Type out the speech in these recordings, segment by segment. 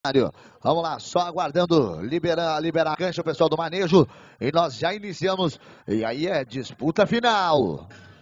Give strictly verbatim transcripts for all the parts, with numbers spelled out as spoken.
Vamos lá, só aguardando liberar, liberar a cancha, o pessoal do manejo. E nós já iniciamos. E aí é disputa final.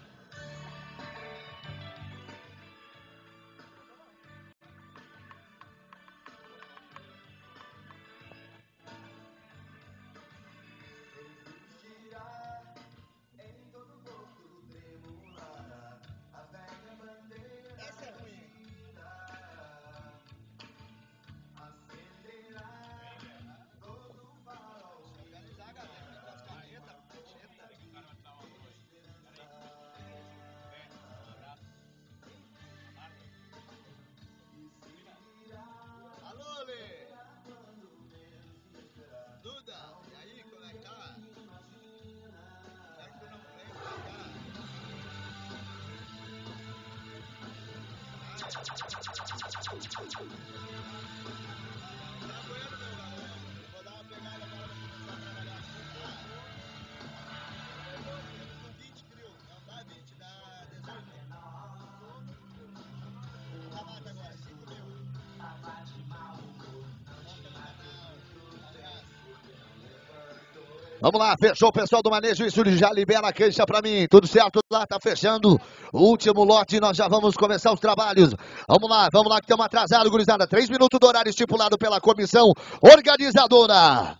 Vamos lá, fechou o pessoal do manejo, isso já libera a cancha pra mim, tudo certo lá, tá fechando o último lote, nós já vamos começar os trabalhos. Vamos lá, vamos lá que estamos atrasados, gurizada, três minutos do horário estipulado pela comissão organizadora.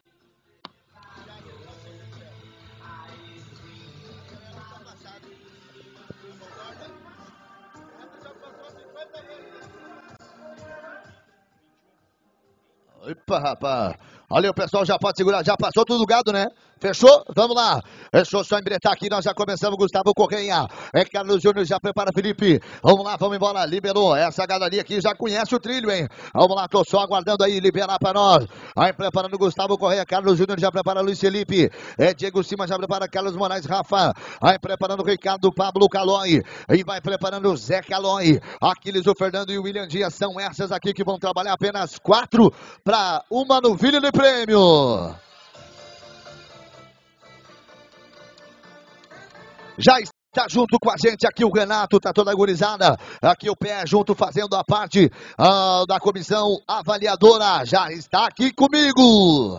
Opa, rapaz. Olha, o pessoal já pode segurar, já passou tudo gado, né? Fechou? Vamos lá. Fechou, só embretar aqui, nós já começamos. Gustavo Correia, é Carlos Júnior, já prepara Felipe. Vamos lá, vamos embora, liberou. Essa galeria aqui já conhece o trilho, hein? Vamos lá, tô só aguardando aí, liberar pra nós. Aí preparando Gustavo Correia, Carlos Júnior já prepara Luiz Felipe. É Diego Cima, já prepara Carlos Moraes, Rafa. Aí preparando Ricardo Pablo Calói. E vai preparando Zé Calói. Aquiles, o Fernando e o William Dias são essas aqui que vão trabalhar apenas quatro para uma novilha de prêmio. Já está junto com a gente aqui o Renato, tá toda agorizada. Aqui o pé junto fazendo a parte uh, da comissão avaliadora. Já está aqui comigo.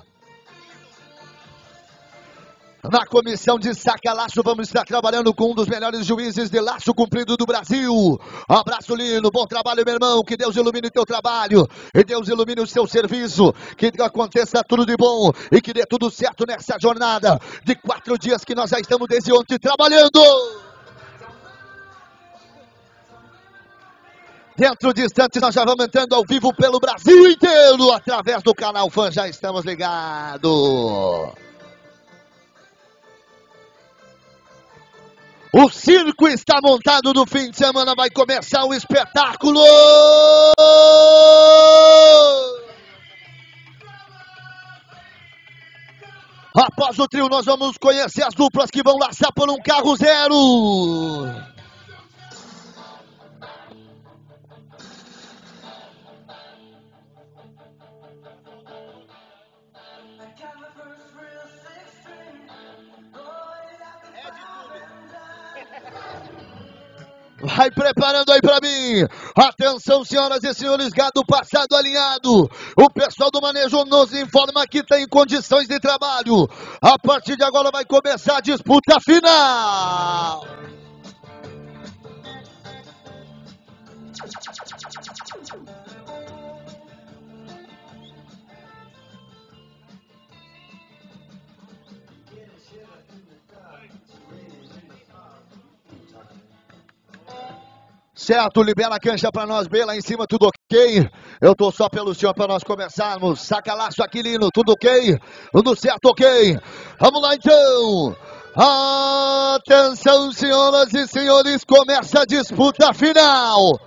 Na comissão de saca-laço, vamos estar trabalhando com um dos melhores juízes de laço cumprido do Brasil. Abraço, Lino. Bom trabalho, meu irmão. Que Deus ilumine o teu trabalho. E Deus ilumine o seu serviço. Que aconteça tudo de bom. E que dê tudo certo nessa jornada de quatro dias que nós já estamos desde ontem trabalhando. Dentro de instantes nós já vamos entrando ao vivo pelo Brasil inteiro. Através do canal Fã, já estamos ligados. O circo está montado no fim de semana, vai começar o espetáculo! Após o trio, nós vamos conhecer as duplas que vão laçar por um carro zero! Vai preparando aí pra mim. Atenção, senhoras e senhores, gado passado alinhado. O pessoal do manejo nos informa que tem condições de trabalho. A partir de agora vai começar a disputa final. Certo, libera a cancha pra nós, bem lá em cima, tudo ok? Eu tô só pelo senhor pra nós começarmos. Saca-laço, Aquilino, tudo ok? Tudo certo, ok? Vamos lá então. Atenção, senhoras e senhores, começa a disputa final.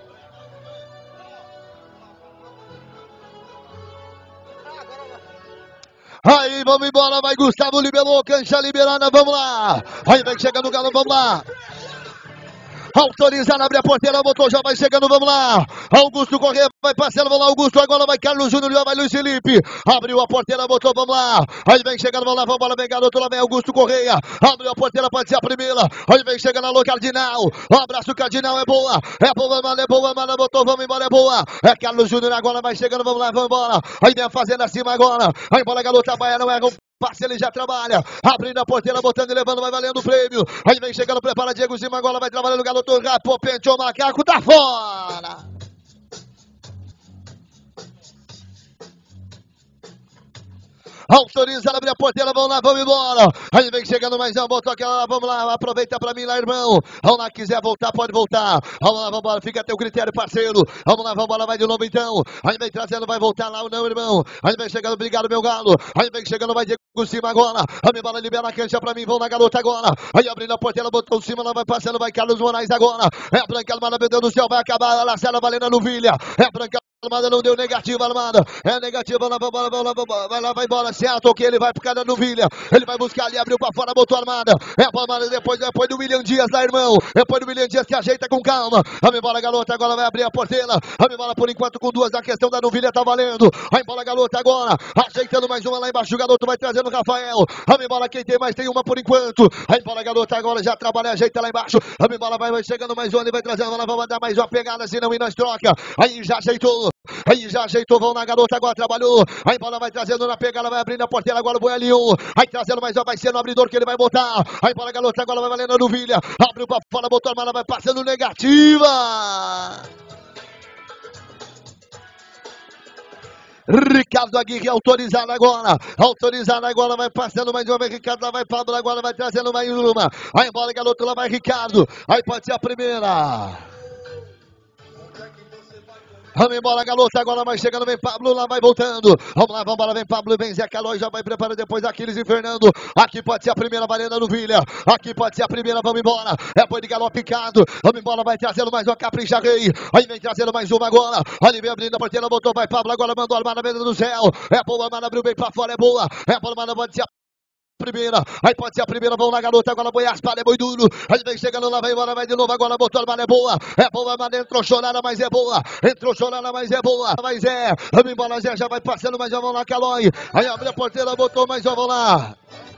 Aí, vamos embora, vai Gustavo, liberou, cancha liberada, vamos lá. Aí, vai chegando o galo, vamos lá. Autorizado, abre a porteira, botou, já vai chegando, vamos lá. Augusto Corrêa vai passando, vamos lá, Augusto, agora vai Carlos Júnior, já vai Luiz Felipe. Abriu a porteira, botou, vamos lá. Aí vem chegando, vamos lá, vamos lá, vem garoto, lá vem Augusto Corrêa. Abriu a porteira, pode ser a primeira. Aí vem chegando, alô, Cardinal. Um abraço, Cardinal, é boa. É boa, mano, é boa, mano, botou, vamos embora, é boa. É Carlos Júnior agora, vai chegando, vamos lá, vamos embora. Aí vem fazendo acima agora. Aí bola, garota, Baia, não é um passe, ele já trabalha. Abrindo a porteira, botando e levando, vai valendo o prêmio. Aí vem chegando, prepara Diego Zima, agora vai trabalhando o garoto, Rapo, penteou o macaco, tá fora. Autorizado, abre a porteira, vamos lá, vamos embora. Aí vem chegando mais um, botou aquela, vamos lá, aproveita pra mim lá, irmão. Vamos lá, quiser voltar, pode voltar. Vamos lá, vamos embora, fica a teu critério, parceiro. Vamos lá, vamos embora, vai de novo então. Aí vem trazendo, vai voltar lá ou não, irmão. Aí vem chegando, obrigado, meu galo. Aí vem chegando, vai Diego Cima agora. A minha bola libera a cancha pra mim, vamos lá, garota agora. Aí abrindo a porteira, botou cima, lá vai passando, vai Carlos Moraes agora. É a Branca Armada, meu Deus do céu, vai acabar a Lacela valendo no Vilha. É a Branca Armada, não deu negativa, Armada. É negativa, lá, vai lá, vai lá, vai lá, vai embora, certo, ok, ele vai pro cara no Vilha. Ele vai buscar ali, abriu pra fora, botou a Armada. É a Armada, depois, depois do William Dias lá, irmão. Depois do William Dias, se ajeita com calma. A minha bola, garota, agora vai abrir a porteira. A minha bola, por enquanto, com duas, a questão da Nuvilha tá valendo. A bola, garota, agora, ajeitando mais uma lá embaixo, o garoto vai trazendo o Rafael. A minha bola, quem tem mais, tem uma por enquanto. A bola, garota, agora já trabalha, ajeita lá embaixo. A minha bola vai, vai chegando mais uma, ele vai trazendo, ela vai mandar mais uma pegada, senão e nós troca. Aí já ajeitou. Aí já ajeitou, vão na garota, agora trabalhou. Aí bola vai trazendo na pegada, vai abrindo a porteira, agora o Boelinho. Aí trazendo mais uma, vai ser no abridor que ele vai botar. Aí bola, garota, agora vai valendo no Vilha. Abriu pra fora, botou a mala, vai passando negativa. Ricardo Aguirre autorizado agora. Autorizado agora, vai passando mais uma vez. Ricardo lá vai Pablo, agora vai trazendo mais uma. Aí bola, garoto, lá vai Ricardo. Aí pode ser a primeira. Vamos embora, garota, agora vai chegando, vem Pablo, lá vai voltando. Vamos lá, vamos embora, vem Pablo, vem Zé Calói, já vai preparando depois Aquiles e Fernando. Aqui pode ser a primeira, valendo no Vilha. Aqui pode ser a primeira, vamos embora. É boi de galope picado. Vamos embora, vai trazendo mais uma Capricha Rei. Aí vem trazendo mais uma agora. Ali vem abrindo a porteira, botou, vai Pablo, agora mandou a Armada dentro do céu. É boa, a Armada abriu bem pra fora, é boa. É boa, a Armada pode ser a primeira, aí pode ser a primeira, vamos lá, garota, agora boi aspada, é boi duro, aí vem chegando lá, vai embora, vai de novo, agora botou a Armada, é boa, é boa, mas entrou chorada, mas é boa, entrou chorada, mas é boa, mas é, vamos embora, Zé, já vai passando, mas já vão lá, Calói, aí abre a porteira, botou, mas já vão lá,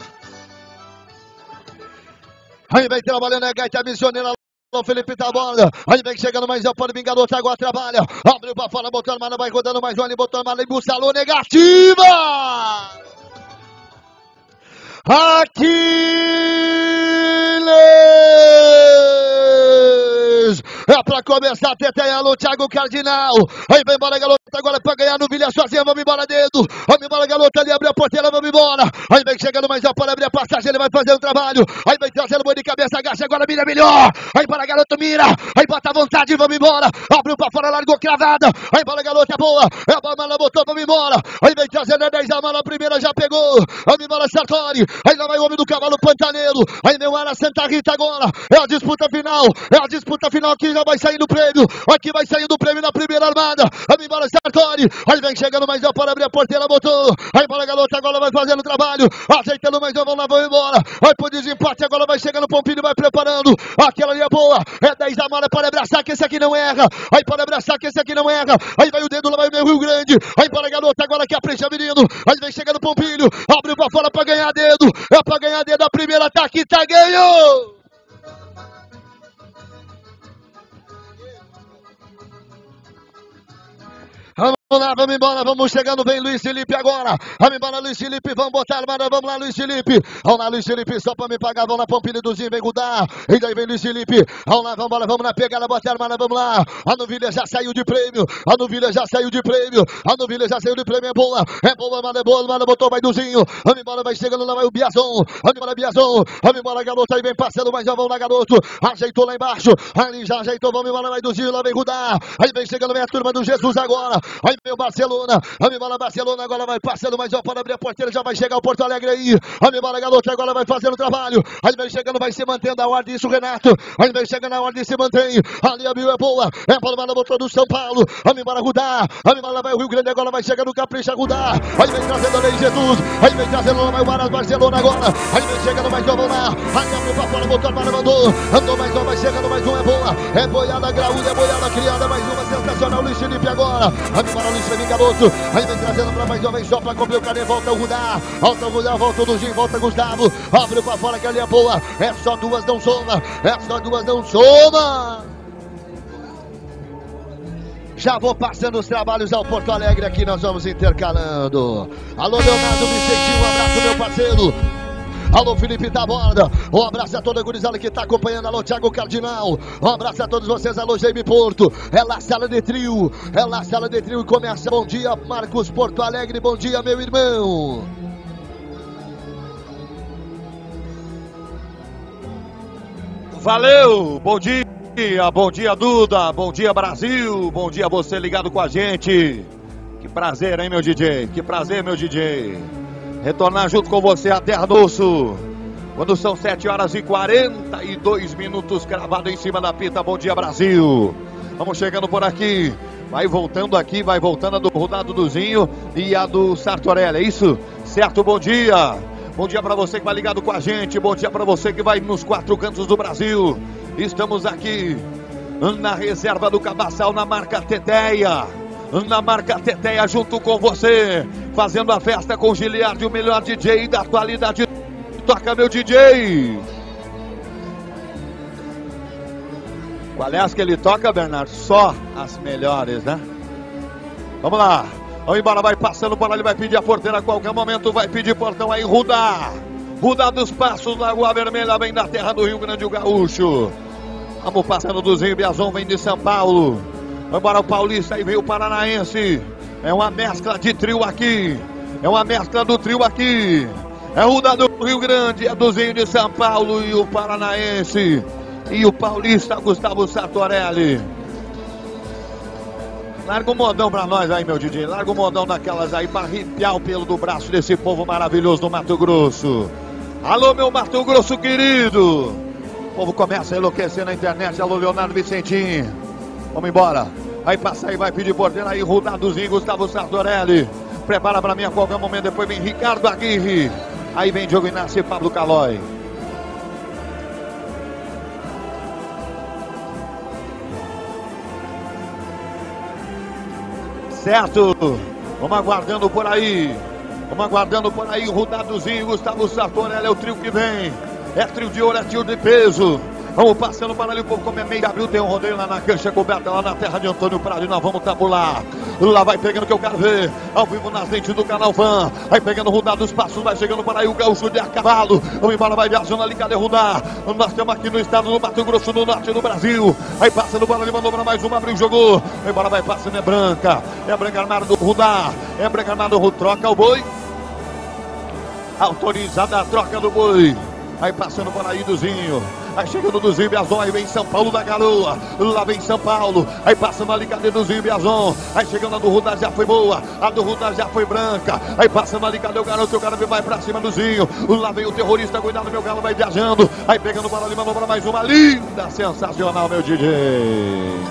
aí vem trabalhando, é gaita missioneira, o Felipe Taborda, aí vem chegando mais um, pode vir, garota, agora trabalha, abriu pra fora, botou a Armada, vai rodando mais um, ali, botou a Armada, e buscalou, negativa! Aquiles! É pra começar a teteia no Thiago Cardinal. Aí vem embora, garota, agora pra ganhar no Vilha sozinha. Vamos embora, dedo. Vamos embora, garota, ali abre a porteira, vamos embora. Aí vem chegando mais uma, pode abrir a passagem, ele vai fazer o trabalho. Aí vem trazendo boi de cabeça, agacha, agora mira melhor. Aí para garoto, mira. Aí bota a vontade, vamos embora. Abriu pra fora, largou cravada. Aí para garota, boa. É a mala, botou, vamos embora. Aí vem trazendo a dez, a mala, a primeira já pegou. Vamos embora, Sartori. Aí lá vai o homem do cavalo pantaneiro. Aí meu Ara Santa Rita agora. É a disputa final. É a disputa final aqui, já vai saindo o prêmio. Aqui vai saindo o prêmio na primeira armada. Vamos embora, Sartori. Aí vem chegando mais um para abrir a porteira, botou. Aí para a garota, agora vai fazendo o trabalho. Ajeitando mais um, vamos lá, vamos embora. Vai pro desempate, agora vai chegando o Pompilho, vai preparando. Aquela ali é boa. É dez da mala para abraçar, que esse aqui não erra. Aí para abraçar, que esse aqui não erra. Aí vai o dedo, lá vai o meu Rio Grande. Aí para a garota, agora que aprecia menino. Aí vem chegando o Pompilho. Abriu pra fora pra ganhar dedo. É pra ganhar dedo. A primeira tá aqui, tá ganhou. Vamos lá, vamos embora, vamos chegando, vem Luiz Felipe agora. Vamos embora, Luiz Felipe, vamos botar a armada, vamos lá, Luiz Felipe. Vamos lá, Luiz Felipe, só pra me pagar, vamos lá, Pompilho do Zinho, vem Gudar. E daí vem Luiz Felipe. Vamos lá, vamos embora, vamos na pegada, bota a armada, vamos lá. A Nuvilha já saiu de prêmio, a Nuvilha já saiu de prêmio, a Nuvilha já saiu de prêmio, é boa, é boa, armada, é boa, armada, botou, vai do Zinho. Vamos embora, vai chegando lá, vai o Biazon. Vamos embora, Biazon. Vamos embora, garoto, aí vem passando, mas já vamos lá, garoto. Ajeitou lá embaixo, ali já ajeitou, vamos embora, vai do Zinho, lá vem Gudar. Aí vem chegando, vem a turma do Jesus agora. Aí meu Barcelona, a minha bola Barcelona, agora vai passando mais uma para abrir a porteira, já vai chegar o Porto Alegre aí, a minha bola Galota agora vai fazendo o trabalho, aí vem chegando, vai se mantendo a ordem, isso Renato, aí vem chegando a ordem, se mantém, ali a Mil é boa, é a bola botou do São Paulo, a minha bola Rudá, a minha bola vai o Rio Grande, agora vai chegando o Capricha Rudá, aí vem trazendo a Lei Jesus, aí vem trazendo vai o Baras Barcelona agora, aí vem chegando mais uma, vamos lá, aí abriu pra fora, botou a bola, mandou, andou mais uma, vai chegando mais uma, é boa, é boiada graúda, é boiada criada, mais uma, sensacional, Luiz Felipe agora, a minha bola Luiz Felipe Garoto, aí vem trazendo pra mais uma vez só pra cumprir o cadê, volta o Rudá, volta o Rudá, volta o Dugin, volta o Gustavo, abre pra fora que ali é boa, é só duas, não soma, é só duas, não soma. Já vou passando os trabalhos ao Porto Alegre aqui, nós vamos intercalando. Alô, Leonardo Vicentinho, um abraço, meu parceiro. Alô, Felipe da Borda, um abraço a toda a gurizada que está acompanhando. Alô, Thiago Cardinal, um abraço a todos vocês. Alô, Jaime Porto, é lá sala de trio, é lá sala de trio e começa. Bom dia, Marcos Porto Alegre, bom dia, meu irmão. Valeu, bom dia, bom dia Duda, bom dia Brasil, bom dia você ligado com a gente. Que prazer, hein, meu D J, que prazer, meu D J. Retornar junto com você a Terra do Sul. Quando são sete horas e quarenta e dois minutos, cravado em cima da pita. Bom dia, Brasil. Vamos chegando por aqui. Vai voltando aqui, vai voltando a do Rodado Duzinho e a do Sartorelli, é isso? Certo, bom dia. Bom dia para você que vai ligado com a gente. Bom dia para você que vai nos quatro cantos do Brasil. Estamos aqui na reserva do Cabaçal, na marca Teteia. Na marca Teteia, junto com você, fazendo a festa com o Giliardi, o melhor D J da atualidade. Toca, meu D J. Qual é as que ele toca, Bernardo? Só as melhores, né? Vamos lá. Vamos embora, vai passando por ali, vai pedir a porteira a qualquer momento, vai pedir portão aí, Rudá. Rudá dos Passos, Lagoa Vermelha, vem da terra do Rio Grande do Gaúcho. Vamos passando do Zinho Biazon, vem de São Paulo. Vai embora o Paulista, aí vem o Paranaense. É uma mescla de trio aqui. É uma mescla do trio aqui. É o da do Rio Grande, é do Zinho de São Paulo e o Paranaense. E o Paulista, Gustavo Sartorelli. Larga o modão pra nós aí, meu D J. Larga o modão daquelas aí pra arrepiar o pelo do braço desse povo maravilhoso do Mato Grosso. Alô, meu Mato Grosso querido. O povo começa a enlouquecer na internet. Alô, Leonardo Vicentinho. Vamos embora. Aí passa aí, vai pedir porteira aí, Rodadozinho, Gustavo Sartorelli. Prepara pra mim a qualquer momento. Depois vem Ricardo Aguirre. Aí vem Diogo Inácio e Pablo Calói. Certo. Vamos aguardando por aí. Vamos aguardando por aí. Rodadozinho, Gustavo Sartorelli é o trio que vem. É trio de ouro, é trio de peso. Vamos passando para ali, o povo come meio de abril, tem um rodeio lá na cancha coberta, lá na terra de Antônio Prado, e nós vamos tabular. Lá vai pegando que eu quero ver, ao vivo nas lentes do canal Fan. Aí pegando o Rudá dos Passos, vai chegando para aí o gaúcho de a cavalo. Vamos embora, vai viajando ali, cadê Rudá? Nós estamos aqui no estado do Mato Grosso, no norte do Brasil. Aí passando para ali, mandou para mais uma, abriu, jogou. Vamos embora, vai passando, é branca. É branca armada do Rudá. É branca armada do troca o boi. Autorizada a troca do boi. Aí passando por aí Duzinho. Aí chegando do Zinho Biazon, aí vem São Paulo da Garoa. Lá vem São Paulo. Aí passando ali, cadê do Zinho Biazon? Aí chegando a do Rudá já foi boa. A do Rudá já foi branca. Aí passando ali, cadê o garoto? O cara vai pra cima do Zinho. Lá vem o terrorista, cuidado, meu galo vai viajando. Aí pegando para ali, mandou para mais uma linda, sensacional, meu D J.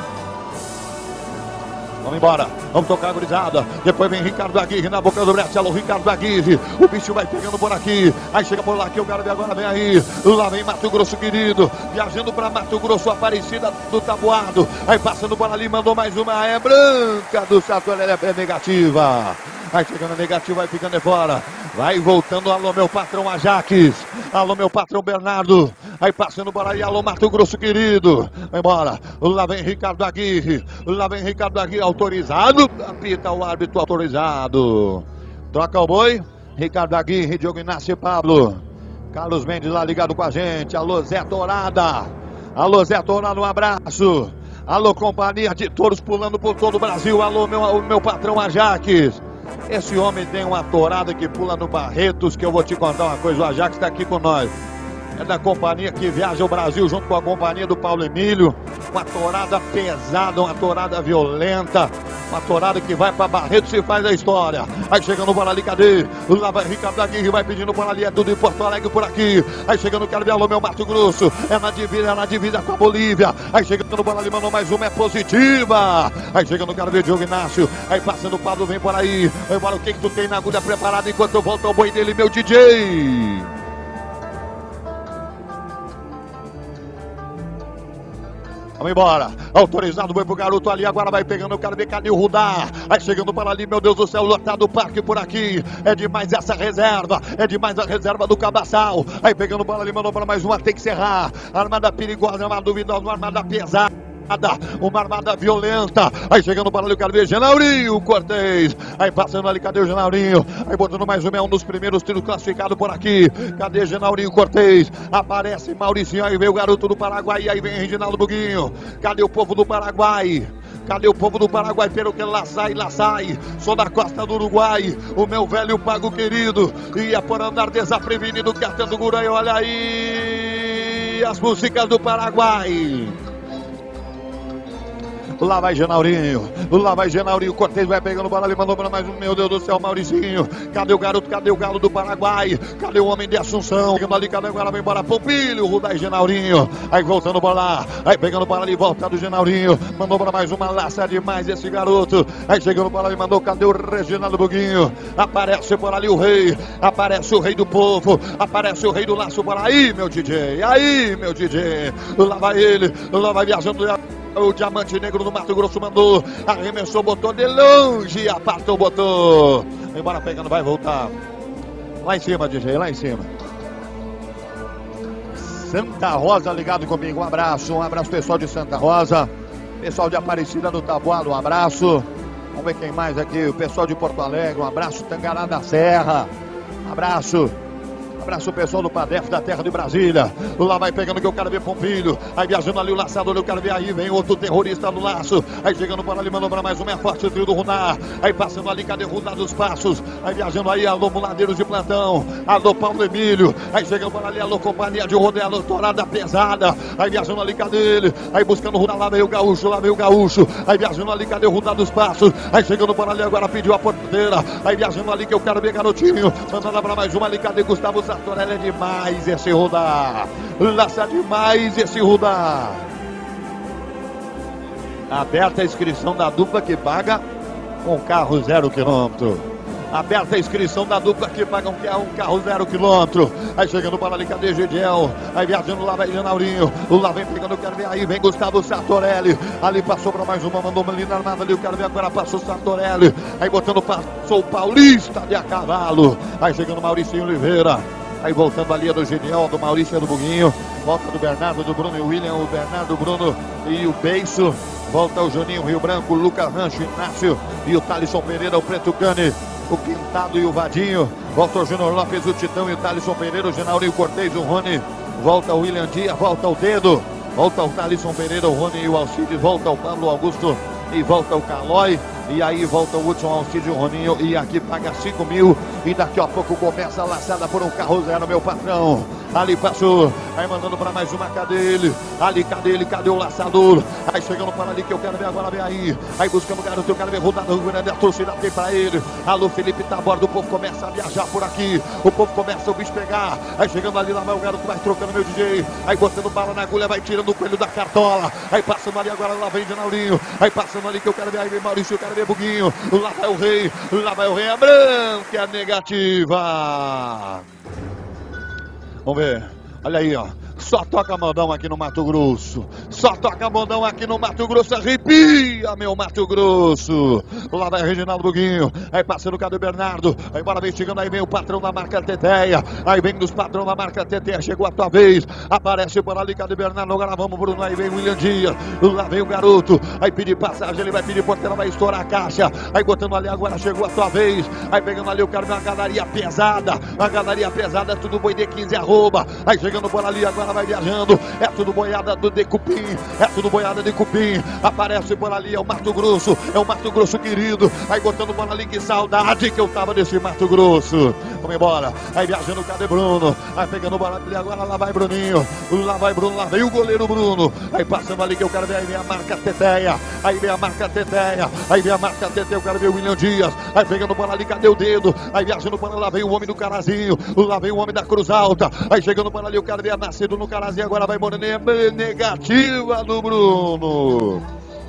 Vamos embora, vamos tocar a gurizada. Depois vem Ricardo Aguirre na boca do brete. Alô, Ricardo Aguirre. O bicho vai pegando por aqui. Aí chega por lá aqui, o cara agora vem aí. Lá vem Mato Grosso querido. Viajando para Mato Grosso, Aparecida do Tabuado. Aí passando por ali, mandou mais uma. É branca do Sartorelli, é negativa. Aí chegando a negativa, vai ficando de fora. Vai voltando, alô, meu patrão Ajax. Alô, meu patrão Bernardo. Aí passando por aí, alô, Mato Grosso querido. Vai embora. Lá vem Ricardo Aguirre. Lá vem Ricardo Aguirre, autorizado. Apita o árbitro, autorizado. Troca o boi. Ricardo Aguirre, Diogo Inácio e Pablo. Carlos Mendes lá ligado com a gente. Alô, Zé Dourada. Alô, Zé Dourada, um abraço. Alô, companhia de touros pulando por todo o Brasil. Alô, meu, meu patrão Ajax. Esse homem tem uma tourada que pula no Barretos, que eu vou te contar uma coisa. O Ajax está aqui com nós. É da companhia que viaja o Brasil junto com a companhia do Paulo Emílio. Uma tourada pesada, uma tourada violenta. Uma torada que vai para Barretos e faz a história. Aí chegando bola ali, cadê? Lá vai Ricardo Aguirre, vai pedindo bola ali, é tudo em Porto Alegre por aqui. Aí chegando o Carlos, alô, meu Mato Grosso. É na divisa, é na divisa com a Bolívia. Aí chegando bola ali, mandou mais uma, é positiva. Aí chegando o Carlos, Diogo Inácio. Aí passando o Pablo, vem por aí. Aí bola, o que que tu tem na agulha preparada enquanto volta o boi dele, meu D J? Vamos embora, autorizado, foi pro garoto ali, agora vai pegando o cara, vem, cadê o Rudá? Aí chegando para ali, meu Deus do céu, lotado o parque por aqui, é demais essa reserva, é demais a reserva do Cabaçal, aí pegando bola ali, mandou para mais uma, tem que serrar, armada perigosa, armada duvidosa, armada pesada. Uma armada violenta, aí chegando para ali o cara ver Genaurinho Cortez, aí passando ali, cadê o Genaurinho? Aí botando mais um, é um dos primeiros tiros classificados por aqui, cadê Genaurinho Cortez? Aparece Mauricinho, aí vem o garoto do Paraguai, aí vem Reginaldo Buguinho, cadê o povo do Paraguai? Cadê o povo do Paraguai? Pelo que lá sai, lá sai. Sou da costa do Uruguai. O meu velho pago querido. Ia por andar desaprevenido. Catando Guranha. Olha aí as músicas do Paraguai. Lá vai Genaurinho, lá vai Genaurinho, Cortez vai pegando bola ali, mandou para mais um, meu Deus do céu, Mauricinho, cadê o garoto, cadê o galo do Paraguai, cadê o homem de Assunção, pegando ali, cadê agora, vai embora, Pompilho, Rudá e Genaurinho, aí voltando bola, aí pegando bola ali, voltando Genaurinho, mandou para mais uma, laça demais esse garoto, aí chegando bola ali, mandou, cadê o Reginaldo Buguinho, aparece por ali o rei, aparece o rei do povo, aparece o rei do laço, por aí, meu D J, aí, meu D J, lá vai ele, lá vai viajando, o Diamante Negro do Mato Grosso mandou, arremessou, botou de longe, apartou, botou. Embora pegando, vai voltar. Lá em cima, D J, lá em cima. Santa Rosa ligado comigo, um abraço, um abraço pessoal de Santa Rosa. Pessoal de Aparecida do Taboado, um abraço. Vamos ver quem mais aqui, o pessoal de Porto Alegre, um abraço, Tangará da Serra. Um abraço. Abraço o pessoal do Padef da terra de Brasília. Lá vai pegando que eu quero ver Pompilho. Aí viajando ali o laçador, eu quero ver aí. Vem outro terrorista no laço. Aí chegando para ali, mandou para mais uma. É forte o trio do Runá. Aí passando ali, cadê o Runá dos Passos? Aí viajando aí, alô muladeiros de plantão. Alô Paulo Emílio. Aí chegando para ali, alô companhia de rodeio, alô torada pesada. Aí viajando ali, cadê ele? Aí buscando o Runá, lá veio o Gaúcho, lá veio o Gaúcho. Aí viajando ali, cadê o Runá dos Passos? Aí chegando para ali, agora pediu a porteira. Aí viajando ali, que eu quero ver garotinho. Mandando para mais uma ali, cadê Gustavo Sartorelli? É demais esse Rudá, laça demais esse Rudá. Aberta a inscrição da dupla que paga com carro zero quilômetro. Aberta a inscrição da dupla que paga um carro zero quilômetro. Aí chegando para ali, cadê Gediel? Aí viajando lá, vai Genaurinho. Lá vem pegando, eu quero ver aí, vem Gustavo Sartorelli. Ali passou para mais uma, mandou uma linda armada ali, eu quero ver agora, passou Sartorelli. Aí botando, passou o Paulista de a cavalo. Aí chegando Mauricinho Oliveira. Aí voltando ali do Genial, do Maurício e do Buguinho. Volta do Bernardo, do Bruno e o William. O Bernardo, o Bruno e o Beiço. Volta o Juninho Rio Branco, o Lucas Rancho, Inácio e o Thalisson Pereira, o Preto Cane, o Pintado e o Vadinho. Volta o Júnior Lopes, o Titão e o Thalisson Pereira, o Genaurinho Cortez, o Rony. Volta o William Dias, volta o Dedo. Volta o Thalisson Pereira, o Rony e o Alcides. Volta o Pablo Augusto e volta o Calói. E aí volta o Hudson, Alcídio, Roninho. E aqui paga cinco mil. E daqui a pouco começa a laçada por um carro zero, meu patrão. Ali passou. Aí mandando para mais uma, cadê ele? Ali, cadê ele? Cadê o laçador? Aí chegando para ali que eu quero ver agora, vem aí. Aí buscando o garoto, eu quero ver rodando o Rio Grande. A torcida tem para ele. Alô, Felipe Taborda. O povo começa a viajar por aqui. O povo começa a o bicho pegar. Aí chegando ali, lá vai o garoto, vai trocando meu D J. Aí botando bala na agulha, vai tirando o coelho da cartola. Aí passando ali agora, lá vem Genaurinho. Aí passando ali que eu quero ver, aí vem Maurício, eu quero ver Buguinho. Lá vai o rei. Lá vai o rei. A branca é negativa. Vamos ver. Olha aí, ó. Só toca modão aqui no Mato Grosso. Só toca modão aqui no Mato Grosso. Arrepia, meu Mato Grosso. Lá vai Reginaldo Buguinho. Aí passando o cadê o Bernardo. Aí bora vem chegando. Aí vem o patrão da marca Teteia. Aí vem dos patrão da marca Teteia. Chegou a tua vez. Aparece por ali. Cadê o Bernardo? Agora vamos, Bruno. Aí vem o William Dias. Lá vem o garoto. Aí pedir passagem. Ele vai pedir porteira. Vai estourar a caixa. Aí botando ali. Agora chegou a tua vez. Aí pegando ali. Eu quero ver uma galeria pesada. Uma galeria pesada. Tudo boi de quinze arroba. Aí chegando por ali. Agora vai viajando, é tudo boiada do de cupim, é tudo boiada de cupim, aparece por ali, é o Mato Grosso, é o Mato Grosso querido, aí botando bola ali, que saudade que eu tava desse Mato Grosso, Vamos embora. Aí viajando, cadê Bruno? Aí pegando bola ali agora, lá vai Bruninho. Lá vai Bruno, lá vem o goleiro Bruno. Aí passando ali que eu quero ver, aí vem a marca Teteia. Aí vem a marca Teteia. Aí vem a marca Teteia, eu quero ver o William Dias. Aí pegando bola ali, cadê o dedo? Aí viajando bola, lá vem o homem do Carazinho. Lá vem o homem da Cruz Alta. Aí chegando bola ali, eu quero ver a Nascido no Carazinho. Agora vai Moreninha, negativa do Bruno.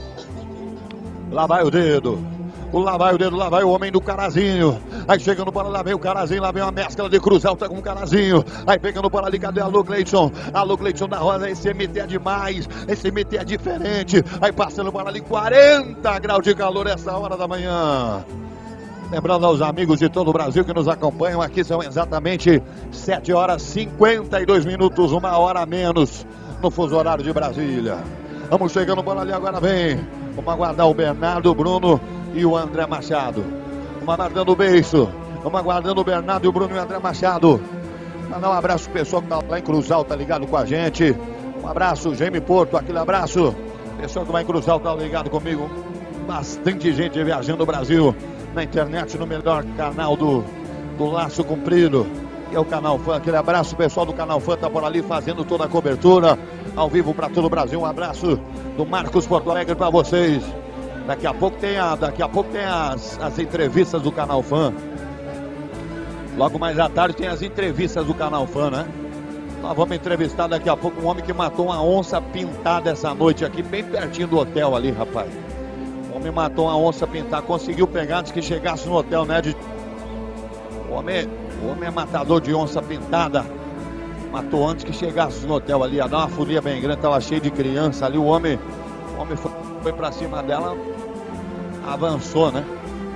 Lá vai o dedo. Lá vai o dedo, lá vai o homem do Carazinho. Aí chegando bola, lá vem o Carazinho, lá vem uma mescla de Cruz Alta com o Carazinho. Aí pegando bola ali, cadê a Alô Cleiton? Alô Cleiton da Rosa, esse M T é demais, esse M T é diferente. Aí passando bola ali, quarenta graus de calor essa hora da manhã. Lembrando aos amigos de todo o Brasil que nos acompanham aqui, são exatamente sete horas e cinquenta e dois minutos, uma hora a menos no fuso horário de Brasília. Vamos chegando bola ali, agora vem. Vamos aguardar o Bernardo, o Bruno e o André Machado. Vamos aguardando o beijo. Vamos aguardando o Bernardo, o Bruno e o André Machado. Mandar um abraço pro pessoal que tá lá em Cruz Alta ligado com a gente. Um abraço, Jaime Porto, aquele abraço. Pessoal que vai em Cruz Alta ligado comigo. Bastante gente viajando o Brasil na internet, no melhor canal do, do Laço Comprido, que é o Canal Fã. Aquele abraço, pessoal do Canal Fã tá por ali fazendo toda a cobertura ao vivo para todo o Brasil. Um abraço do Marcos Porto Alegre para vocês. Daqui a pouco tem, a, daqui a pouco tem as, as entrevistas do Canal Fã. Logo mais à tarde tem as entrevistas do Canal Fã, né? Nós vamos entrevistar daqui a pouco um homem que matou uma onça pintada essa noite aqui, bem pertinho do hotel ali, rapaz. O homem matou uma onça pintada, conseguiu pegar antes que chegasse no hotel, né? De... O, homem, o homem é matador de onça pintada. Matou antes que chegasse no hotel ali, ia dar uma folia bem grande, tava cheio de criança ali. O homem, o homem foi, foi pra cima dela, avançou, né?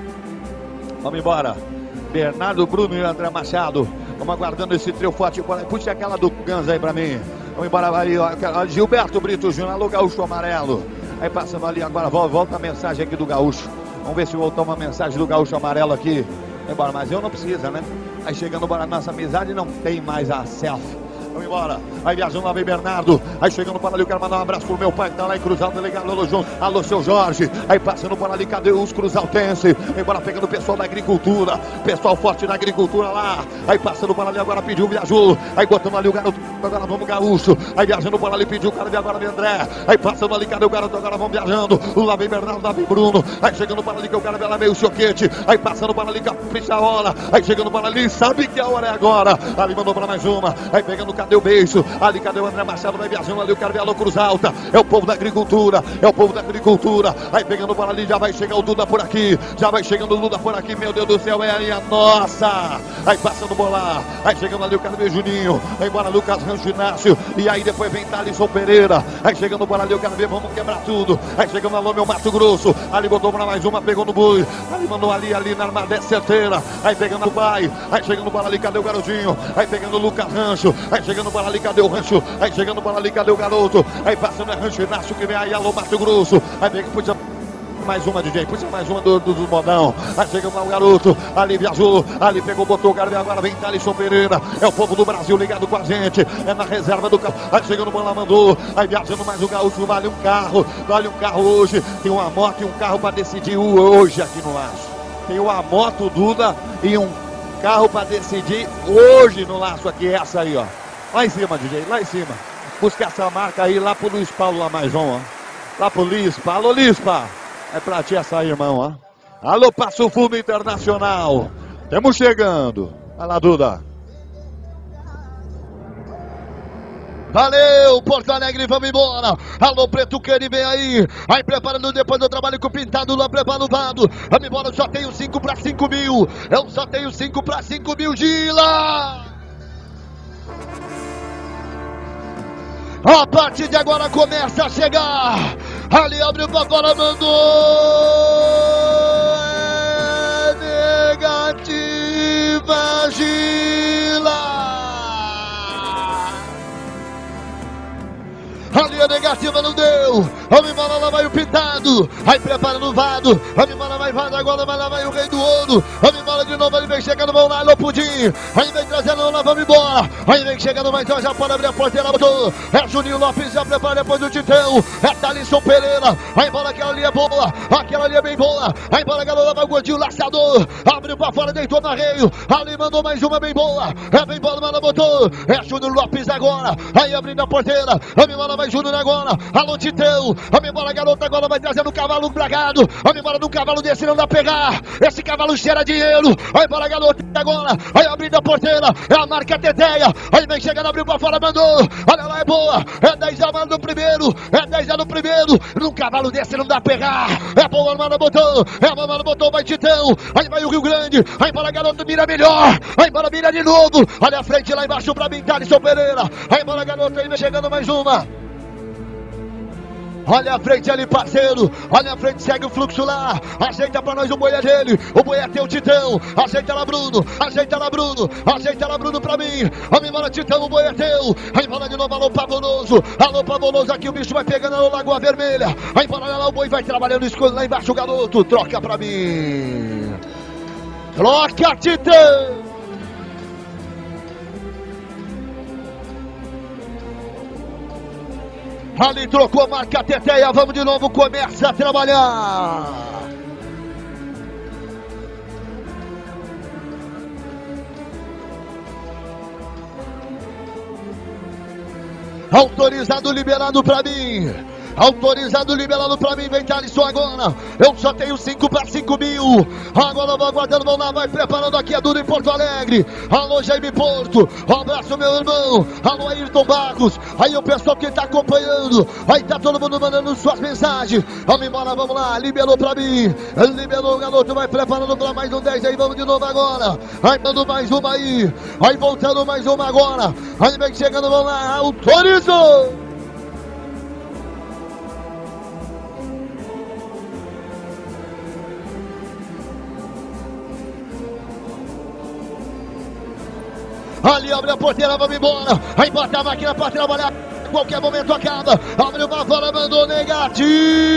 Vamos embora. Bernardo, Bruno e André Machado. Vamos aguardando esse trio forte. Puxa aquela do Gans aí pra mim. Vamos embora ali, ó. Gilberto Brito Júnior, alô Gaúcho Amarelo. Aí passando ali agora, volta a mensagem aqui do Gaúcho. Vamos ver se voltou uma mensagem do Gaúcho Amarelo aqui. Vamos embora, mas eu não precisa, né? Aí chegando para a nossa amizade, não tem mais a selfie. Vamos embora. Aí viajando lá vem Bernardo. Aí chegando para ali, eu quero mandar um abraço pro meu pai que tá lá em Cruz Alta, delegado. Alô, João. Alô, seu Jorge. Aí passando por ali, cadê os cruzaltenses? Embora pegando o pessoal da agricultura. Pessoal forte da agricultura lá. Aí passando por ali, agora pediu, viajou. Aí botando ali o garoto. Agora vamos Gaúcho. Aí viajando por ali, pediu o cara de agora vem André. Aí passando ali, cadê o garoto? Agora vamos viajando. Lá vem Bernardo, lá vem Bruno. Aí chegando para ali, que eu quero ver lá vem o Choquete. Aí passando para ali, capricha a hora. Aí chegando para ali, sabe que a hora é agora. Ali mandou para mais uma. Aí pegando, cadê o beijo? Ali, cadê o André Machado? Vai viajando ali, o cara vê a Cruz Alta. É o povo da agricultura. É o povo da agricultura. Aí pegando para ali, já vai chegar o Duda por aqui. Já vai chegando o Duda por aqui. Meu Deus do céu, é aí a nossa. Aí passando bola. Aí chegando ali, o cara vê Juninho. Aí embora Lucas Rancho Inácio. E aí depois vem Thalisson Pereira. Aí chegando por ali, o cara vê, vamos quebrar tudo. Aí chegando alô, meu Mato Grosso. Ali botou para mais uma, pegou no boi. Ali mandou ali, ali na armada certeira. Aí pegando o pai. Aí chegando por ali, cadê o garotinho? Aí pegando o Lucas Rancho. Aí chegando por ali, cadê o Rancho? Aí chegando por ali, cadê o garoto? Aí passando é Rancho Inácio que vem aí, alô, Mato Grosso. Aí pega, puxa mais uma, D J, puxa mais uma do, do, do modão. Aí chegando lá o garoto, ali viajou, ali pegou, botou o cara e agora vem Thalisson Pereira. É o povo do Brasil ligado com a gente, é na reserva do carro. Aí chegando por lá, mandou, aí viajando mais o Gaúcho, vale um carro, vale um carro hoje. Tem uma moto e um carro para decidir hoje aqui no Laço. Tem uma moto, Duda, e um carro para decidir hoje no Laço aqui, essa aí, ó. Lá em cima, D J, lá em cima. Busca essa marca aí, lá pro Luiz Paulo, lá mais um, ó. Lá pro Lispa, alô Lispa. É pra ti essa aí, irmão, ó. Alô, Passo Fundo Internacional. Estamos chegando. Vai lá, Duda. Valeu, Porto Alegre, vamos embora. Alô, Preto Cani, vem aí. Aí preparando depois do trabalho com o Pintado lá, prepara o vado. Vamos embora, só tenho cinco para cinco mil. Eu só tenho cinco para cinco mil, Gila. A partir de agora começa a chegar. Ali abriu pra agora, mandou. É negativa, Gila. Ali a negativa não deu. Vamos embora, lá vai o Pintado. Aí prepara no vado. Vamos embora, vai vado agora, vai lá vai o Rei do Ouro. Vamos embora de novo, ele vem chegando, vamos lá, alô Pudim. Aí vem trazendo, lá vamos embora. Aí vem chegando mais um, já pode abrir a porteira, botou. É Juninho Lopes, já prepara depois do Titão. É Thalisson Pereira. Aí bola, aquela ali é boa. Aquela ali é bem boa. Aí bola, galera, vai o Gordinho, laçador. Abriu pra fora, deitou no arreio. Ali mandou mais uma bem boa. É bem bola, mano, botou. É Júnior Lopes agora. Aí abrindo a porteira. A minha bola vai Júnior agora. Alô Titão. A minha bola, garota, agora vai trazendo o cavalo bragado. A minha bola do cavalo desse não dá pegar. Esse cavalo cheira dinheiro. Aí bola, garota, agora. Aí abrindo a porteira. É a marca Teteia. Aí vem chegando, abriu pra fora, mandou. Olha lá, é boa. É dez a mano no primeiro. É dez a no primeiro. Num cavalo desse não dá pegar. É boa, mano, botou. É boa, mano, botou. Vai Titão. Aí vai o Rio Grande. Aí bola, garoto, mira melhor. Aí bola, mira de novo. Olha a frente lá embaixo pra mim, Thalisson Pereira. Aí bola, garoto, aí vem chegando mais uma. Olha a frente ali, parceiro. Olha a frente, segue o fluxo lá. Ajeita pra nós o boi é dele. O boi é teu, Titão. Ajeita lá, Bruno. Ajeita lá, Bruno. Ajeita lá, Bruno, pra mim. Vamos embora, Titão, o boi é teu. Aí bola de novo, alô, Pavoroso. Alô, Pavoroso, aqui o bicho vai pegando na Lagoa Vermelha. Aí bola lá, o boi vai trabalhando escuro lá embaixo, o garoto. Troca pra mim. Troca, Titão. Ali trocou a marca Teteia, vamos de novo, começa a trabalhar. Autorizado, liberado pra mim. Autorizado, liberado pra mim, vem Thalisson agora. Eu só tenho cinco para cinco mil. Agora vou aguardando, vamos lá, vai preparando aqui a Dura em Porto Alegre. Alô, Jaime Porto. Um abraço, meu irmão. Alô, Ayrton Barros. Aí o pessoal que tá acompanhando. Aí tá todo mundo mandando suas mensagens. Vamos embora, vamos lá. Liberou pra mim. Liberou o garoto, vai preparando pra mais um dez aí. Vamos de novo agora. Aí dando mais uma aí. Aí voltando mais uma agora. Aí vem chegando, vamos lá. Autorizou. Ali abre a porteira, vamos embora. Aí bota a máquina pra trabalhar. Qualquer momento acaba. Abriu uma bola, mandou negativa.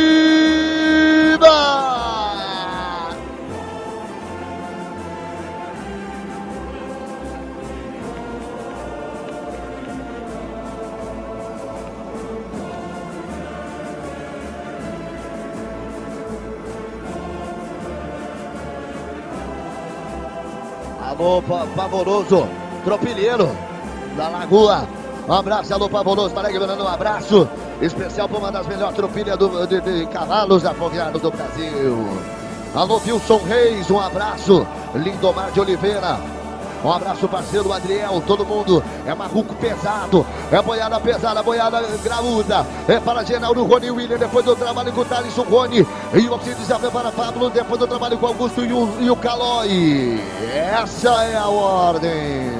Alô, Pavoroso. Tropilheiro da Lagoa. Um abraço, alô Pavoroso, para que mandando um abraço especial para uma das melhores tropilhas do, de, de cavalos afogueados do Brasil. Alô Wilson Reis, um abraço. Lindomar de Oliveira. Um abraço, parceiro Adriel, todo mundo é maluco pesado, é boiada pesada, boiada graúda, é para Genaldo, Rony William, depois do trabalho com o Thalisson Rony, e o Alcides já para Pablo, depois do trabalho com o Augusto e o, e o Calói. Essa é a ordem.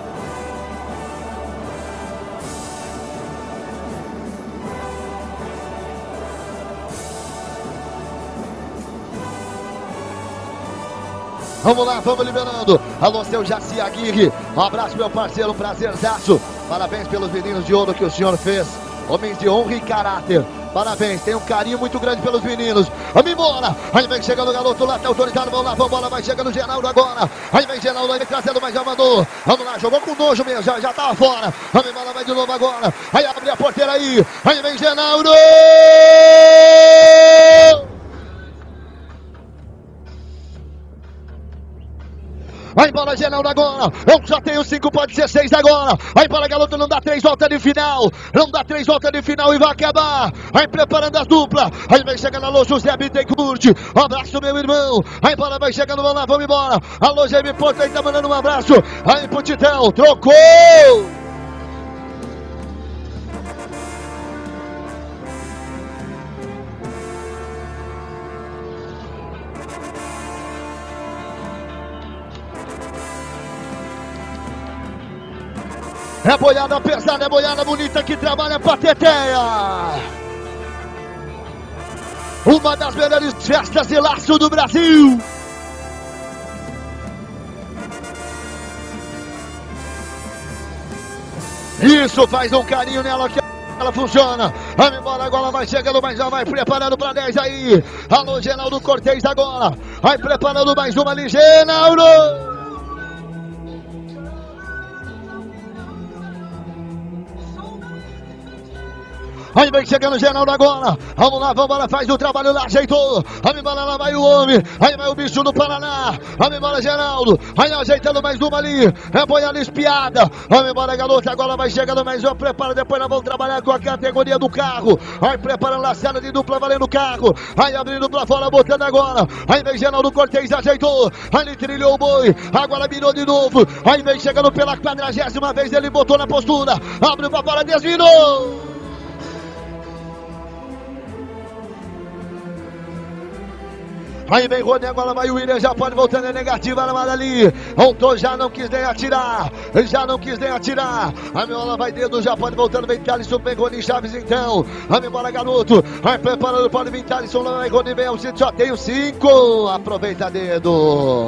Vamos lá, vamos liberando. Alô, seu Jaci Aguirre. Um abraço, meu parceiro, um prazerzaço. Parabéns pelos meninos de ouro que o senhor fez. Homens de honra e caráter. Parabéns, tem um carinho muito grande pelos meninos. Vamos embora. Aí vem chegando o garoto lá, tá autorizado. Vamos lá, vamos embora. Vai chegando o Geraldo agora. Aí vem Geraldo, aí vem trazendo, mas já mandou. Vamos lá, jogou com nojo mesmo, já, já tava fora. Vamos embora, vai de novo agora. Aí abre a porteira aí. Aí vem Geraldo. Vai embora, Geraldo agora. Eu só tenho cinco, pode ser seis agora. Vai embora, garoto, não dá três voltas de final. Não dá três voltas de final e vai acabar. Vai preparando as duplas. Aí vem chegando, alô, José Bittencourt. Um abraço, meu irmão. Vai embora, vai chegando, vamos lá, vamos embora. Alô, Jaime Porto aí tá mandando um abraço. Aí pro Titão, trocou. É boiada pesada, é boiada bonita que trabalha pra Teteia. Uma das melhores festas de laço do Brasil. Isso, faz um carinho nela que ela funciona. Vamos embora agora, vai chegando, mas já vai preparando pra dez aí. Alô, Genaldo Cortez agora. Vai preparando mais uma ali, Genaldo. vem chegando o Geraldo agora. Vamos lá, vamos lá, faz o trabalho lá, ajeitou. Vamos embora, lá vai o homem. Aí vai o bicho do Paraná. Vamos embora, Geraldo. Aí ajeitando mais uma ali. É boiada espiada. Vamos embora, garoto. Agora vai chegando mais uma. Prepara, depois nós vamos trabalhar com a categoria do carro. Aí preparando laçada de dupla, valendo o carro. Aí abrindo pra fora, botando agora. Aí vem Geraldo Cortez, ajeitou. Aí ele trilhou o boi. Agora virou de novo. Aí vem chegando pela quadragésima vez. Ele botou na postura. Abriu pra fora, desvirou. Aí vem Rony, agora vai o William, já pode voltando, é negativa, armada ali. Voltou, já não quis nem atirar, já não quis nem atirar. A Miola vai dedo, já pode voltando, vem Thalisson, vem Rony Chaves então. Vamos embora, garoto. Vai preparando, pode vir Thalisson, lá vai Rony, vem, só tem o cinco. Aproveita dedo.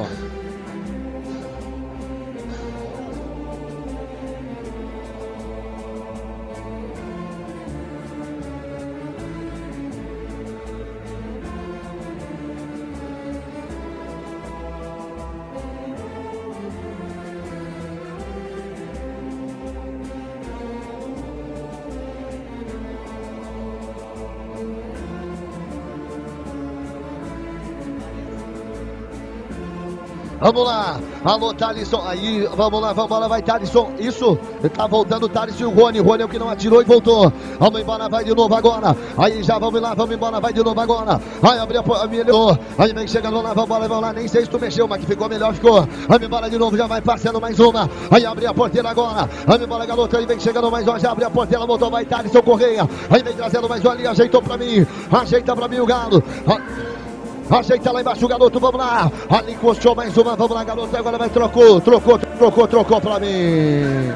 Vamos lá, alô Thalisson, aí, vamos lá, vamos lá, vai Thalisson, isso, tá voltando o Thalisson e o Rony, Rony é o que não atirou e voltou, vamos embora, vai de novo agora, aí já vamos lá, vamos embora, vai de novo agora, aí abriu a melhorou, aí vem chegando lá, vamos embora, vamos lá, nem sei se tu mexeu, mas que ficou melhor, ficou, vamos embora de novo, já vai passando mais uma, aí abriu a porteira agora, vamos embora garota, aí vem chegando mais uma, já abriu a porteira, voltou, vai Thalisson Correia, aí vem trazendo mais uma ali, ajeitou pra mim, ajeita pra mim o Galo, ajeita lá embaixo o garoto, vamos lá. Ali encostou mais uma, vamos lá, garoto. Agora vai, trocou, trocou, trocou, trocou pra mim.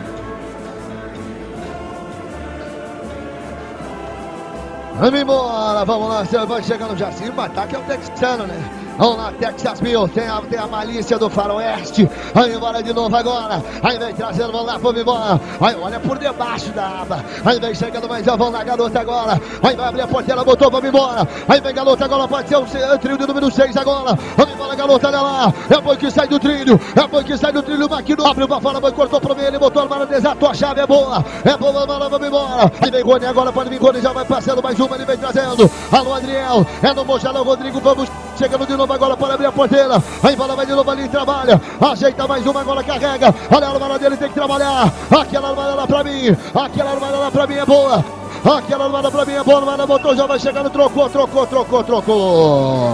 Vamos embora, vamos lá. Você vai chegando já assim. O ataque é o texano, né? Vamos lá, Texas Mil, tem a, tem a malícia do faroeste. Aí embora de novo agora. Aí vem trazendo, vamos lá, vamos embora. Aí olha por debaixo da aba. Aí vem chegando mais, vamos lá, garota agora. Aí vai abrir a porteira, botou, vamos embora. Aí vem garota agora, pode ser o, o trilho de número seis agora. Vamos embora, garota, olha lá. É a boi que sai do trilho, é a boi que sai do trilho. Maquino abriu pra fora, boi cortou pro meio, ele botou a armada, desatou a chave, é boa. É boa, vamos lá, vamos embora. Aí vem Rony agora, pode vir Rony, já vai passando mais uma, ele vem trazendo. Alô, Adriel, é no Mochalão, Rodrigo, vamos chegando de novo agora para abrir a porteira. Aí bola vai de novo ali, trabalha. Ajeita mais uma, agora carrega. Olha a armada dele, tem que trabalhar. Aquela armada lá pra mim. Aquela armada lá pra mim é boa. Aquela armada pra mim é boa. A armada botou, já vai chegando. Trocou, trocou, trocou, trocou.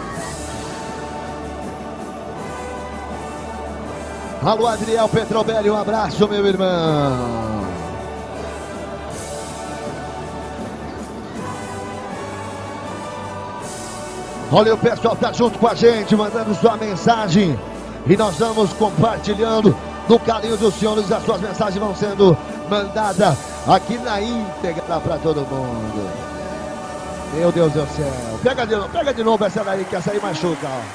Alô, Adriel Petrobelli, um abraço, meu irmão. Olha, o pessoal tá junto com a gente, mandando sua mensagem. E nós vamos compartilhando no carinho dos senhores. As suas mensagens vão sendo mandadas aqui na íntegra para todo mundo. Meu Deus do céu. Pega de novo, pega de novo essa daí, que essa aí machuca, ó.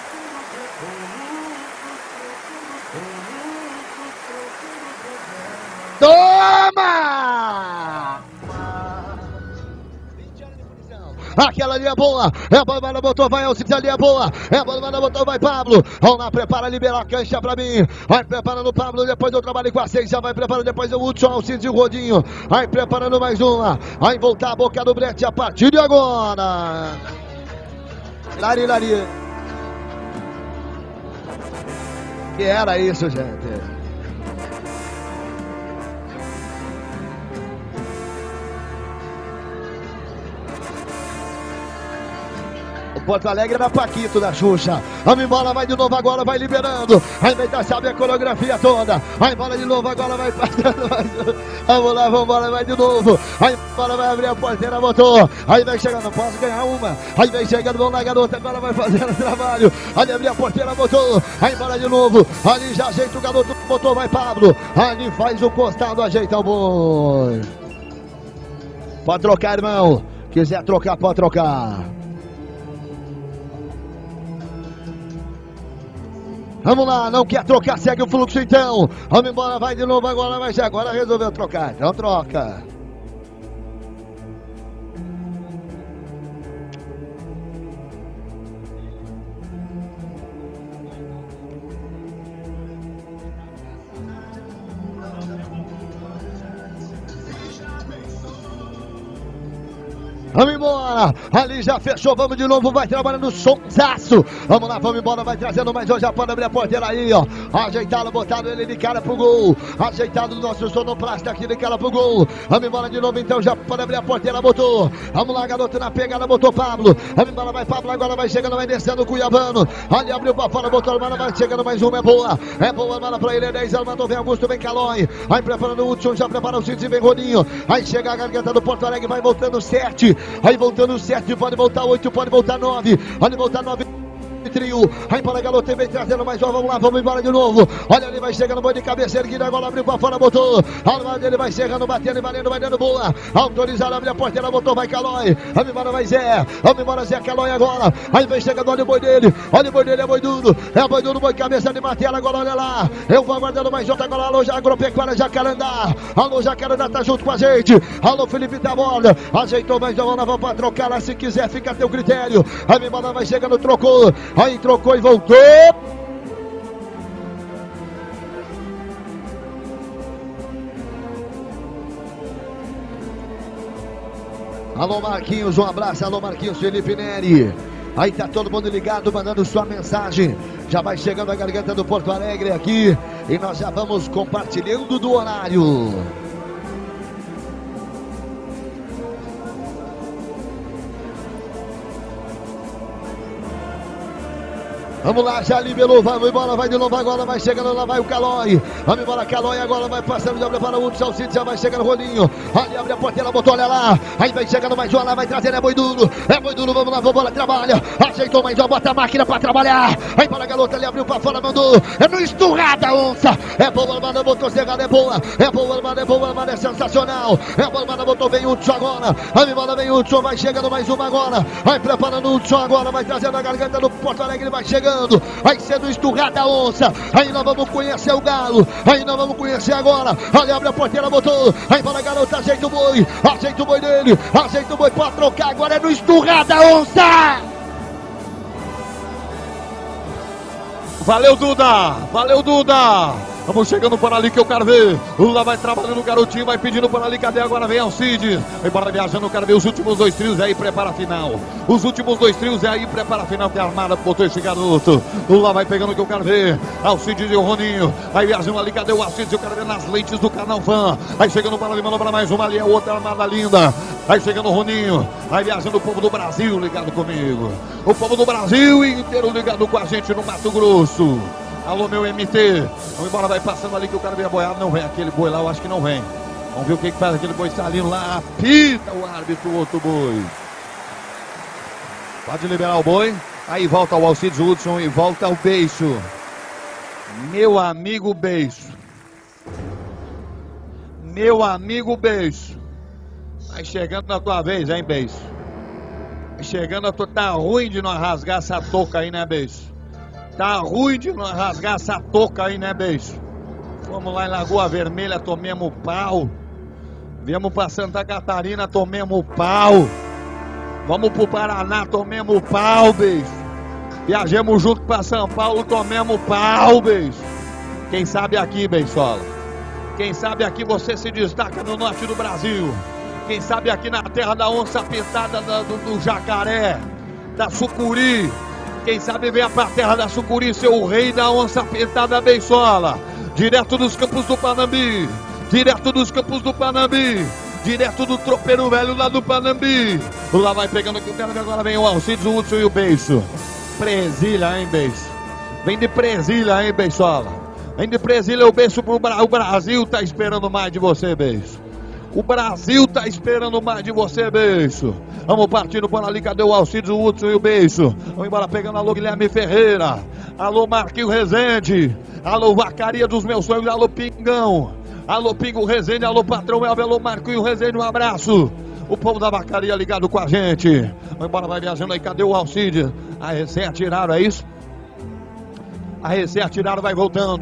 Toma! Aquela ali é boa, é a bola, botou, vai, Alcides ali é boa, é a bola, botou, vai Pablo, vamos lá, prepara, libera a cancha pra mim, vai preparando o Pablo, depois eu trabalho com a seis, já vai preparando, depois o Hudson, Alcides e o Rodinho, vai preparando mais uma, vai voltar a boca do brete a partir de agora. Lari, lari. Que era isso, gente? Porto Alegre era Paquito da Xuxa. A bola vai de novo agora, vai liberando. Aí vem, sabe a coreografia toda. Aí bola de novo agora, vai passando mais. Vamos lá, vamos embora, vai de novo. Aí bola vai abrir a porteira, botou. Aí vem chegando, posso ganhar uma. Aí vem chegando, vamos lá, garota. Agora vai fazendo o trabalho. Aí abre a porteira, botou. Aí bola de novo. Ali já ajeita o garoto, botou, vai Pablo. Ali faz o costado, ajeita o boi. Pode trocar, irmão. Quiser trocar, pode trocar. Vamos lá, não quer trocar, segue o fluxo então. Vamos embora, vai de novo agora, mas agora resolveu trocar, então troca. Vamos embora. Ali já fechou, vamos de novo, vai trabalhando o sonsaço. Vamos lá, vamos embora, vai trazendo mais um Japão, abrir a porteira aí, ó. Ajeitado, botado ele de cara pro gol. Ajeitado o nosso sonoplasta aqui de cara pro gol. Vamos embora de novo, então, Japão, abrir a porteira, botou. Vamos lá, garoto, na pegada, botou Pablo. Vamos embora, vai Pablo, agora vai chegando, vai descendo o Cuiabano. Ali abriu pra fora, botou a mano, vai chegando mais uma, é boa. É boa, mano, pra ele, é dez, mandou, vem Augusto, vem Calói. Vai preparando o Hudson, já prepara o Cid, vem Roninho. Aí chega a garganta do Porto Alegre, vai voltando sete. Aí voltando sete, pode voltar oito, pode voltar nove. Pode voltar nove. Trio, aí para a garota, vem trazendo mais uma, vamos lá, vamos embora de novo. Olha, ele vai chegando, boi de cabeça erguida, agora abriu para fora, botou. Almada, ele vai chegando, batendo e valendo, vai dando boa. Autorizado, abre a porteira, botou, vai Calói. Vamos embora, vai Zé. Vamos embora, Zé Calói agora. Aí vem chegando, olha o boi dele. Olha o boi dele, é boi duro. É boi duro, boi cabeça de martelo, agora olha lá. Eu vou aguardando mais outra, agora alô, Agropecuária Jacarandá. Alô, Jacarandá tá junto com a gente. Alô, Felipe da bola. Ajeitou mais uma, vamos para trocar lá, se quiser, fica a teu critério. Vamos embora, vai chegando, trocou. Aí trocou e voltou. Alô Marquinhos, um abraço. Alô Marquinhos, Felipe Neri. Aí tá todo mundo ligado, mandando sua mensagem. Já vai chegando a garganta do Porto Alegre aqui. E nós já vamos compartilhando do horário. Vamos lá, já liberou, vamos embora, vai de novo agora, vai chegando, lá vai o Calói. Vamos embora, Calói agora, vai passando, já prepara o Hudson, já vai chegando o Rolinho. Ali abre a porteira, botou, olha lá. Aí vai chegando mais uma lá, vai trazendo, é boi duro. É boi duro, vamos lá, vamos lá, trabalha. Ajeitou mais uma, bota a máquina pra trabalhar. Aí para a garota, ali abriu pra fora, mandou. É no esturrada, onça. É boa, mano, botou cegada, é boa. É boa, mano, é boa, mano, é sensacional. É boa, mano, botou, vem o Hudson agora. Vamos embora, vem o Hudson, vai chegando mais uma agora. Vai preparando o Hudson agora, vai trazendo a garganta do Porto Alegre, vai chegando. Vai sendo esturrada a onça. Aí nós vamos conhecer o galo. Aí nós vamos conhecer agora. Ali abre a porteira, botou. Aí para a garota, ajeita o boi. Ajeita o boi dele. Ajeita o boi para trocar. Agora é no esturrada a onça. Valeu, Duda. Valeu, Duda. Vamos chegando por ali que eu quero ver. Lula vai trabalhando o garotinho, vai pedindo por ali. Cadê agora? Vem Alcide. Vai embora viajando, eu quero ver os últimos dois trios aí, prepara a final. Os últimos dois trios aí, prepara a final. Que é armada, botou esse garoto. Lula vai pegando o que eu quero ver. Alcide e o Roninho. Aí viajando ali, cadê o Alcide? Eu quero ver nas lentes do Canal Fã. Aí chegando para ali, mandou para mais uma ali, é outra armada linda. Aí chegando o Roninho. Aí viajando o povo do Brasil ligado comigo. O povo do Brasil inteiro ligado com a gente no Mato Grosso. Alô, meu M T. Vamos embora, vai passando ali que o cara vem a boiar. Não vem aquele boi lá, eu acho que não vem. Vamos ver o que, que faz aquele boi salindo lá. Apita o árbitro, o outro boi. Pode liberar o boi. Aí volta o Alcides Hudson e volta o Beiço. Meu amigo Beiço. Meu amigo Beiço. Vai chegando na tua vez, hein, Beiço? Vai chegando a tua... Tá ruim de nós rasgar essa touca aí, né, Beiço? Tá ruim de nós rasgar essa touca aí, né, Beiço? Vamos lá em Lagoa Vermelha, tomemos pau. Viemos pra Santa Catarina, tomemos pau. Vamos pro Paraná, tomemos pau, Beiço. Viajamos junto pra São Paulo, tomemos pau, Beiço. Quem sabe aqui, Beiçola. Quem sabe aqui você se destaca no norte do Brasil. Quem sabe aqui na terra da onça pintada, do, do jacaré, da sucuri. Quem sabe venha pra terra da sucuri, ser o rei da onça pintada, Beiçola. Direto dos campos do Panambi. Direto dos campos do Panambi. Direto do tropeiro velho lá do Panambi. Lá vai pegando aqui o cara, agora vem o Alcides, o Hudson e o Beiço. Presilha, hein, Beiço? Vem de Presilha, hein, Beiçola? Vem de Presilha, o Beiço pro Brasil. O Brasil tá esperando mais de você, Beiço. O Brasil tá esperando mais de você, Beiço. Vamos partindo por ali, cadê o Alcides, o Hudson e o Beiço? Vamos embora pegando, alô Guilherme Ferreira. Alô Marquinho Rezende. Alô Vacaria dos meus sonhos, alô Pingão. Alô Pingo Rezende, alô Patrão Elber, alô Marquinho Rezende, um abraço. O povo da Vacaria ligado com a gente. Vamos embora, vai viajando aí, cadê o Alcides? A recém atiraram, é isso? A recém atiraram, vai voltando.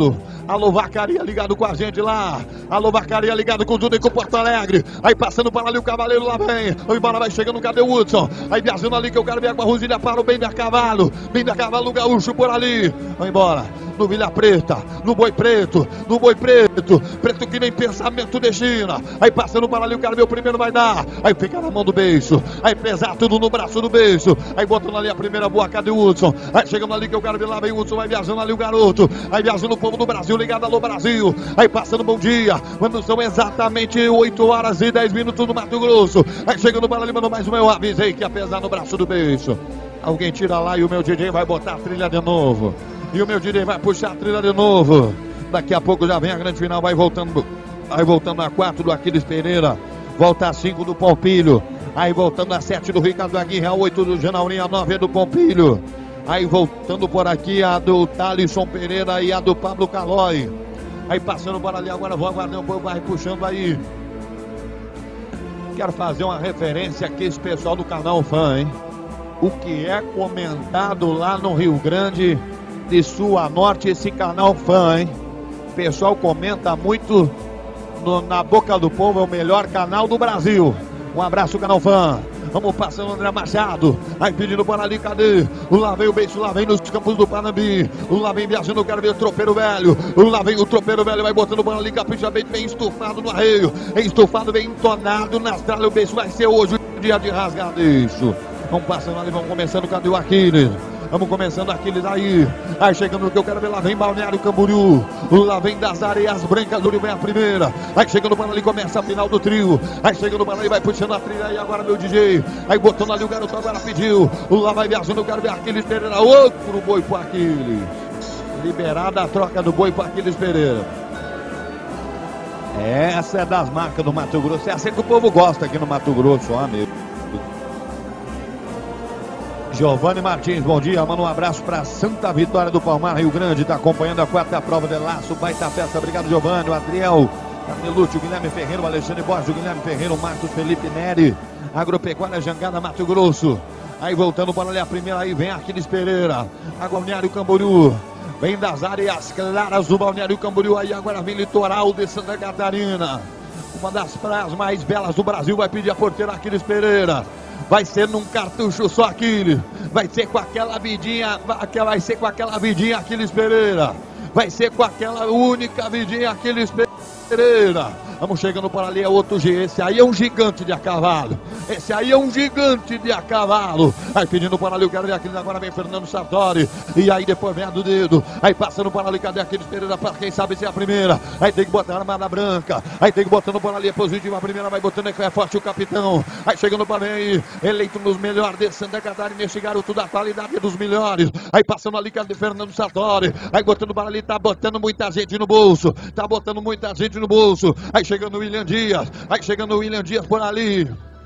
Alô, Vacaria ligado com a gente lá. Alô, Vacaria ligado com tudo e com Porto Alegre. Aí passando para ali o Cavaleiro lá vem. O embora vai chegando, cadê o Hudson? Aí viajando ali que eu quero ver com a Rosilha para o bem da cavalo. Bem da cavalo, gaúcho por ali. Vai embora. No Vilha Preta, no Boi Preto, no Boi Preto, preto que nem pensamento de China. Aí passando para ali, o cara meu primeiro vai dar. Aí fica na mão do beiço. Aí pesar tudo no braço do beiço. Aí botando ali a primeira boa, cadê o Hudson? Aí chegando ali que eu quero ver lá, vem o Hudson, vai viajando ali o garoto. Aí viajando o povo do Brasil, ligado, alô Brasil. Aí passando bom dia, quando são exatamente oito horas e dez minutos no Mato Grosso. Aí chegando para ali, mano, mais uma, eu avisei que ia pesar no braço do beiço. Alguém tira lá e o meu D J vai botar a trilha de novo. E o meu D J vai puxar a trilha de novo. Daqui a pouco já vem a grande final. Vai voltando. Vai voltando a quatro do Aquiles Pereira. Volta a cinco do Pompilho. Aí voltando a sete do Ricardo Aguirre. A oito do Janaurinho. A nove do Pompilho. Aí voltando por aqui a do Thalisson Pereira e a do Pablo Calói. Aí passando por ali. Agora vou aguardar um pouco. Vai puxando aí. Quero fazer uma referência aqui. Esse pessoal do canal Fã, hein? O que é comentado lá no Rio Grande de Sul a Norte, esse canal Fã, hein? O pessoal comenta muito no, na boca do povo, é o melhor canal do Brasil. Um abraço, canal Fã. Vamos passando o André Machado. Aí pedindo para ali, cadê? O lá vem o beijo, lá vem nos campos do Panambi. O lá vem viajando, eu quero ver o tropeiro velho. O lá vem o tropeiro velho, vai botando para ali, capricha bem, bem estufado no arreio. Bem estufado, bem entonado na estrada. O beijo vai ser hoje o dia de rasgar isso. Vamos passando ali, vamos começando, cadê o Aquiles? Vamos começando Aquiles aí. Aí chegando no que eu quero ver, lá vem Balneário Camboriú. Lá vem das Areias Brancas do Rio, vem a primeira. Aí chegando para ali, começa a final do trio. Aí chegando para ali, vai puxando a trilha aí agora, meu D J. Aí botando ali, o garoto agora pediu. Lá vai viajando, eu quero ver Aquiles Pereira. Outro boi pro Aquiles. Liberada a troca do boi pro Aquiles Pereira. Essa é das marcas do Mato Grosso. É assim que o povo gosta aqui no Mato Grosso, ó, amigo. Giovanni Martins, bom dia, manda um abraço para Santa Vitória do Palmar, Rio Grande, está acompanhando a quarta prova de laço, baita festa, obrigado Giovanni, o Adriel, Carmelute, o Guilherme Ferreira, o Alexandre Borges, o Guilherme Ferreira, o Marcos Felipe Neri, Agropecuária Jangada, Mato Grosso, aí voltando para ali a primeira, aí vem Aquiles Pereira, a Balneário Camboriú, vem das Áreas Claras do Balneário Camboriú, aí agora vem Litoral de Santa Catarina, uma das praias mais belas do Brasil, vai pedir a porteira Aquiles Pereira. Vai ser num cartucho só Aquiles. Vai ser com aquela vidinha. Vai ser com aquela vidinha Aquiles Pereira. Vai ser com aquela única vidinha Aquiles Pereira. Vamos chegando para ali, é outro G. Esse aí é um gigante de a cavalo. Esse aí é um gigante de a cavalo. Aí pedindo para ali, eu quero ver Aquiles. Agora vem Fernando Sartori. E aí depois vem a do dedo. Aí passando para ali, cadê Aquiles Pereira? Para quem sabe se é a primeira. Aí tem que botar a armada branca. Aí tem que botando para ali, é positivo. A primeira vai botando, é forte o capitão. Aí chegando para aí, eleito nos melhores de Santa Catarina. Esse garoto da qualidade dos melhores. Aí passando ali, cadê Fernando Sartori? Aí botando para ali, tá botando muita gente no bolso. Tá botando muita gente no bolso. Aí chegando o William Dias, aí chegando o William Dias por ali.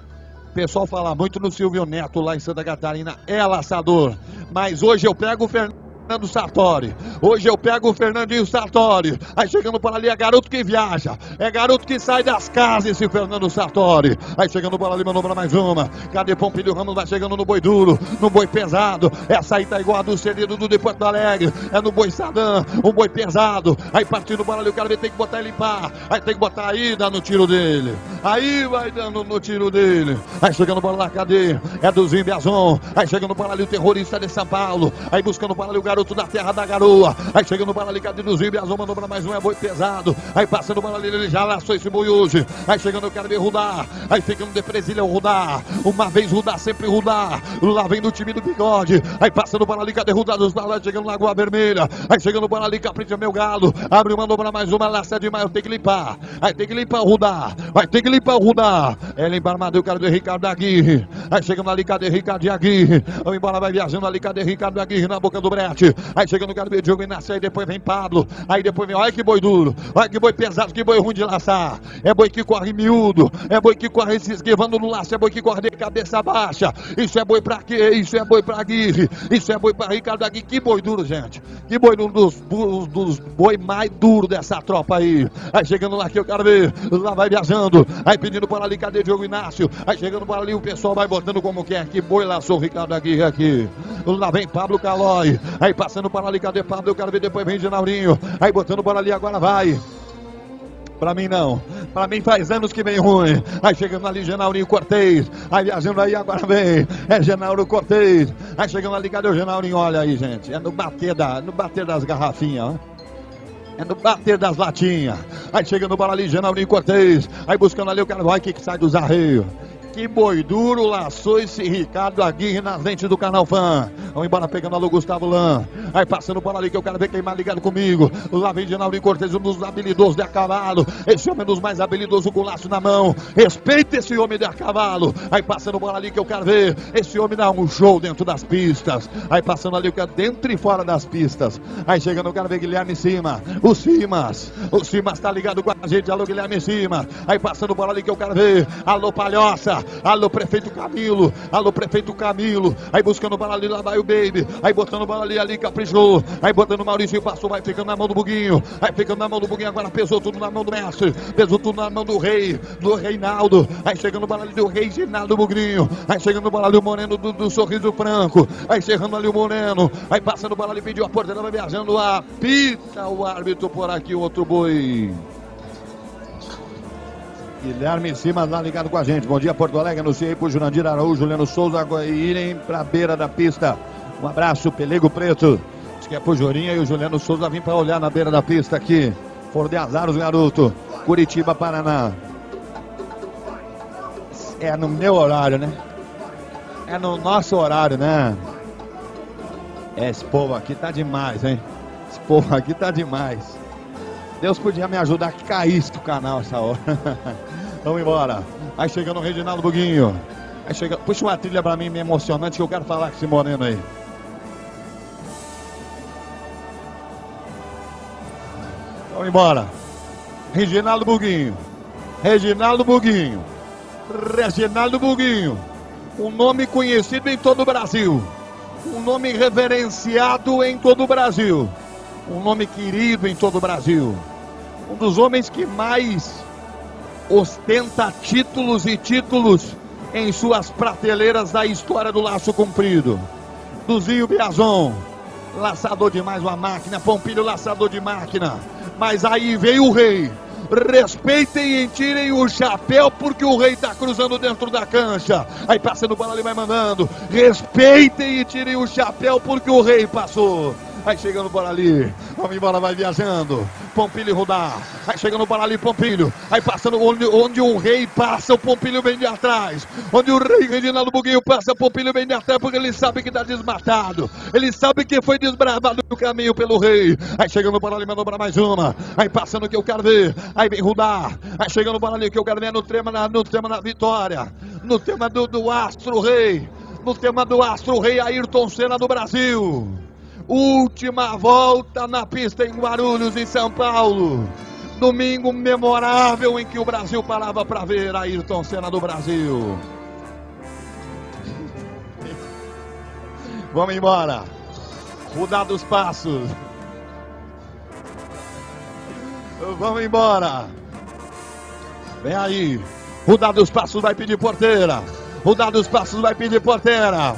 O pessoal fala muito no Silvio Neto lá em Santa Catarina, é laçador. Mas hoje eu pego o Fernando Sartori. Hoje eu pego o Fernandinho Sartori. Aí chegando por ali é garoto que viaja. É garoto que sai das casas esse Fernando Sartori. Aí chegando por ali, mandou para mais uma. Cadê Pompilho Ramos? Vai chegando no boi duro, no boi pesado. Essa aí tá igual a do cedido do de Porto Alegre. É no boi Sadam, um boi pesado. Aí partindo por ali, o cara tem que botar ele limpar. Aí tem que botar a ida no tiro dele. Aí vai dando no tiro dele. Aí chegando por lá, cadê? É do Zimbiazon. Aí chegando por ali o terrorista de São Paulo. Aí buscando por ali o garoto da terra da garoa. Aí chegando para ali, cadê do Zimbiazon? Mandou para mais um, é boi pesado. Aí passando para ali, ele já laçou esse boi hoje. Aí chegando, eu quero ver Rudar. Aí ficando de presilha o Rudar. Uma vez Rudar, sempre Rudar. Lá vem do time do bigode. Aí passando para ali, cadê Rudar dos lados? Chegando na Água Vermelha. Aí chegando para ali, capricha meu galo. Abriu, mandou para mais uma, laça demais. Tem que limpar. Aí tem que limpar o Rudar. Vai ter que limpar o Rudar. É limpar armado, eu quero ver Ricardo Aguirre. Aí chegando ali, cadê Ricardo Aguirre? Vamos embora, vai viajando ali, cadê Ricardo Aguirre na boca do brete? Aí chegando, quero ver Diogo Inácio, aí depois vem Pablo, aí depois vem, olha que boi duro, olha que boi pesado, que boi ruim de laçar, é boi que corre miúdo, é boi que corre se esquivando no laço, é boi que corre de cabeça baixa, isso é boi pra quê? Isso é boi pra Aguirre, isso é boi pra Ricardo Aguirre, que boi duro, gente, que boi duro, dos, dos, dos boi mais duro dessa tropa aí, aí chegando lá que eu quero ver, lá vai viajando, aí pedindo para ali, cadê Diogo Inácio, aí chegando para ali, o pessoal vai botando como quer. Que boi laçou o Ricardo Aguirre aqui. Lá vem Pablo Calói. Aí passando para ali, cadê Pablo? Eu quero ver, depois vem Genaurinho. Aí botando para ali, agora vai. Pra mim não, pra mim faz anos que vem ruim. Aí chegando ali Genaurinho Cortez. Aí viajando aí, agora vem. É Genaurinho Cortez. Aí chegando ali, cadê o Genaurinho? Olha aí, gente. É no bater, da, no bater das garrafinhas, ó. É no bater das latinhas. Aí chegando para ali, Genaurinho Cortez. Aí buscando ali o cara, vai que, que sai dos arreios. Que boi duro laçou esse Ricardo Aguirre na frente do Canal Fã. Vamos embora pegando ali o Gustavo Lan. Aí passando por ali que eu quero ver quem mais ligado comigo. Lá vem Genaurinho Cortez, um dos habilidosos de a cavalo. Esse homem é um dos mais habilidosos com o laço na mão. Respeita esse homem de a cavalo. Aí passando por ali que eu quero ver. Esse homem dá um show dentro das pistas. Aí passando ali eu quero dentro e fora das pistas. Aí chegando eu quero ver Guilherme em cima. O Simas. O Simas tá ligado com a gente. Alô Guilherme em cima. Aí passando por ali que eu quero ver. Alô Palhoça. Alô prefeito Camilo, alô prefeito Camilo, aí buscando bala ali, lá vai o Baby, aí botando bala ali, ali caprichou, aí botando o Maurício, passou, vai ficando na mão do Buguinho, aí ficando na mão do Buguinho, agora pesou tudo na mão do mestre, pesou tudo na mão do rei, do Reinaldo, aí chegando bala ali do rei Reinaldo Buguinho, aí chegando bala ali o Moreno do, do Sorriso Franco, aí chegando ali o Moreno, aí passando bala ali, pediu a porteira, vai viajando, apita o árbitro por aqui, outro boi. Guilherme em cima, lá ligado com a gente. Bom dia, Porto Alegre. Anunciei por Jurandir Araújo, Juliano Souza irem para a beira da pista. Um abraço, Pelego Preto. Diz que é por Jorinha e o Juliano Souza vim para olhar na beira da pista aqui. Foram de azar os garotos. Curitiba, Paraná. É no meu horário, né? É no nosso horário, né? Esse povo aqui tá demais, hein? Esse povo aqui tá demais. Deus podia me ajudar que caísse o canal essa hora. Vamos embora. Aí chegando o Reginaldo Buguinho. Aí chega... Puxa uma trilha pra mim, meio emocionante, que eu quero falar com esse moreno aí. Vamos embora. Reginaldo Buguinho. Reginaldo Buguinho. Reginaldo Buguinho. Um nome conhecido em todo o Brasil. Um nome reverenciado em todo o Brasil. Um nome querido em todo o Brasil. Um dos homens que mais ostenta títulos e títulos em suas prateleiras da história do laço comprido. Duzinho Biazon, laçador de mais uma máquina. Pompilho, laçador de máquina. Mas aí veio o rei. Respeitem e tirem o chapéu, porque o rei está cruzando dentro da cancha. Aí passando bola ali, vai mandando. Respeitem e tirem o chapéu, porque o rei passou. Aí chegando por ali, vamos embora, vai viajando. Pompilho rodar. Aí chegando por ali, Pompilho. Aí passando onde, onde o rei passa, o Pompilho vem de atrás. Onde o rei Reginaldo Buguinho passa, o Pompilho vem de atrás, porque ele sabe que está desmatado. Ele sabe que foi desbravado o caminho pelo rei. Aí chegando por ali, mandou para mais uma. Aí passando que eu quero ver. Aí vem rodar. Aí chegando por ali, que eu quero ver no tema, na, no tema da vitória. No tema do, do Astro Rei. No tema do Astro Rei Ayrton Senna do Brasil. Última volta na pista em Guarulhos, em São Paulo. Domingo memorável em que o Brasil parava para ver Ayrton Senna do Brasil. Vamos embora. Mudar dos passos. Vamos embora. Vem aí. Mudar dos passos, vai pedir porteira. Mudar dos passos, vai pedir porteira.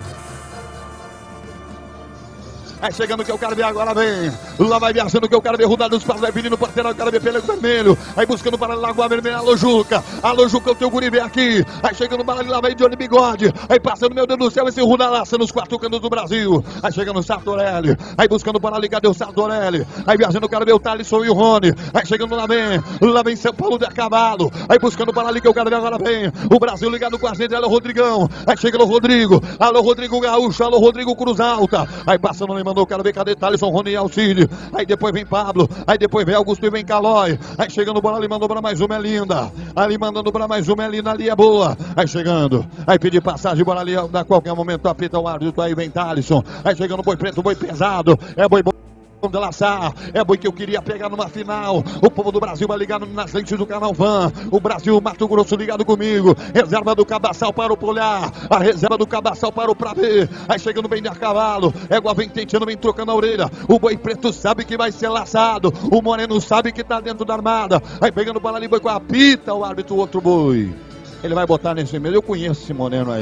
Aí chegando que eu quero ver, agora vem. Lá vai viajando que eu quero ver, rodado dos passos, vai pedindo porteira, eu quero ver Pelego Vermelho. Aí buscando para Lagoa Vermelha, alô Juca. Alô Juca, o teu guri vem aqui. Aí chegando para ali, lá vai Johnny Bigode. Aí passando, meu Deus do céu, esse Ruda laça nos quatro cantos do Brasil. Aí chegando o Sartorelli. Aí buscando para ali, cadê o Sartorelli? Aí viajando, eu quero ver o Thalisson e o Rony. Aí chegando lá vem, lá vem São Paulo de a cavalo. Aí buscando para ali que eu quero ver, agora vem. O Brasil ligado com a gente, alô Rodrigão. Aí chegando o Rodrigo. Alô Rodrigo Gaúcho, alô Rodrigo Cruz Alta. Aí passando, me mandou, quero ver, cadê Thalisson, Rony e Auxílio. Aí depois vem Pablo, aí depois vem Augusto e vem Calói. Aí chegando bola ali, mandou para mais uma, é linda. Ali mandando para mais uma, é linda, ali é boa. Aí chegando, aí pedir passagem, bola ali, a qualquer momento apita o árbitro, aí vem Thalisson. Aí chegando boi preto, boi pesado, é boi bom de laçar, é boi que eu queria pegar numa final. O povo do Brasil vai ligado nas lentes do Canal Fã. O Brasil, Mato Grosso ligado comigo. Reserva do Cabaçal para o Polhar, a reserva do Cabaçal para o Pravê. Aí chegando bem de a cavalo, égua vem tentando, vem trocando a orelha. O boi preto sabe que vai ser laçado, o moreno sabe que tá dentro da armada. Aí pegando bola ali, boi com a pita, o árbitro, outro boi. Ele vai botar nesse meio, eu conheço esse moreno aí.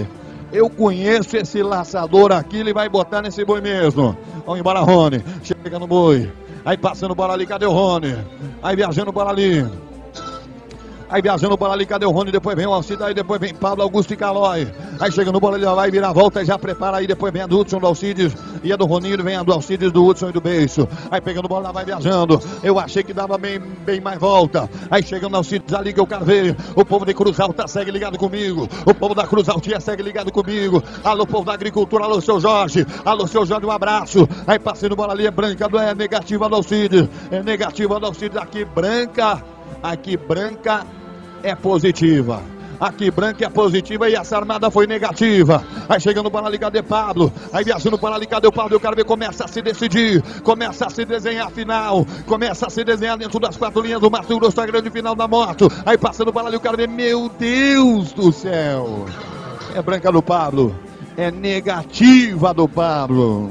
Eu conheço esse laçador aqui, ele vai botar nesse boi mesmo. Vamos embora, Rony. Chega no boi. Aí passando bola ali, cadê o Rony? Aí viajando bola ali. Aí viajando bola ali, cadê o Rony? Depois vem o Alcides, aí depois vem Pablo Augusto e Calói. Aí chega no bola, ele vai virar a volta e já prepara. Aí depois vem a do Hudson, do Alcides e a do Roninho, vem a do Alcides, do Hudson e do Beiço. Aí pegando bola, vai viajando. Eu achei que dava bem, bem mais volta. Aí chegando no Alcides ali que eu quero ver. O povo de Cruz Alta segue ligado comigo. O povo da Cruz Alta segue ligado comigo. Alô, povo da agricultura, alô, seu Jorge. Alô, seu Jorge, um abraço. Aí passando bola ali, é branca, é negativa do Alcides. É negativa do Alcides, aqui branca. Aqui branca é positiva. Aqui branca é positiva e essa armada foi negativa. Aí chegando para ali, cadê Pablo? Aí viajando para ali, cadê o Pablo? Eu quero ver, começa a se decidir, começa a se desenhar a final, começa a se desenhar dentro das quatro linhas do Mato Grosso, a grande final da moto. Aí passando para ali, eu quero ver, meu Deus do céu. É branca do Pablo, é negativa do Pablo.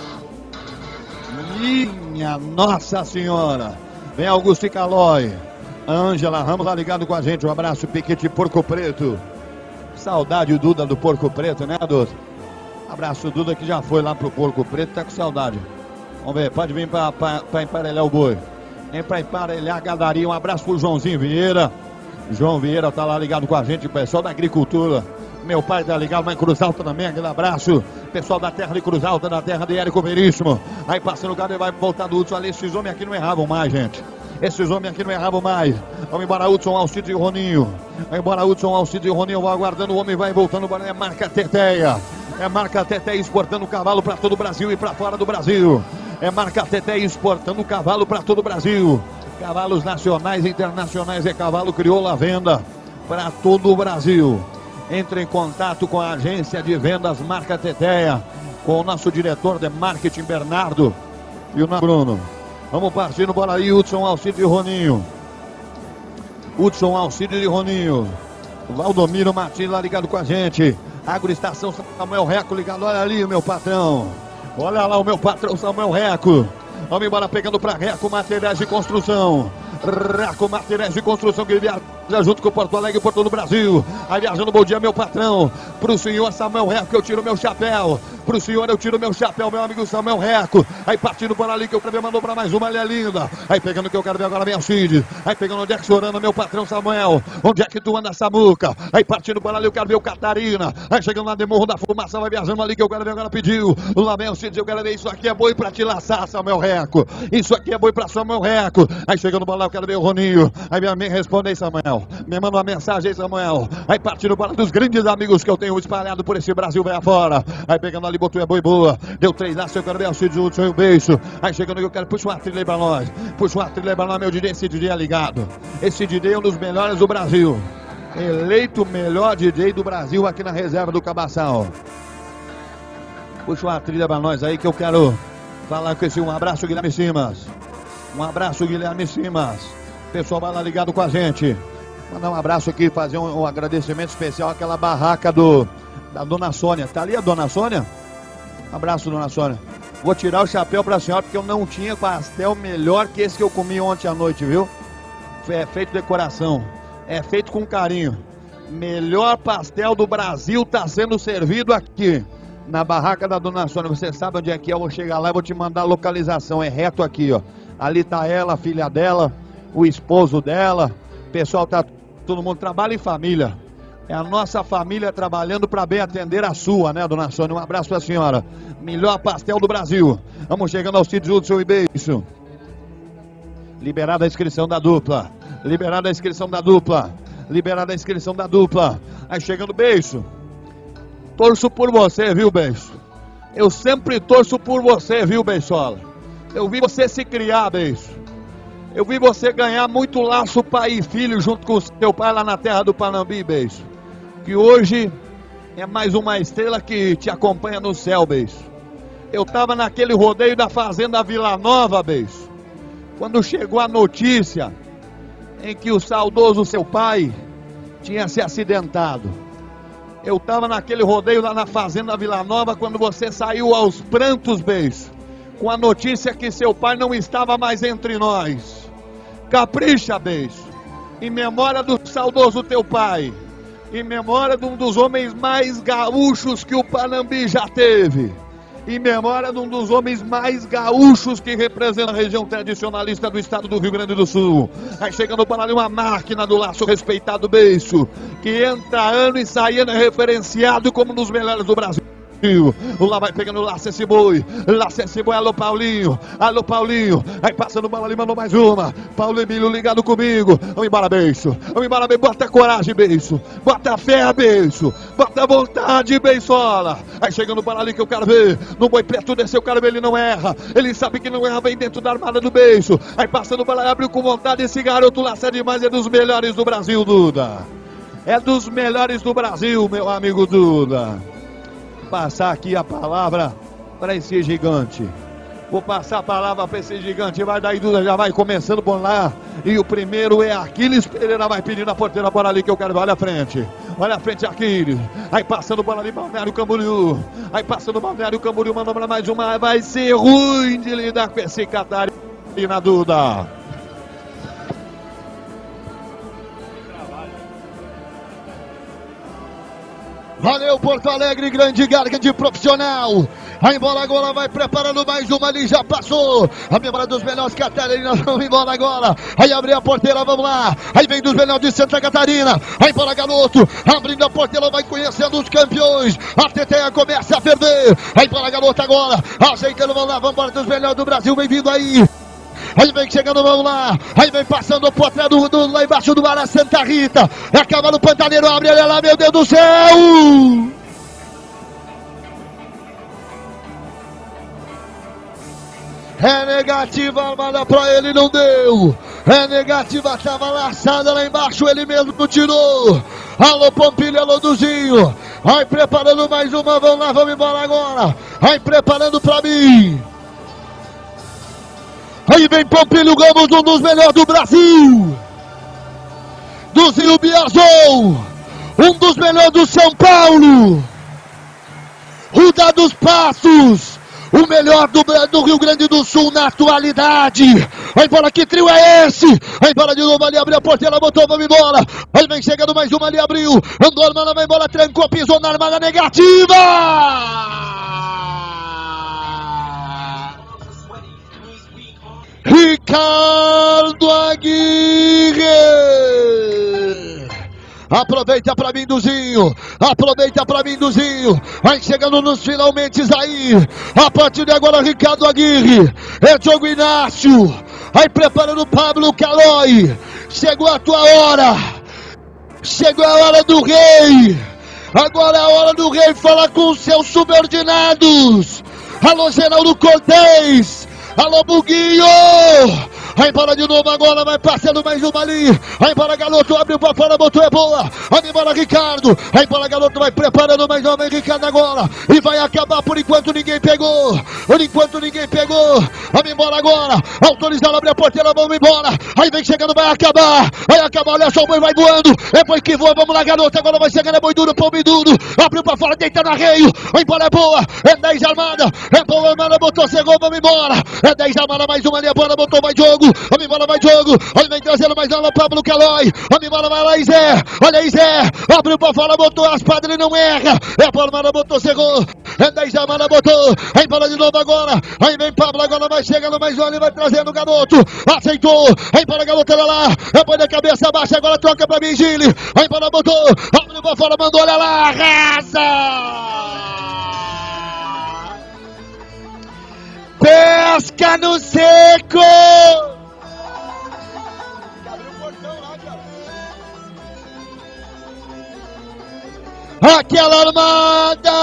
Minha Nossa Senhora. Vem Augusto e Calói. Ângela Ramos lá ligado com a gente, um abraço, Piquete Porco Preto. Saudade, Duda, do Porco Preto, né, Duda? Abraço, Duda, que já foi lá pro Porco Preto, tá com saudade. Vamos ver, pode vir pra, pra, pra emparelhar o boi. Vem pra emparelhar a gadaria, um abraço pro Joãozinho Vieira. João Vieira tá lá ligado com a gente, pessoal da agricultura. Meu pai tá ligado lá em Cruz Alta também, aquele abraço. Pessoal da terra de Cruz Alta, da terra de Érico Veríssimo. Aí passando o cara e vai voltar do Hudson ali, esses homens aqui não erravam mais, gente. Esses homens aqui não erravam mais. Vamos embora, Hudson, Alcides e Roninho. Vai embora, Hudson, Alcides e Roninho. Vai aguardando, o homem vai voltando. É marca Teteia. É marca Teteia exportando o cavalo para todo o Brasil e para fora do Brasil. É marca Teteia exportando o cavalo para todo o Brasil. Cavalos nacionais e internacionais. É cavalo crioulo à venda para todo o Brasil. Entre em contato com a agência de vendas Marca Teteia, com o nosso diretor de marketing, Bernardo, e o Bruno. Vamos partir no bola aí, Hudson, Alcides e Roninho. Hudson, Alcides e Roninho. Valdomiro Martins lá ligado com a gente. Agroestação Samuel Reco ligado, olha ali o meu patrão. Olha lá o meu patrão Samuel Reco. Vamos embora pegando para Reco Materiais de Construção. Reco Materiais de Construção que viaja junto com o Porto Alegre e Porto do Brasil. Aí viajando, bom dia meu patrão. Pro senhor Samuel Reco eu tiro meu chapéu. Pro senhor eu tiro meu chapéu, meu amigo Samuel Reco. Aí partindo para ali que eu quero ver, mandou para mais uma, ali é linda. Aí pegando o que eu quero ver agora, minha Alcides. Aí pegando onde é que chorando, meu patrão Samuel. Onde é que tu anda, Samuca? Aí partindo para ali eu quero ver o Catarina. Aí chegando lá de Morro da Fumaça, vai viajando ali que eu quero ver agora, pediu. Lá vem Alcides, eu quero ver, isso aqui é boi para te laçar, Samuel Reco. Isso aqui é boi para Samuel Reco. Aí chegando para lá eu quero ver o Roninho. Aí minha mãe responde aí, Samuel. Me manda uma mensagem aí, Samuel. Aí partindo para dos grandes amigos que eu tenho espalhado por esse Brasil, vai afora. Aí pegando ali, botou é boi boa. Deu três laços, eu quero ver Alcides, Hudson e o Beiço. Aí chegando eu quero, puxa uma trilha aí pra nós. Puxa uma trilha aí pra nós, meu D J. Esse D J é ligado. Esse D J é um dos melhores do Brasil. Eleito o melhor D J do Brasil aqui na reserva do Cabaçal. Puxa uma trilha pra nós aí que eu quero falar com esse. Um abraço, Guilherme Simas. Um abraço, Guilherme Simas. Pessoal vai lá ligado com a gente. Mandar um abraço aqui, fazer um, um agradecimento especial àquela barraca do, da Dona Sônia. Tá ali a Dona Sônia? Um abraço, Dona Sônia. Vou tirar o chapéu pra senhora porque eu não tinha pastel melhor que esse que eu comi ontem à noite, viu? É feito de coração. É feito com carinho. Melhor pastel do Brasil tá sendo servido aqui na barraca da Dona Sônia. Você sabe onde é que é? Eu vou chegar lá e vou te mandar a localização. É reto aqui, ó. Ali tá ela, a filha dela, o esposo dela. O pessoal tá, todo mundo trabalha em família. É a nossa família trabalhando para bem atender a sua, né, Dona Sônia? Um abraço pra senhora. Melhor pastel do Brasil. Vamos chegando ao Alcides, Hudson e Beiço. Liberada a inscrição da dupla. Liberada a inscrição da dupla. Liberada a inscrição da dupla. Aí chegando Beiço. Torço por você, viu, Beiço? Eu sempre torço por você, viu, Beiçola? Eu vi você se criar, Beiço. Eu vi você ganhar muito laço pai e filho junto com o seu pai lá na terra do Panambi, Beiço. Que hoje é mais uma estrela que te acompanha no céu, Beiço. Eu tava naquele rodeio da Fazenda Vila Nova, Beiço. Quando chegou a notícia em que o saudoso seu pai tinha se acidentado. Eu tava naquele rodeio lá na Fazenda Vila Nova quando você saiu aos prantos, Beiço. Com a notícia que seu pai não estava mais entre nós. Capricha, Beiço. Em memória do saudoso teu pai. em memória de um dos homens mais gaúchos que o Panambi já teve. Em memória de um dos homens mais gaúchos que representa a região tradicionalista do estado do Rio Grande do Sul. Aí chegando para ali uma máquina do laço respeitado Beiço, que entra ano e sai ano é referenciado como um dos melhores do Brasil. Lá vai pegando o laço esse boi, laço esse boi, alô Paulinho, alô Paulinho, aí passando bola ali, mandou mais uma, Paulo Emílio ligado comigo, vamos embora Beiço, vamos embora Beiço, bota coragem Beiço, bota fé Beiço, bota vontade Beiçola, aí chegando para ali que eu quero ver, no boi preto desceu, eu quero ver, ele não erra, ele sabe que não erra, vem dentro da armada do Beiço, aí passando bola, abriu com vontade, esse garoto laço é demais, é dos melhores do Brasil Duda, é dos melhores do Brasil meu amigo Duda. Passar aqui a palavra para esse gigante. Vou passar a palavra para esse gigante. Vai daí, Duda, já vai começando por lá. E o primeiro é Aquiles Pereira. Vai pedindo a porteira por ali que eu quero ver. Olha a frente. Olha a frente, Aquiles. Aí passando por ali, Balneário Camboriú. Aí passando Balneário Camboriú. Mandou para mais uma. Vai ser ruim de lidar com esse Catarina, Duda. Valeu, Porto Alegre, grande garga de profissional. Aí embora agora, vai preparando mais uma ali, já passou. A memória dos melhores Catarinas, vamos embora agora. Aí abre a porteira, vamos lá. Aí vem dos melhores de Santa Catarina. Aí embora, garoto, abrindo a porteira, vai conhecendo os campeões. A teteia começa a ferver. Aí embora, garoto, agora. Ajeitando, vamos lá, vamos embora dos melhores do Brasil, bem-vindo aí. Aí vem chegando, vamos lá. Aí vem passando por trás do, do, lá embaixo do mar, a Santa Rita. Acaba no Pantaneiro, abre ele lá, meu Deus do céu. É negativa, armada pra ele, não deu. É negativa, tava laçada lá embaixo, ele mesmo não tirou. Alô Pompilho, alô Duzinho. Aí preparando mais uma, vamos lá, vamos embora agora. Aí preparando pra mim. Aí vem Pompilho Gomes, um dos melhores do Brasil. Duzinho Biazou, um dos melhores do São Paulo. Ruda dos Passos, o melhor do, do Rio Grande do Sul na atualidade. Aí embora, que trio é esse? Aí embora de novo ali, abriu a porteira, botou, vamos embora. Aí vem chegando mais uma ali, abriu. Andou a armada, vai embora, trancou, pisou na armada negativa. Ricardo Aguirre. Aproveita pra mim, Duzinho. Aproveita pra mim, Duzinho. Vai chegando nos finalmente aí. A partir de agora, Ricardo Aguirre. É Diogo Inácio. Aí preparando o Pablo Calói. Chegou a tua hora. Chegou a hora do rei. Agora é a hora do rei falar com os seus subordinados. Alô, Geraldo Cortez. Alô, Buguinho! Aí embora de novo agora, vai passando mais uma ali. Aí embora, garoto, abriu pra fora, botou, é boa. Aí embora, Ricardo. Aí embora, garoto, vai preparando mais uma, vem Ricardo agora. E vai acabar, por enquanto ninguém pegou. Por enquanto ninguém pegou. Vamos embora agora. Autorizado, abre a porteira, vamos embora. Aí vem chegando, vai acabar. Vai acabar, olha só, o boi vai voando. É boi que voa, vamos lá, garoto. Agora vai chegando, é boi duro, pão duro. Abriu pra fora, deita na arreio. Aí embora, é boa. É dez armada. É boa, armada, botou, chegou, vamos embora. É dez armada, mais uma ali, a bola, botou, vai jogo. Vamos embora, vai jogo. Olha, vem trazendo mais uma, Pablo Calói. Vamos embora, vai lá, Zé. Olha aí, Zé. Abriu pra fora, botou as padres, ele não erra. É a bola, armada, botou, chegou. É dez armada, botou. Aí bola de novo agora. Aí vem Pablo, agora vai chegando mais uma ali, vai trazendo o garoto. Aceitou. Aí para a garota lá. É põe a cabeça baixa, agora troca pra mim, Gile. Aí bola, botou. Abriu pra fora, mandou, olha lá. Arrasa! Pesca no seco! Aquela armada!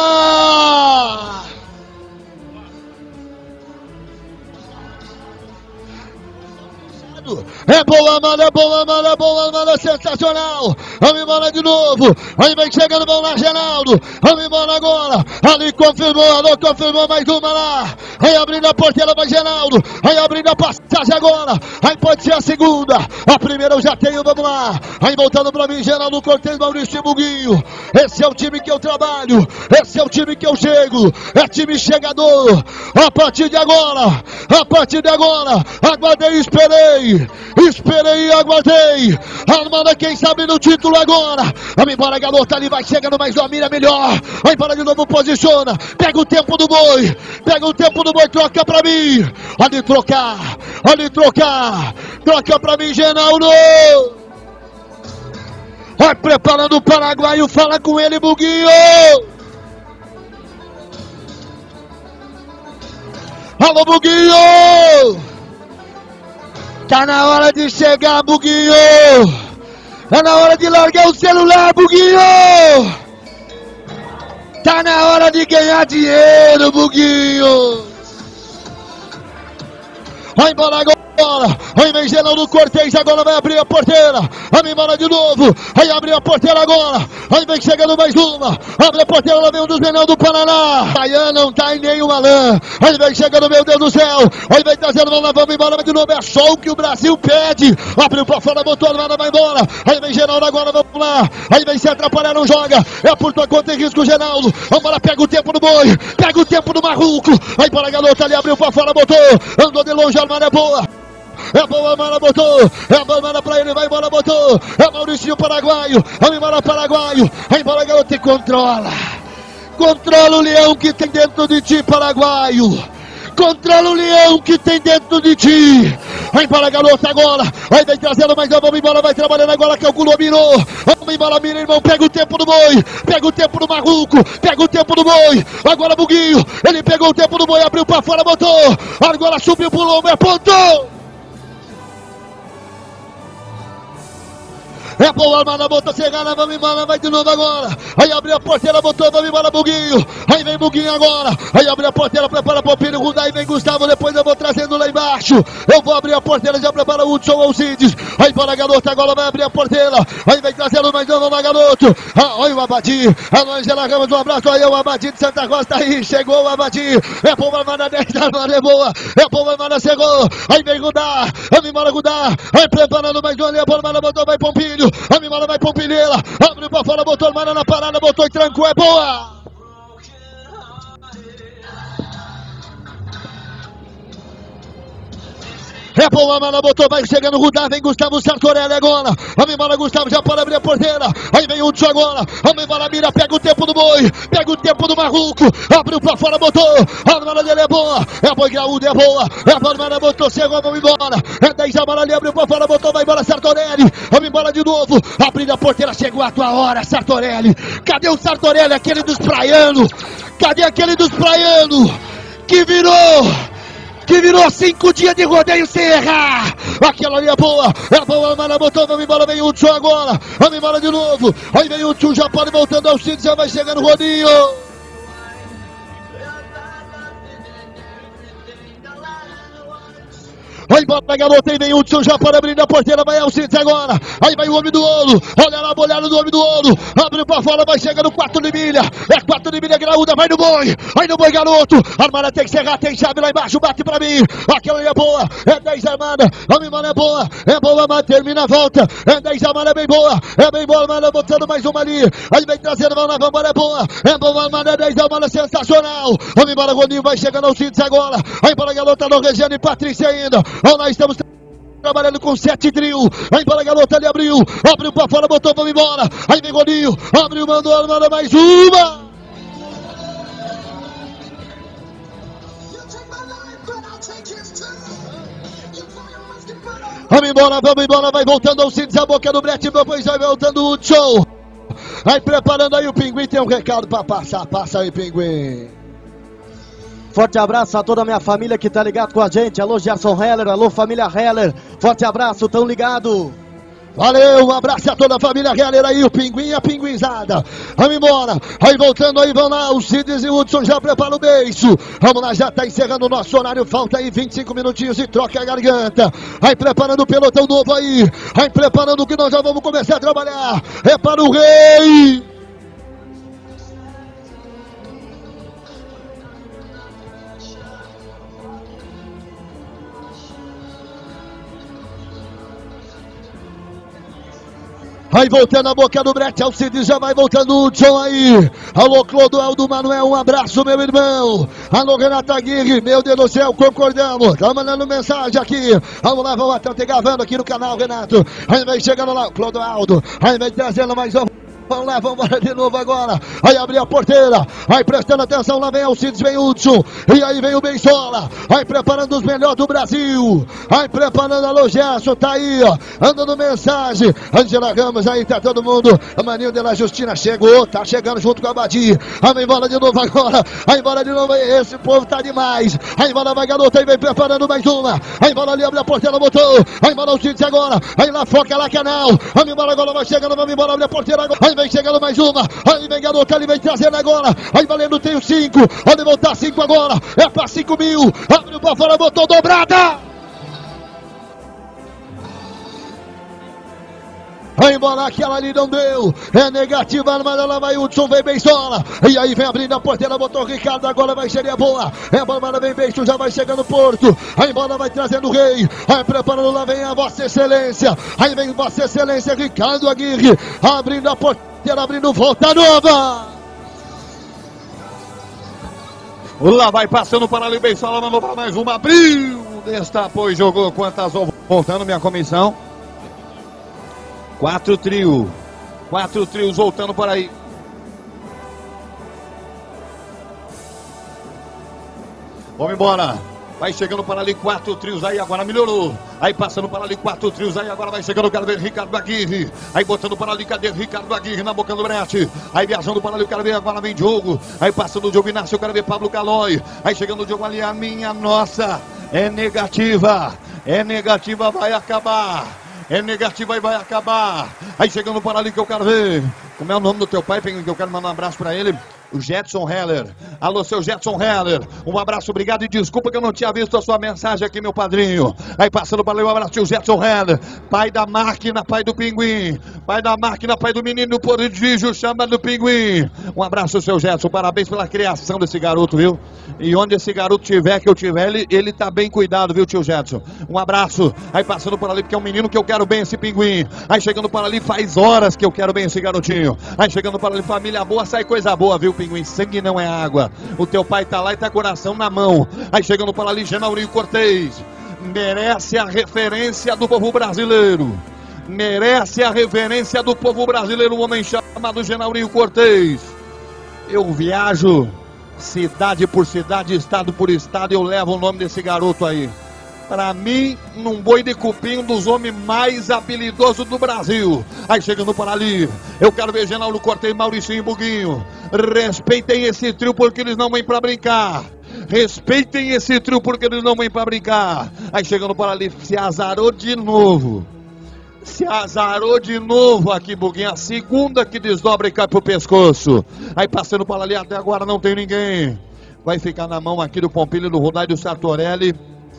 É boa, mano, é boa, mano, é boa, mano, é sensacional. Vamos embora de novo. Aí vem chegando, vamos lá, Geraldo. Vamos embora agora. Ali confirmou, alô, confirmou mais uma lá. Vai abrindo a porteira, vai Geraldo. Vai abrindo a passagem agora. Aí pode ser a segunda. A primeira eu já tenho, vamos lá. Aí voltando pra mim, Geraldo Cortez, Maurício e Buguinho. Esse é o time que eu trabalho. Esse é o time que eu chego. É time chegador. A partir de agora, a partir de agora, aguardei e esperei. Esperei e aguardei. Armada, quem sabe no título agora. Vamos embora, garota, ali vai chegando mais uma mira melhor. Vai para de novo, posiciona. Pega o tempo do boi. Pega o tempo do boi, troca pra mim. Ali trocar, ali trocar. Troca pra mim, Genaldo. Vai preparando o paraguaio, fala com ele, Buguinho. Alô, Buguinho. Tá na hora de chegar, Buguinho. Tá na hora de largar o celular, Buguinho. Tá na hora de ganhar dinheiro, Buguinho. Vai embora agora. Vai vem Geraldo Cortez, agora vai abrir a porteira. Vai embora de novo. Vai abrir a porteira agora. Aí vem chegando mais uma. Abre a porteira, lá vem um dos menores do Paraná. Taian não tá em nenhuma lã. Aí vem chegando, meu Deus do céu. Aí vem trazendo, vamos lá, vamos embora. Vai de novo, é só o que o Brasil pede. Abriu pra fora, botou a armada, vai embora. Aí vem Geraldo agora, vamos lá. Aí vem se atrapalhar, não joga. É por tua conta e risco, Geraldo. Vamos lá, pega o tempo do boi. Pega o tempo do Marruco. Aí para a garota ali, abriu pra fora, botou. Andou de longe, a armada é boa. É boa, Mara, botou. É boa, Mara pra ele, vai embora, botou. É Maurício Paraguaio. Vai embora, Paraguaio. Vai embora, garoto, e controla. Controla o leão que tem dentro de ti, Paraguaio. Controla o leão que tem dentro de ti. Vai embora, garota, agora. Aí vem trazendo mais uma, vamos embora, vai trabalhando agora, calculou, mirou. Vamos embora, mira, irmão, pega o tempo do boi. Pega o tempo do Marruco. Pega o tempo do boi. Agora, Buguinho. Ele pegou o tempo do boi, abriu pra fora, botou. Agora subiu, pulou, apontou. É boa, armada, botou, chegada, vamos embora, vai de novo agora. Aí abriu a porteira, botou, vamos embora, Buguinho. Aí vem Buguinho agora. Aí abriu a porteira, prepara para o Pino, Rudá, aí vem Gustavo, depois eu vou trazendo lá embaixo. Eu vou abrir a porteira, já prepara o Hudson Alcides. Aí para a garota, agora vai abrir a porteira. Aí vem trazendo mais uma, garoto. Ah, olha o Abadi. A Angela Ramos, um abraço. Aí o Abadi de Santa Costa, aí chegou o Abadi. É boa, armada, dez, armada é boa. É boa, armada, chegou. Aí vem Rudá. Vamos embora, Rudá. Aí preparando mais uma ali, a armada botou, vai Pompilho. A Mimala vai Pompilheira, abriu pra fora, botou a armada na parada, botou e trancou, é boa! É boa, mano, botou, vai chegando o Rudá, vem Gustavo Sartorelli agora. Vamos embora, Gustavo, já pode abrir a porteira. Aí vem o Hudson agora. Vamos embora, mira, pega o tempo do boi. Pega o tempo do Marruco. Abriu pra fora, botou. A armada dele é boa. É boi graúdo, é boa. É a armada, botou, chegou, vamos embora. É dez a ali, abriu pra fora, botou, vai embora, Sartorelli. Vamos embora de novo. Abrindo a porteira, chegou a tua hora, Sartorelli. Cadê o Sartorelli, aquele dos praianos? Cadê aquele dos praianos? Que virou... Que virou cinco dias de rodeio sem errar. Aquela ali é boa. É boa, mano, botou, vamos embora, vem o Hudson agora. Vamos embora de novo. Aí vem o Hudson, já pode voltando ao cinto, já vai chegando o Rodinho. Vai embora, garota, e vem o Hudson, já pode abrir a porteira, vai ao cinto agora. Aí vai o homem do ouro. Olha lá, bolhada do homem do ouro. Abriu pra fora, vai chegando quatro de milha. É quatro de milha, graúda, vai no boi. Vai no boi, garoto. Armada tem que serrar, tem chave lá embaixo, bate pra mim. Aquela ali é boa. É dez armada. A minha mano é boa. É boa, mas termina a volta. É dez armada, é bem boa. É bem boa, armada, botando mais uma ali. Aí vem trazendo, vamos lá, vamos embora, é boa. É boa, armada, é dez armada, sensacional. Vamos embora, Rodinho, vai chegando ao cinto agora. Aí embora, garota, no Regiane e Patrícia ainda. Olha lá, estamos trabalhando com sete drill. Aí para a garota, ele abriu. Abriu para fora, botou, vamos embora. Aí vem Godinho. Abriu, mandou, armada, mais uma. Vamos embora, vamos embora. Vai voltando ao cinto, a boca do brete. Depois vai voltando o show. Aí preparando aí o Pinguim. Tem um recado para passar. Passa aí, Pinguim. Forte abraço a toda a minha família que tá ligado com a gente. Alô, Gerson Heller, alô, família Heller. Forte abraço, tão ligado. Valeu, um abraço a toda a família Heller aí, o Pinguim e a Pinguinzada. Vamos embora, aí voltando aí, vão lá, o Cides e o Hudson já prepara o beijo. Vamos lá, já tá encerrando o nosso horário, falta aí vinte e cinco minutinhos e troca a garganta. Aí preparando o pelotão novo aí, aí preparando que nós já vamos começar a trabalhar. É para o rei. Aí voltando a boca do Brete, Alcides já vai voltando o Hudson aí. Alô, Clodoaldo Manuel, um abraço, meu irmão. Alô, Renata Aguirre, meu Deus do céu, concordamos. Tá mandando mensagem aqui. Vamos lá, vamos até gravando aqui no canal, Renato. Aí vem chegando lá, Clodoaldo. Aí vem trazendo mais um. Vamos lá, vamos lá de novo agora. Aí abre a porteira. Aí prestando atenção, lá vem Alcides, vem Hudson. E aí vem o Bensola. Aí preparando os melhores do Brasil. Aí preparando a Alô Gerson, tá aí, ó. Andando mensagem. Angela Ramos, aí tá todo mundo. A Maninho de la Justina chegou, tá chegando junto com a Badi. Aí vem bola de novo agora. Aí bola de novo, esse povo tá demais. Aí bola vai garota, aí vem preparando mais uma. Aí bola ali, abre a porteira, botou. Aí bola Alcides agora. Aí lá foca lá, canal. Aí bola agora vai chegando, vamos embora, abre a porteira agora. Aí vem chegando mais uma, aí vem garota, ele vem trazendo agora, aí valendo tem o cinco, pode voltar cinco agora, é pra cinco mil, abriu pra fora, botou dobrada. Aí bola aquela ali não deu, é negativa, mas ela vai, o Hudson vem bem sola, e aí vem abrindo a porteira, botou o Ricardo, agora vai ser boa, é a bola vem bem, já vai chegando no Porto, aí bola vai trazendo o Rei, aí preparando, lá vem a Vossa Excelência, aí vem Vossa Excelência, Ricardo Aguirre, abrindo a porteira, abrindo volta nova. Lá vai passando para ali, bem sola, mandou para mais uma, abriu, destapou e jogou, quantas voltando minha comissão. Quatro trio, quatro trios voltando por aí. Vamos embora. Vai chegando para ali quatro trios aí, agora melhorou. Aí passando para ali quatro trios aí, agora vai chegando o cara ver Ricardo Aguirre. Aí botando para ali, cadê Ricardo Aguirre na boca do Brete? Aí viajando para ali o cara ver, agora vem Diogo. Aí passando o Diogo Inácio, o cara ver Pablo Calói. Aí chegando o Diogo ali, a minha nossa. É negativa, é negativa, vai acabar. É negativa e vai acabar. Aí chegando para ali que eu quero ver. Como é o nome do teu pai, que eu quero mandar um abraço para ele. O Jetson Heller. Alô, seu Jetson Heller. Um abraço, obrigado e desculpa que eu não tinha visto a sua mensagem aqui, meu padrinho. Aí passando para ali, um abraço, o Jetson Heller. Pai da máquina, pai do pinguim. Pai da máquina, pai do menino prodígio, chama do pinguim. Um abraço, seu Jetson. Parabéns pela criação desse garoto, viu? E onde esse garoto tiver, que eu tiver, ele, ele tá bem cuidado, viu, tio Jetson? Um abraço. Aí passando por ali, porque é um menino que eu quero bem esse pinguim. Aí chegando para ali, faz horas que eu quero bem esse garotinho. Aí chegando para ali, família boa, sai coisa boa, viu, pinguim? Sangue não é água. O teu pai tá lá e tá coração na mão. Aí chegando para ali, Genaurinho Cortez. Merece a referência do povo brasileiro. Merece a referência do povo brasileiro, um homem chamado Genaurinho Cortez. Eu viajo cidade por cidade, estado por estado, eu levo o nome desse garoto aí. Para mim, num boi de cupim, um dos homens mais habilidosos do Brasil. Aí chegando para ali, eu quero ver Genaurinho Cortez, Mauricinho e Buguinho. Respeitem esse trio porque eles não vêm para brincar. Respeitem esse trio porque eles não vêm para brincar. Aí chegando para ali, se azarou de novo. Se azarou de novo aqui, Buguinho. A segunda que desdobra e cai pro pescoço. Aí passando para ali, até agora não tem ninguém. Vai ficar na mão aqui do Pompilho, do Rodai, do Sartorelli.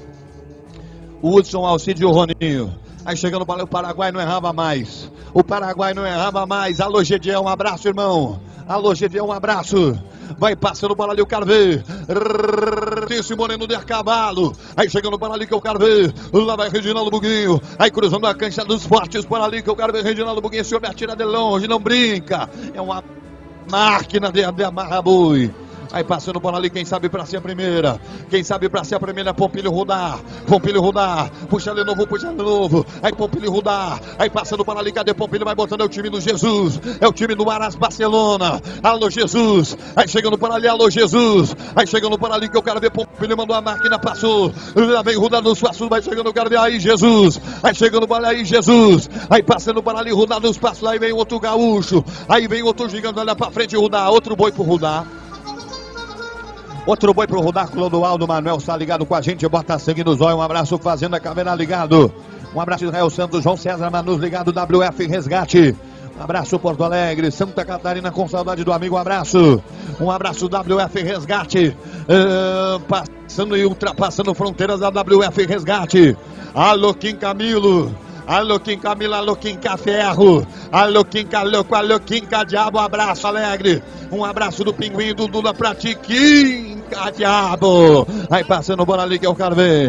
O Hudson, Alcides e o Roninho. Aí chegando para ali, o Paraguai não errava mais. O Paraguai não errava mais. Alô, Gediel, um abraço, irmão. Alô, Gediel, um abraço. Vai passando para ali, eu quero ver. Esse Moreno de cavalo. Aí chegando para ali que eu quero ver. Lá vai Reginaldo Buguinho. Aí cruzando a cancha dos fortes para ali que eu quero ver Reginaldo Buguinho. Esse homem atira de longe, não brinca. É uma máquina de, de amarra boi. Aí passando por ali, quem sabe pra ser a primeira. Quem sabe pra ser a primeira, Pompilho Rudar. Pompilho Rudar, puxa de novo, puxa de novo. Aí Pompilho Rudar, aí passando por ali, cadê Pompilho? Vai botando, é o time do Jesus. É o time do Aras Barcelona. Alô Jesus, aí chegando por ali, alô Jesus. Aí chegando por ali que eu quero ver Pompilho, mandou a máquina, passou. Lá vem Rudar nos passos, vai chegando, eu quero ver aí Jesus. Aí chegando por ali, aí Jesus. Aí passando por ali, Rudar nos passos, aí vem outro gaúcho. Aí vem outro gigante, olha pra frente, Rudar, outro boi pro Rudar. Outro boi pro Rudar, Clodoaldo Manuel está ligado com a gente, bota sangue no zóio, um abraço, Fazenda Caveira ligado. Um abraço, Israel Santos, João César Manus ligado, W F Resgate. Um abraço, Porto Alegre, Santa Catarina com saudade do amigo, um abraço. Um abraço, W F Resgate. Uh, passando e ultrapassando fronteiras da W F Resgate. Alô, Kim Camilo. Alô, Kim Camila, alô, Kim Ferro, alô, Kim Louco, alô, Kim Diabo, abraço alegre, um abraço do Pinguim do Duda pra ti, Kim Diabo. Aí passando bola ali que eu quero ver,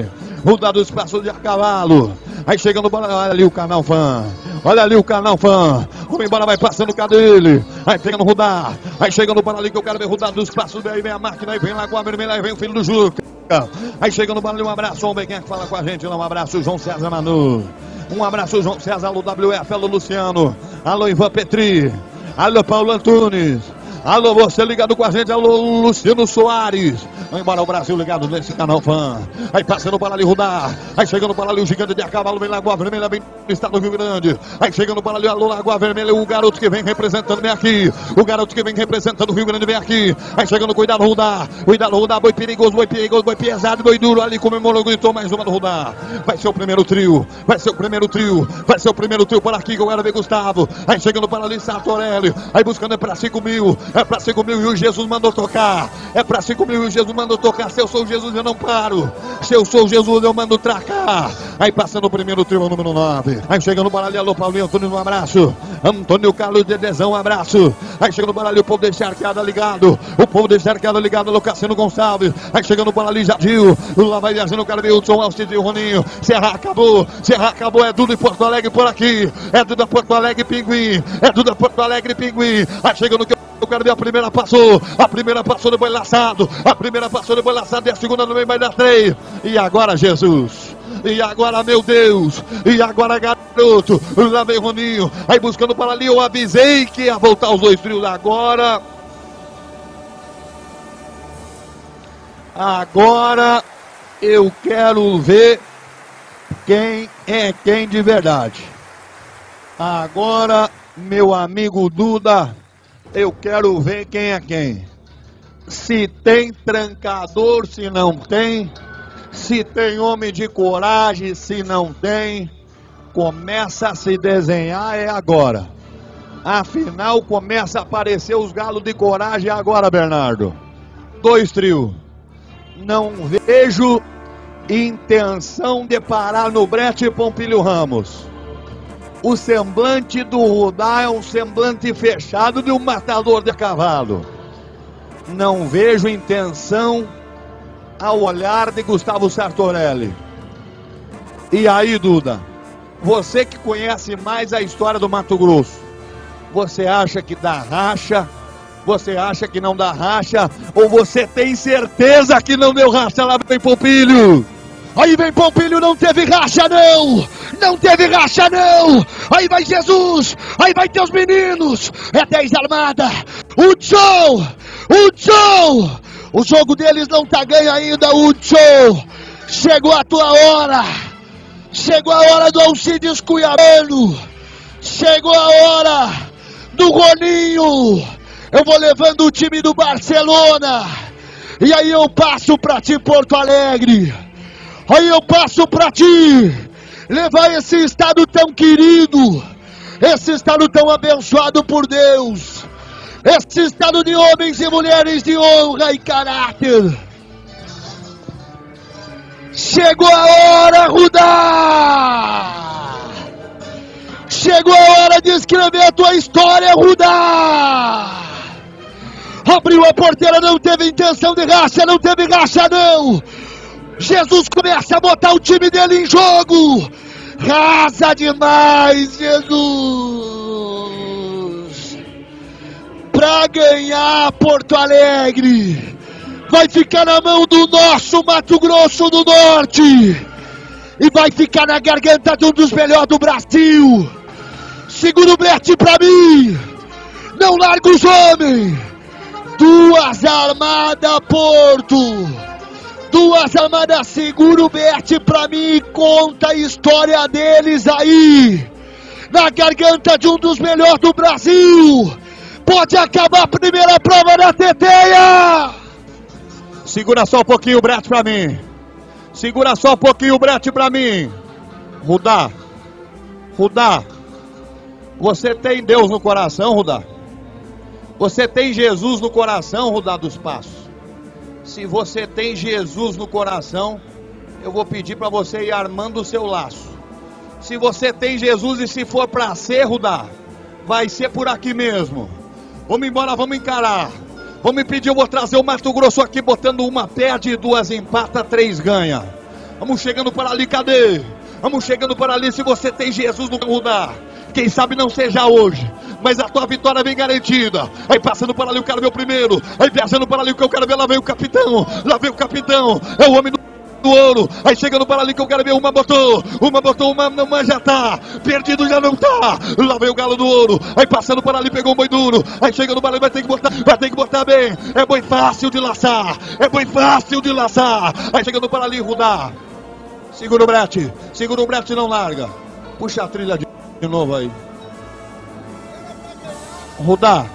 Rudá dos passos de a cavalo. Aí chegando bola, olha ali o Canal Fã. Olha ali o Canal Fã. Vamos embora, vai passando, cadê ele? Aí pegando o Rudá. Aí chegando bola ali que eu quero ver Rudá dos passos. Daí vem a máquina, aí vem Lagoa Vermelha, aí vem o filho do Juca. Aí chegando bola ali, um abraço. Vamos ver quem é que fala com a gente. Um abraço, João César Manu. Um abraço, João César, alô W F, alô Luciano. Alô Ivan Petri. Alô Paulo Antunes. Alô, você ligado com a gente, alô, Luciano Soares. Vai embora o Brasil ligado nesse Canal Fã. Aí passando para ali, Rudá. Aí chegando para ali, o gigante de a cavalo, vem Lagoa Vermelha, vem do estado do Rio Grande. Aí chegando para ali, alô, Lagoa Vermelha, o garoto que vem representando, vem aqui. O garoto que vem representando o Rio Grande, vem aqui. Aí chegando, cuidado, Rudá. Cuidado, Rudá, boi perigoso, boi perigoso, boi pesado, boi duro. Ali comemorou, gritou mais uma do Rudá. Vai ser o primeiro trio, vai ser o primeiro trio, vai ser o primeiro trio por aqui, que eu quero ver Gustavo. Aí chegando para ali, Sartorelli. Aí buscando é para cinco mil, é para cinco mil e o Jesus mandou tocar. É para cinco mil e o Jesus mandou tocar. Se eu sou Jesus, eu não paro. Se eu sou Jesus, eu mando tracar. Aí passando o primeiro trio, número nove. Aí chegando para ali, alô, Paulinho Antônio, um abraço. Antônio Carlos Dedezão, um abraço. Aí chegando para ali, o povo deixa arqueada ligado. O povo deixa arqueada ligado, alô, Cassiano Gonçalves. Aí chegando para ali, Jadil. Lá vai viajando o cara, veio o São Alcides e o Roninho. Serra acabou, Serra acabou. É Duda e Porto Alegre por aqui. É Duda, Porto Alegre, Pinguim. É Duda, Porto Alegre, Pinguim. Aí chegando que eu quero ver a primeira passou, a primeira passou de boi laçado, a primeira passou de boi laçado e a segunda no meio vai dar três. E agora, Jesus? E agora, meu Deus? E agora, garoto? Lá vem Roninho, aí buscando para ali, eu avisei que ia voltar os dois trios agora. Agora eu quero ver quem é quem de verdade. Agora, meu amigo Duda, eu quero ver quem é quem. Se tem trancador, se não tem. Se tem homem de coragem, se não tem. Começa a se desenhar, é agora. Afinal, começa a aparecer os galos de coragem agora, Bernardo. Dois trios. Não vejo intenção de parar no brete Pompílio Ramos. O semblante do Rudá é um semblante fechado de um matador de cavalo. Não vejo intenção ao olhar de Gustavo Sartorelli. E aí, Duda, você que conhece mais a história do Mato Grosso, você acha que dá racha? Você acha que não dá racha? Ou você tem certeza que não deu racha? Lá vem Pompílio. Aí vem Pompílio, não teve racha não, não teve racha não. Aí vai Jesus, aí vai teus meninos, é dez armada. O Joe, o Joe, o jogo deles não tá ganho ainda, o Joe. Chegou a tua hora, chegou a hora do Alcides Cuiabano, chegou a hora do Roninho. Eu vou levando o time do Barcelona, e aí eu passo pra ti, Porto Alegre. Aí eu passo pra ti, levar esse estado tão querido, esse estado tão abençoado por Deus, esse estado de homens e mulheres de honra e caráter. Chegou a hora, Rudá! Chegou a hora de escrever a tua história, Rudá! Abriu a porteira, não teve intenção de racha, não teve racha não! Jesus começa a botar o time dele em jogo. Rasa demais, Jesus. Pra ganhar Porto Alegre, vai ficar na mão do nosso Mato Grosso do Norte. E vai ficar na garganta de um dos melhores do Brasil. Segura o brete pra mim. Não larga os homens. Duas armadas, Porto. Duas armadas, segura o bet pra mim e conta a história deles aí. Na garganta de um dos melhores do Brasil. Pode acabar a primeira prova da teteia. Segura só um pouquinho o brete pra mim. Segura só um pouquinho o brete pra mim. Rudá. Rudá. Você tem Deus no coração, Rudá? Você tem Jesus no coração, Rudá dos Passos? Se você tem Jesus no coração, eu vou pedir para você ir armando o seu laço. Se você tem Jesus e se for para ser, Rudá, vai ser por aqui mesmo. Vamos embora, vamos encarar. Vamos me pedir, eu vou trazer o Mato Grosso aqui, botando uma perde, duas empata, três ganha. Vamos chegando para ali, cadê? Vamos chegando para ali, se você tem Jesus no Rudá. Quem sabe não seja hoje, mas a tua vitória vem garantida. Aí passando para ali, eu quero ver o primeiro. Aí viajando para ali, o que eu quero ver, lá vem o capitão. Lá vem o capitão, é o homem do do ouro. Aí chegando para ali, que eu quero ver, uma botou. Uma botou, uma, uma já tá. Perdido já não tá. Lá vem o galo do ouro. Aí passando para ali, pegou um boi duro. Aí chegando para ali, vai ter que botar, vai ter que botar bem. É boi fácil de laçar. É boi fácil de laçar. Aí chegando para ali, Rudá. Segura o brete. Segura o brete, não larga. Puxa a trilha de De novo aí. Rudá,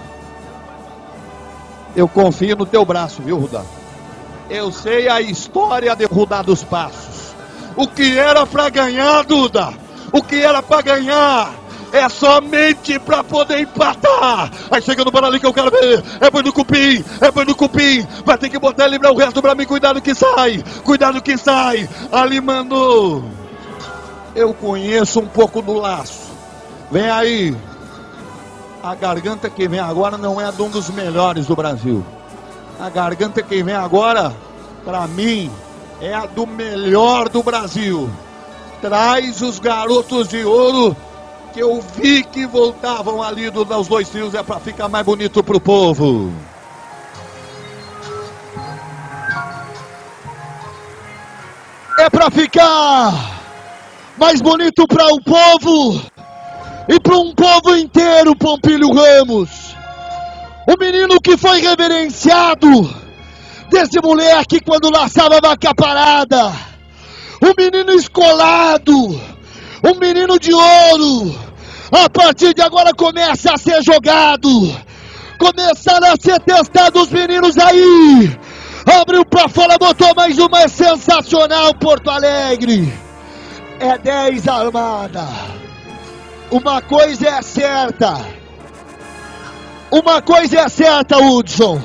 eu confio no teu braço, viu, Rudá? Eu sei a história de Rudá dos Passos. O que era pra ganhar, Duda? O que era pra ganhar? É somente pra poder empatar. Aí chegando para ali, que eu quero ver. É boi do cupim, é boi do cupim. Vai ter que botar e livrar o resto pra mim. Cuidado que sai, cuidado que sai. Ali mandou. Eu conheço um pouco do laço. Vem aí. A garganta que vem agora não é de um dos melhores do Brasil. A garganta que vem agora, pra mim, é a do melhor do Brasil. Traz os garotos de ouro, que eu vi que voltavam ali do, dos dois trios. É pra ficar mais bonito pro povo. É pra ficar mais bonito para o povo e para um povo inteiro, Pompílio Ramos. O menino que foi reverenciado desse moleque quando laçava a vaca parada. Um menino escolado, um menino de ouro. A partir de agora começa a ser jogado, começaram a ser testados os meninos aí. Abriu pra fora, botou mais uma, é sensacional, Porto Alegre. É dez armada. Uma coisa é certa. Uma coisa é certa, Hudson.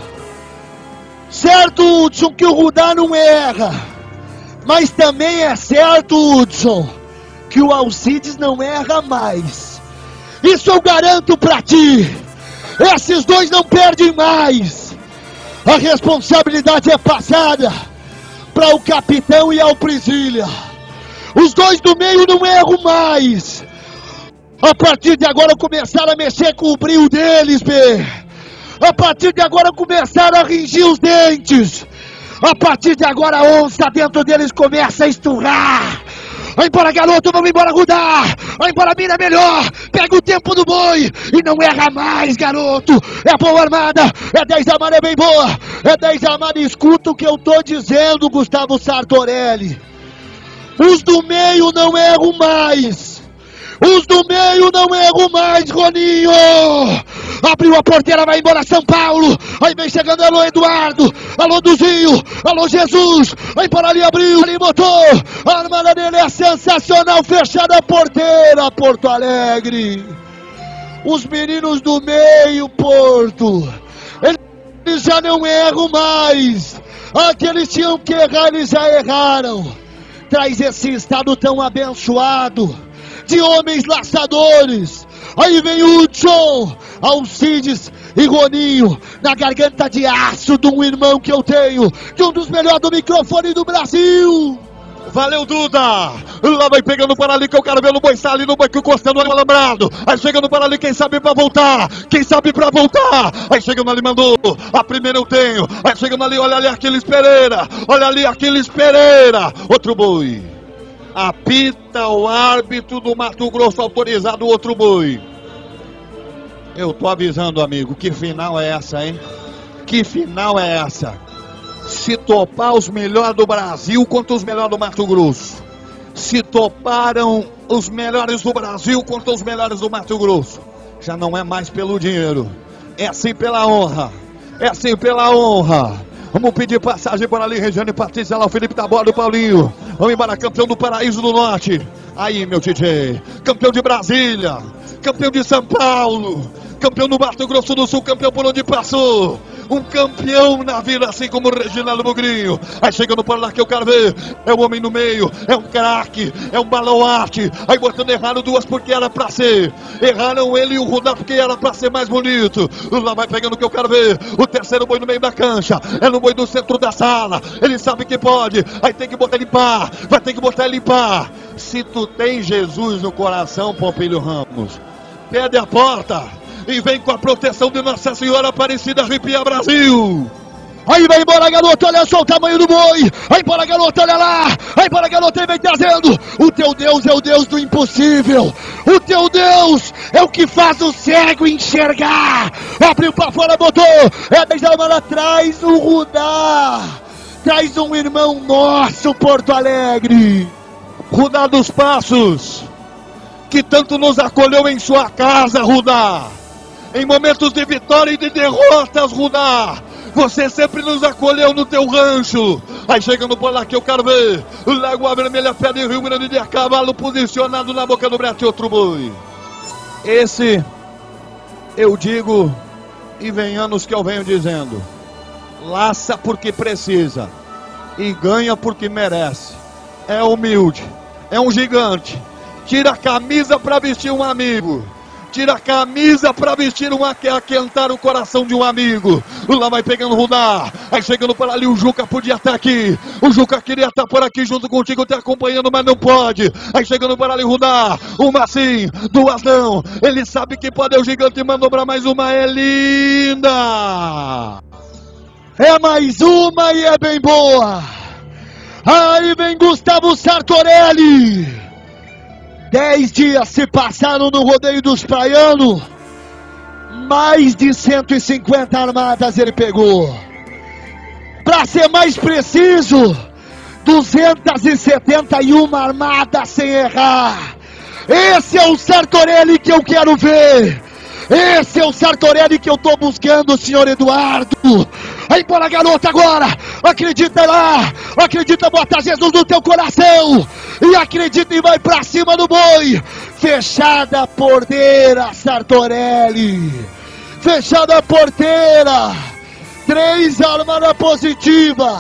Certo, Hudson, que o Rudá não erra. Mas também é certo, Hudson, que o Alcides não erra mais. Isso eu garanto pra ti. Esses dois não perdem mais. A responsabilidade é passada para o capitão e ao Priscília. Os dois do meio não erram mais. A partir de agora começaram a mexer com o brilho deles, B. A partir de agora começaram a ringir os dentes. A partir de agora a onça dentro deles começa a esturrar. Vai embora, garoto, vamos embora, Rudá. Vai embora, mira melhor. Pega o tempo do boi e não erra mais, garoto. É boa armada, é dez armada, é bem boa. É dez armada, escuta o que eu tô dizendo, Gustavo Sartorelli. Os do meio não erram mais. Os do meio não erram mais, Roninho. Abriu a porteira, vai embora São Paulo. Aí vem chegando, alô Eduardo, alô Duzinho, alô Jesus. Aí para ali, abriu, ali botou. A armada dele é sensacional, fechada a porteira, Porto Alegre. Os meninos do meio, Porto, eles já não erram mais. Aqueles tinham que errar, eles já erraram. Traz esse estado tão abençoado de homens laçadores. Aí vem o Hudson, Alcides e Roninho na garganta de aço de um irmão que eu tenho, de um dos melhores do microfone do Brasil. Valeu, Duda. Lá vai pegando para ali, que eu quero ver no boi ali no boi que encostando no alambrado. Aí chegando para ali, quem sabe pra voltar. Quem sabe pra voltar. Aí chegando ali, mandou. A primeira eu tenho. Aí chegando ali, olha ali, Aquiles Pereira. Olha ali, Aquiles Pereira. Outro boi. Apita o árbitro do Mato Grosso, autorizado o outro boi. Eu tô avisando, amigo, que final é essa, hein? Que final é essa? Se topar os melhores do Brasil contra os melhores do Mato Grosso. Se toparam os melhores do Brasil contra os melhores do Mato Grosso. Já não é mais pelo dinheiro. É sim pela honra. É sim pela honra. Vamos pedir passagem por ali, Regiane Patrícia, lá o Felipe Taborda, o Paulinho. Vamos embora, campeão do Paraíso do Norte. Aí, meu D J. Campeão de Brasília. Campeão de São Paulo. Campeão do Mato Grosso do Sul, campeão por onde passou. um campeão na vida, assim como o Reginaldo Bugrinho. Aí chegando por lá que eu quero ver, é o homem no meio, é um craque, é um baluarte. Aí botando errado duas porque era pra ser, erraram ele e o Rudá porque era pra ser mais bonito. Lá vai pegando o que eu quero ver, o terceiro boi no meio da cancha, é no boi do centro da sala, ele sabe que pode, aí tem que botar ele limpar, vai ter que botar ele limpar. Se tu tem Jesus no coração, Pompilho Ramos, pede a porta e vem com a proteção de Nossa Senhora Aparecida. Arrepia Brasil. Aí vai embora, garoto, olha só o tamanho do boi. Aí embora, garoto, olha lá. Aí embora, garoto, ele vem trazendo. O teu Deus é o Deus do impossível. O teu Deus é o que faz o cego enxergar. Abriu pra fora, botou. É dez da manhã, traz o Rudá. Traz um irmão nosso, Porto Alegre. Rudá dos Passos, que tanto nos acolheu em sua casa, Rudá. Em momentos de vitória e de derrotas, Rudá, você sempre nos acolheu no teu rancho. Aí chegando por lá que eu quero ver, Lagoa Vermelha, pé de Rio Grande de cavalo posicionado na boca do brete, outro boi. Esse, eu digo, e vem anos que eu venho dizendo, laça porque precisa e ganha porque merece. É humilde, é um gigante. Tira a camisa para vestir um amigo. Tira a camisa para vestir um aquentar o coração de um amigo. Lá vai pegando o Rudá. Aí chegando para ali o Juca, podia estar aqui. O Juca queria estar por aqui junto contigo, te acompanhando, mas não pode. Aí chegando para ali o Rudá. Uma sim, duas não. Ele sabe que pode, é o gigante, mandou para mais uma, é linda. É mais uma e é bem boa. Aí vem Gustavo Sartorelli. Dez dias se passaram no rodeio dos praianos. Mais de cento e cinquenta armadas ele pegou. Para ser mais preciso, duzentas e setenta e uma armadas sem errar. Esse é o Sartorelli que eu quero ver. Esse é o Sartorelli que eu tô buscando, senhor Eduardo. Aí bora, garota, agora. Acredita lá. Acredita, bota Jesus no teu coração. E acredita e vai pra cima do boi. Fechada a porteira, Sartorelli. Fechada a porteira. Três armadas positiva.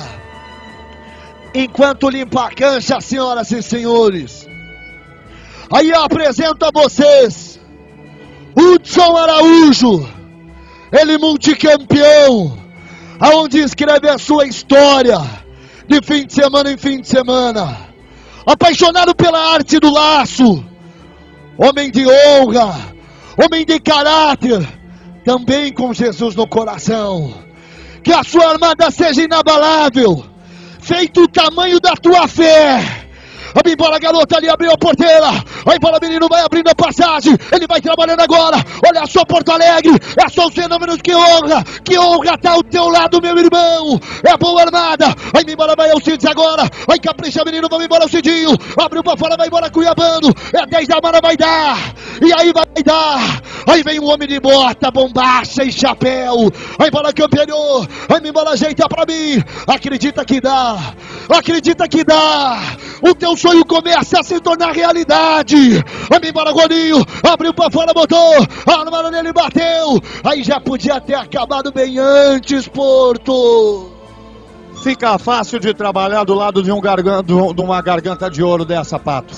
Enquanto limpa a cancha, senhoras e senhores. Aí apresento a vocês Hudson Araújo, ele multicampeão, aonde escreve a sua história, de fim de semana em fim de semana, apaixonado pela arte do laço, homem de honra, homem de caráter, também com Jesus no coração, que a sua armada seja inabalável, feito o tamanho da tua fé. Vai embora, garota, ali abriu a porteira. Vai embora, menino, vai abrindo a passagem. Ele vai trabalhando agora. Olha só, Porto Alegre. É só os fenômenos, que honra. Que honra tá ao teu lado, meu irmão. É boa armada. Vai embora, vai Alcides agora. Vai capricha, menino, vai embora, Alcidinho. Abriu pra fora, vai embora, Cuiabano. É dez da mara, vai dar. E aí vai dar. Aí vem um homem de bota, bombacha e chapéu. Vai embora, campeão. Vai embora, ajeita pra mim. Acredita que dá. Acredita que dá. O teu sonho começa a se tornar realidade. Vai embora, Golinho. Abriu pra fora, botou. A armada nele bateu. Aí já podia ter acabado bem antes, Porto. Fica fácil de trabalhar do lado de, um garganta, de uma garganta de ouro dessa, Pato.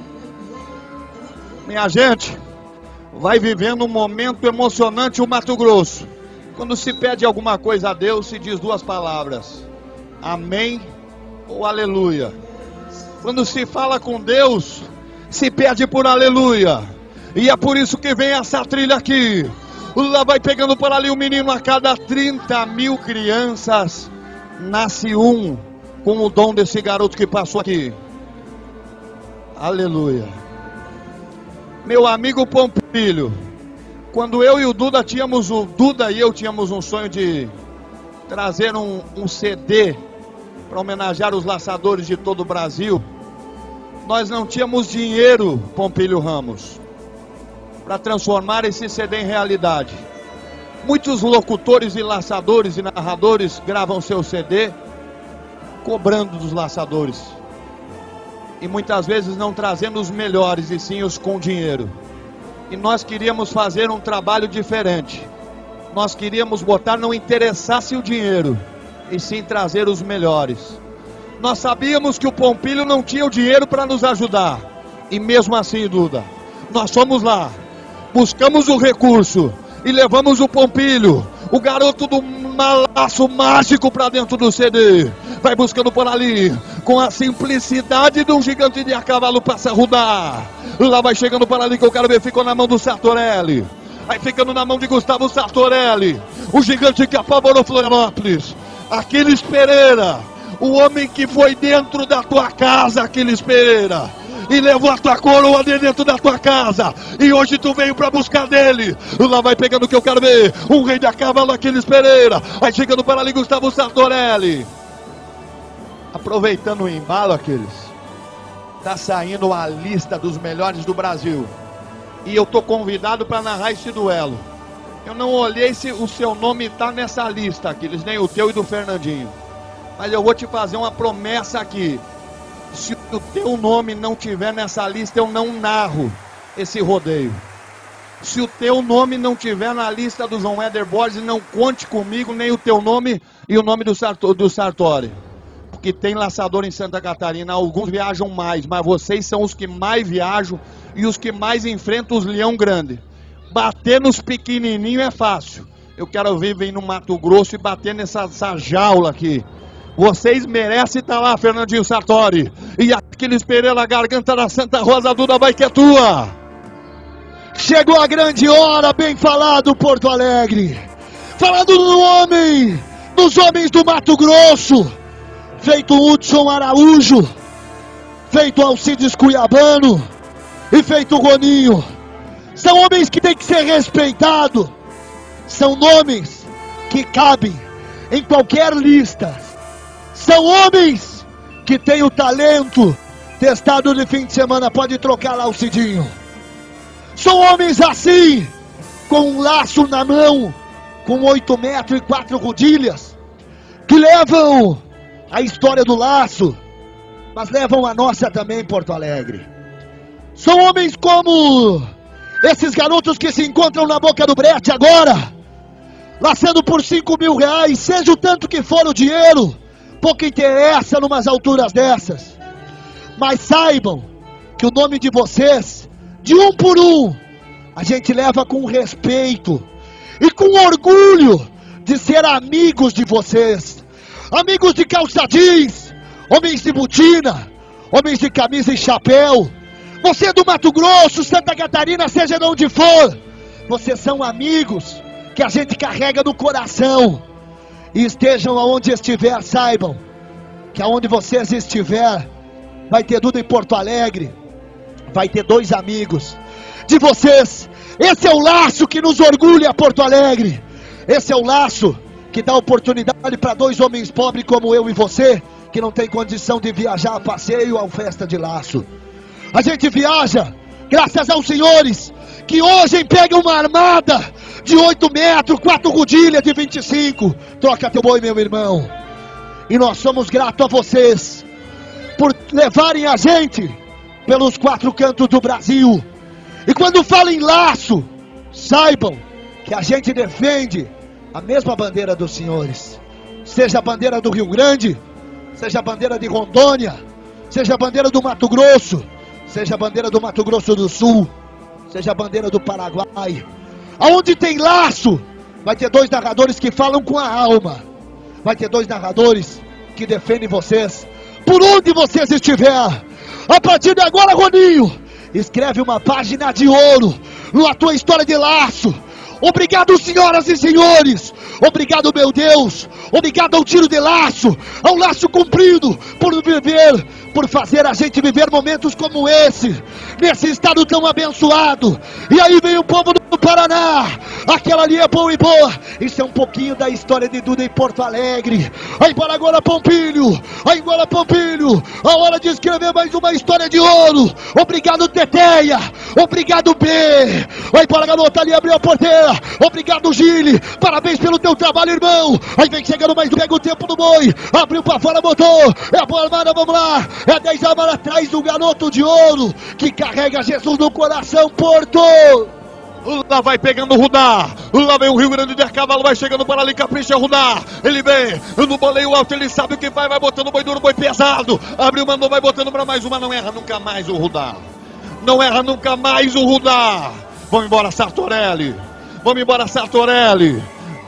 Minha gente, vai vivendo um momento emocionante o Mato Grosso. Quando se pede alguma coisa a Deus, se diz duas palavras: amém ou aleluia. Quando se fala com Deus, se pede por aleluia. E é por isso que vem essa trilha aqui. Lá vai pegando por ali o menino. A cada trinta mil crianças nasce um com o dom desse garoto que passou aqui. Aleluia. Meu amigo Pompilho, quando eu e o Duda tínhamos, o Duda e eu tínhamos um sonho de trazer um, um C D para homenagear os laçadores de todo o Brasil, nós não tínhamos dinheiro, Pompilho Ramos, para transformar esse C D em realidade. Muitos locutores e laçadores e narradores gravam seu C D cobrando dos laçadores, e muitas vezes não trazendo os melhores, e sim os com dinheiro. E nós queríamos fazer um trabalho diferente. nós queríamos botar, não interessasse o dinheiro, e sim trazer os melhores. Nós sabíamos que o Pompilho não tinha o dinheiro para nos ajudar, e mesmo assim, Duda, nós fomos lá, buscamos o recurso, e levamos o Pompilho, o garoto do laço mágico, para dentro do C D. Vai buscando por ali, com a simplicidade de um gigante de a cavalo, passa a rodar. Lá vai chegando por ali, que eu quero ver, ficou na mão do Sartorelli. Aí ficando na mão de Gustavo Sartorelli, o gigante que apavorou Florianópolis. Aquiles Pereira, o homem que foi dentro da tua casa, Aquiles Pereira, e levou a tua coroa de dentro da tua casa, e hoje tu veio pra buscar dele. Lá vai pegando o que eu quero ver, um rei da cavalo, Aquiles Pereira. Aí chegando para ali, Gustavo Sartorelli. Aproveitando o embalo, Aquiles, tá saindo a lista dos melhores do Brasil, e eu tô convidado para narrar esse duelo. Eu não olhei se o seu nome tá nessa lista, Aquiles, nem o teu e do Fernandinho, mas eu vou te fazer uma promessa aqui: se o teu nome não tiver nessa lista, eu não narro esse rodeio. Se o teu nome não tiver na lista do João Éder Borges, não conte comigo, nem o teu nome e o nome do, Sarto, do Sartori. Porque tem laçador em Santa Catarina, alguns viajam mais, mas vocês são os que mais viajam e os que mais enfrentam os leão grande. Bater nos pequenininhos é fácil. Eu quero ver vir no Mato Grosso e bater nessa essa jaula aqui. Vocês merecem estar lá, Fernandinho Sartori. E Aquiles Pereira, garganta da Santa Rosa, Duda, vai que é tua. Chegou a grande hora, bem falado, Porto Alegre. Falando do homem, dos homens do Mato Grosso. Feito Hudson Araújo, feito Alcides Cuiabano e feito Roninho. São homens que têm que ser respeitados. São nomes que cabem em qualquer lista. São homens que têm o talento testado de fim de semana. Pode trocar lá o Cidinho. São homens assim, com um laço na mão, com oito metros e quatro rodilhas, que levam a história do laço, mas levam a nossa também, Porto Alegre. São homens como esses garotos que se encontram na boca do brete agora, laçando por cinco mil reais, seja o tanto que for o dinheiro, pouco interessa numas alturas dessas. Mas saibam que o nome de vocês, de um por um, a gente leva com respeito e com orgulho de ser amigos de vocês. Amigos de calça jeans, homens de botina, homens de camisa e chapéu. Você é do Mato Grosso, Santa Catarina, seja de onde for, vocês são amigos que a gente carrega no coração. E estejam aonde estiver, saibam que aonde vocês estiver, vai ter Duda em Porto Alegre, vai ter dois amigos de vocês. Esse é o laço que nos orgulha, Porto Alegre. Esse é o laço que dá oportunidade para dois homens pobres como eu e você, que não tem condição de viajar a passeio ou festa de laço. A gente viaja graças aos senhores que hoje pegam uma armada de oito metros, quatro rodilhas de vinte e cinco. Troca teu boi, meu irmão. E nós somos gratos a vocês por levarem a gente pelos quatro cantos do Brasil. E quando falo em laço, saibam que a gente defende a mesma bandeira dos senhores. Seja a bandeira do Rio Grande, seja a bandeira de Rondônia, seja a bandeira do Mato Grosso, seja a bandeira do Mato Grosso do Sul, seja a bandeira do Paraguai. Aonde tem laço, vai ter dois narradores que falam com a alma. Vai ter dois narradores que defendem vocês, por onde vocês estiver. A partir de agora, Roninho, escreve uma página de ouro na tua história de laço. Obrigado, senhoras e senhores. Obrigado, meu Deus. Obrigado ao tiro de laço, ao laço comprido, por viver, por fazer a gente viver momentos como esse, nesse estado tão abençoado. E aí vem o povo do Paraná. Aquela ali é boa e boa. Isso é um pouquinho da história de Duda em Porto Alegre. Aí para agora, Pompilho. Aí agora, Pompilho. A hora de escrever mais uma história de ouro. Obrigado, Teteia. Obrigado, B. Aí para a garota ali, abriu a porteira. Obrigado, Gile. Parabéns pelo teu trabalho, irmão. Aí vem chegando mais, pega o tempo do boi. Abriu para fora, botou. É a boa armada, vamos lá. É dez armadas atrás do garoto de ouro que carrega Jesus no coração, Porto. Lá vai pegando o Rudá. Lá vem o Rio Grande de Cavalo. Vai chegando para ali. Capricha o Rudá. Ele vem no boleio alto. Ele sabe o que vai. Vai botando o boi duro, boi pesado. Abriu, mandou, vai botando para mais uma. Não erra nunca mais o Rudá. Não erra nunca mais o Rudá. Vamos embora, Sartorelli. Vamos embora, Sartorelli.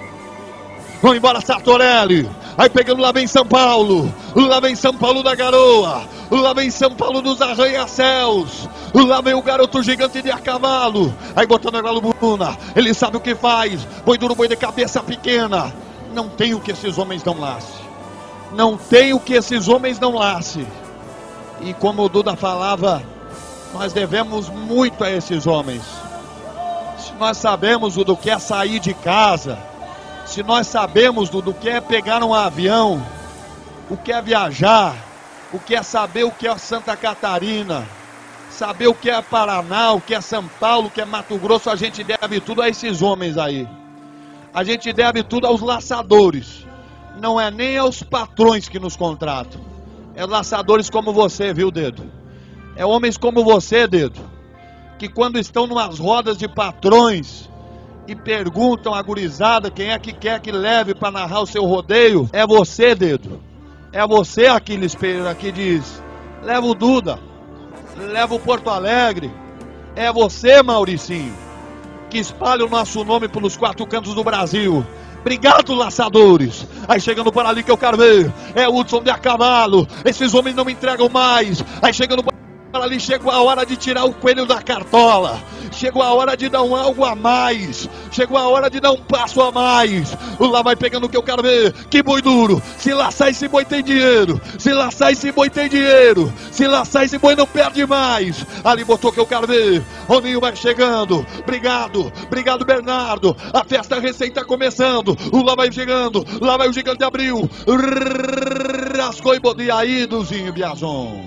Vamos embora, Sartorelli. Aí pegando, lá vem São Paulo. Lá vem São Paulo da Garoa. Lá vem São Paulo dos arranha-céus. Lá vem o garoto gigante de a cavalo. Aí botando a Galo Bruna. Ele sabe o que faz. Boi duro, boi de cabeça pequena. Não tem o que esses homens não lasse. Não tem o que esses homens não lasse. E como o Duda falava, nós devemos muito a esses homens. Se nós sabemos do que é sair de casa, se nós sabemos do, do que é pegar um avião, o que é viajar, o que é saber o que é Santa Catarina, saber o que é Paraná, o que é São Paulo, o que é Mato Grosso, a gente deve tudo a esses homens aí. A gente deve tudo aos laçadores. Não é nem aos patrões que nos contratam. É laçadores como você, viu, Dedo? É homens como você, Dedo, que quando estão numas rodas de patrões e perguntam à gurizada quem é que quer que leve para narrar o seu rodeio, é você, Dedo. É você, Aquiles Pereira, que diz: leva o Duda, leva o Porto Alegre. É você, Mauricinho, que espalha o nosso nome pelos quatro cantos do Brasil. Obrigado, laçadores. Aí chegando para ali que eu quero ver, é o Hudson de a cavalo. Esses homens não me entregam mais. Aí chegando para ali, chegou a hora de tirar o coelho da cartola. Chegou a hora de dar um algo a mais. Chegou a hora de dar um passo a mais. Lá vai pegando o que eu quero ver. Que boi duro. Se laçar esse boi tem dinheiro. Se laçar esse boi tem dinheiro. Se laçar esse boi não perde mais. Ali botou o que eu quero ver. Roninho vai chegando. Obrigado. Obrigado, Bernardo. A festa recém está começando. Lá vai chegando. Lá vai o gigante abriu. Rascou e botou. E aí, Duzinho Biazon?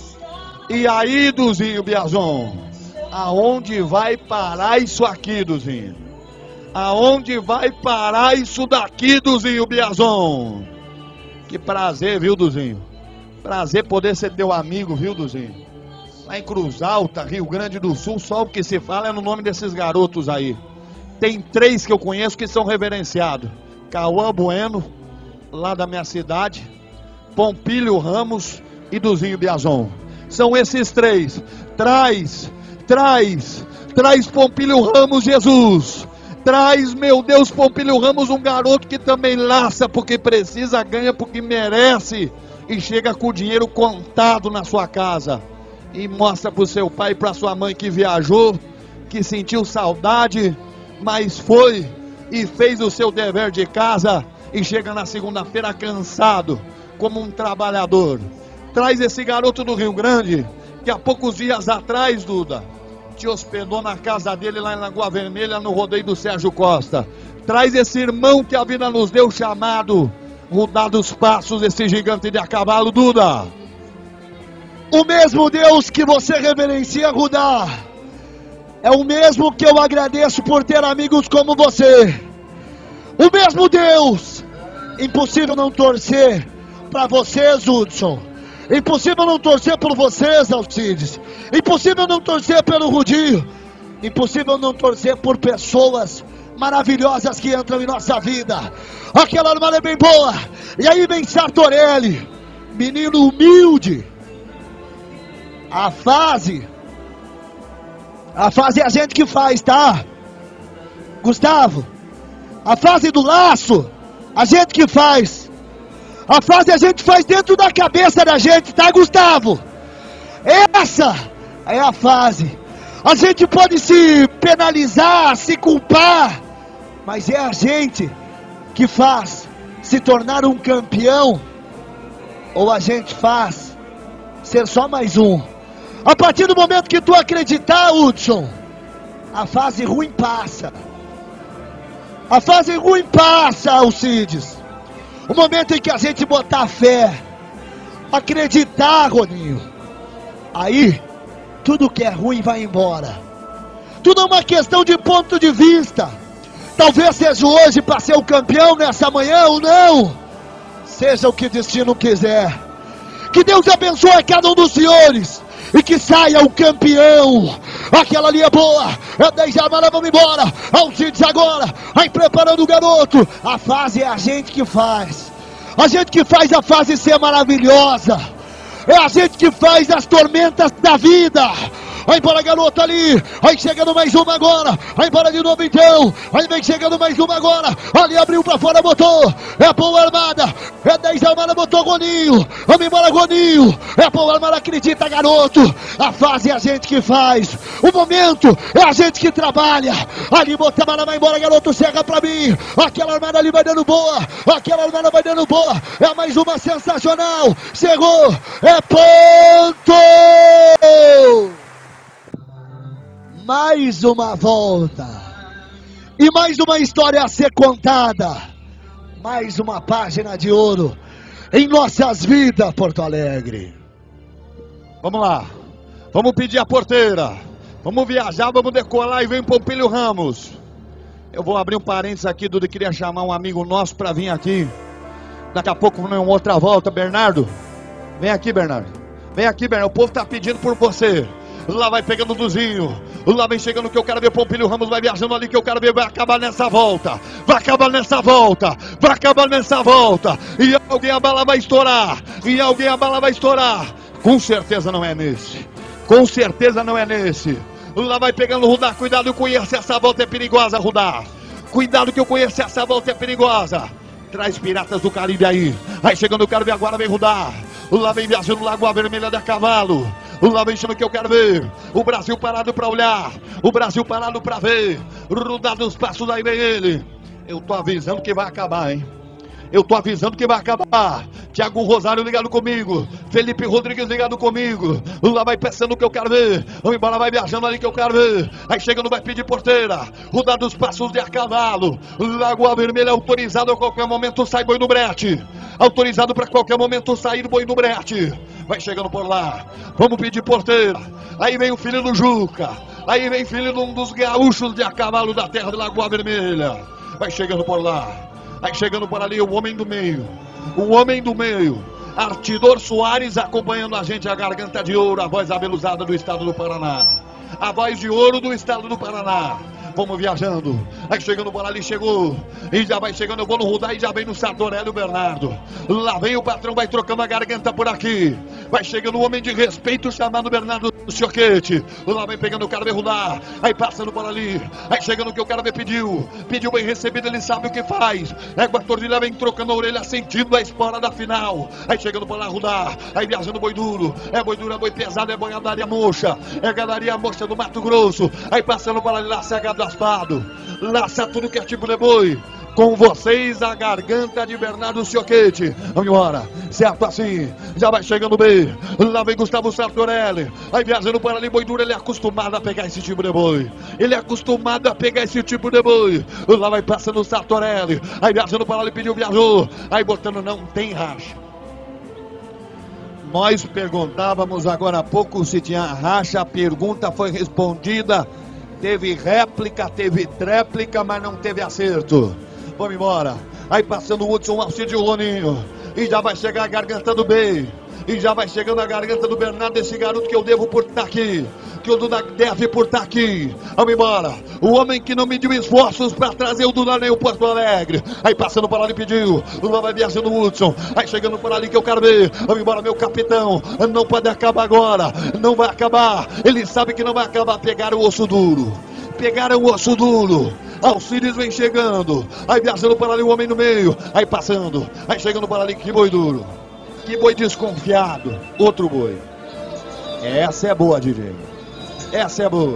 E aí, Duzinho Biazon? Aonde vai parar isso aqui, Duzinho? Aonde vai parar isso daqui, Duzinho Biazon? Que prazer, viu, Duzinho? Prazer poder ser teu amigo, viu, Duzinho? Lá em Cruz Alta, Rio Grande do Sul, só o que se fala é no nome desses garotos aí. Tem três que eu conheço que são reverenciados. Cauã Bueno, lá da minha cidade, Pompílio Ramos e Duzinho Biazon. São esses três. Traz... Traz, traz Pompílio Ramos, Jesus. Traz, meu Deus, Pompílio Ramos, um garoto que também laça porque precisa, ganha porque merece. E chega com o dinheiro contado na sua casa. E mostra para o seu pai e para sua mãe que viajou, que sentiu saudade, mas foi e fez o seu dever de casa. E chega na segunda-feira cansado, como um trabalhador. Traz esse garoto do Rio Grande, que há poucos dias atrás, Duda, te hospedou na casa dele lá em Lagoa Vermelha, no rodeio do Sérgio Costa. Traz esse irmão que a vida nos deu chamado Rudá dos Passos, esse gigante de a cavalo, Duda. O mesmo Deus que você reverencia, Rudá, é o mesmo que eu agradeço por ter amigos como você. O mesmo Deus. Impossível não torcer para vocês, Hudson. Impossível não torcer por vocês, Alcides. Impossível não torcer pelo Rudinho. Impossível não torcer por pessoas maravilhosas que entram em nossa vida. Aquela armada é bem boa. E aí vem Sartorelli, menino humilde. A fase, a fase é a gente que faz, tá? Gustavo, a fase do laço, a gente que faz. A fase a gente faz dentro da cabeça da gente, tá, Gustavo? Essa é a fase. A gente pode se penalizar, se culpar, mas é a gente que faz se tornar um campeão, ou a gente faz ser só mais um. A partir do momento que tu acreditar, Hudson, a fase ruim passa. A fase ruim passa, Alcides. O momento em que a gente botar fé, acreditar, Roninho, aí tudo que é ruim vai embora. Tudo é uma questão de ponto de vista. Talvez seja hoje para ser o campeão nessa manhã ou não. Seja o que o destino quiser. Que Deus abençoe a cada um dos senhores e que saia o campeão, aquela ali é boa, é dez Amara, vamos embora, Alcides agora, aí preparando o garoto, a fase é a gente que faz, a gente que faz a fase ser maravilhosa, é a gente que faz as tormentas da vida. Aí embora garota ali, aí chegando mais uma agora, aí embora de novo então, aí vem chegando mais uma agora, ali abriu pra fora, botou, é boa armada, é dez Armada, botou Goninho, vamos embora Goninho, é boa armada, acredita garoto, a fase é a gente que faz, o momento é a gente que trabalha, ali botou a Armada, vai embora garoto, chega pra mim, aquela armada ali vai dando boa, aquela armada vai dando boa, é mais uma sensacional, chegou, é ponto! Mais uma volta e mais uma história a ser contada, mais uma página de ouro em nossas vidas, Porto Alegre. Vamos lá, vamos pedir a porteira, vamos viajar, vamos decolar e vem Pompílio Ramos. Eu vou abrir um parênteses aqui, Duda, queria chamar um amigo nosso para vir aqui, daqui a pouco vem uma outra volta. Bernardo, vem aqui Bernardo, vem aqui Bernardo, o povo tá pedindo por você. Lá vai pegando o Duzinho, lá vem chegando que eu quero ver, Pompílio Ramos vai viajando ali que eu quero ver, vai acabar nessa volta, vai acabar nessa volta, vai acabar nessa volta, e alguém a bala vai estourar, e alguém a bala vai estourar, com certeza não é nesse, com certeza não é nesse, lá vai pegando o Rudá, cuidado, eu conheço essa volta, é perigosa Rudá, cuidado que eu conheço essa volta, é perigosa, traz Piratas do Caribe aí, aí chegando eu quero ver agora, vem Rudá, lá vem viajando Lagoa Vermelha da Cavalo, lá vem chama que eu quero ver, o Brasil parado pra olhar, o Brasil parado pra ver, rodado os passos, aí vem ele, eu tô avisando que vai acabar, hein, eu tô avisando que vai acabar, Thiago Rosário ligado comigo, Felipe Rodrigues ligado comigo, lá vai pensando que eu quero ver, vamos embora, vai viajando ali que eu quero ver, aí chegando vai pedir porteira, rodado os passos de a cavalo, Lagoa Vermelha autorizado a qualquer momento, sai boi no brete, autorizado para qualquer momento sair boi no brete, vai chegando por lá, vamos pedir porteira, aí vem o filho do Juca, aí vem filho de um dos gaúchos de a cavalo da terra de Lagoa Vermelha, vai chegando por lá, aí chegando por ali o homem do meio, o homem do meio, Artidor Soares acompanhando a gente, a garganta de ouro, a voz abeluzada do estado do Paraná, a voz de ouro do estado do Paraná. Vamos viajando, aí chegando por ali, chegou, e já vai chegando, eu vou no Rudá e já vem no Sartorelli o Bernardo, lá vem o patrão, vai trocando a garganta por aqui, vai chegando o homem de respeito chamado Bernardo Choquete, lá vem pegando o cara, vem Rudá, aí passando por ali, aí chegando o que o cara vem pediu, pediu bem recebido, ele sabe o que faz, Égua Tordilha vem trocando a orelha, sentindo a espora da final, aí chegando por lá Rudá, aí viajando boi duro, é boi duro, é boi pesado, é boi gadaria mocha, é gadaria mocha do Mato Grosso, aí passando por ali, lá cegado aspado, laça tudo que é tipo de boi, com vocês a garganta de Bernardo Choquete, vamos embora, certo assim, já vai chegando bem, lá vem Gustavo Sartorelli, aí viajando para ali, boi duro, ele é acostumado a pegar esse tipo de boi, ele é acostumado a pegar esse tipo de boi, lá vai passando o Sartorelli, aí viajando para ali, pediu, viajou, aí botando não tem racha. Nós perguntávamos agora há pouco se tinha racha, a pergunta foi respondida, teve réplica, teve tréplica, mas não teve acerto. Vamos embora. Aí passando o Hudson, Alcide e o Roninho. E já vai chegar a garganta do Bey. E já vai chegando a garganta do Bernardo, esse garoto que eu devo por estar aqui. Que o Duda deve por estar aqui. Vamos embora. O homem que não mediu esforços para trazer o Duda nem o Porto Alegre. Aí passando por ali pediu. O Lula vai viajando o Hudson. Aí chegando por ali que eu quero ver. Vamos embora, meu capitão. Não pode acabar agora. Não vai acabar. Ele sabe que não vai acabar. Pegaram o osso duro. Pegaram o osso duro. Alcides vem chegando. Aí viajando por ali o homem no meio. Aí passando. Aí chegando por ali. Que boi duro. Que boi desconfiado. Outro boi. Essa é boa, D J. Essa é boa.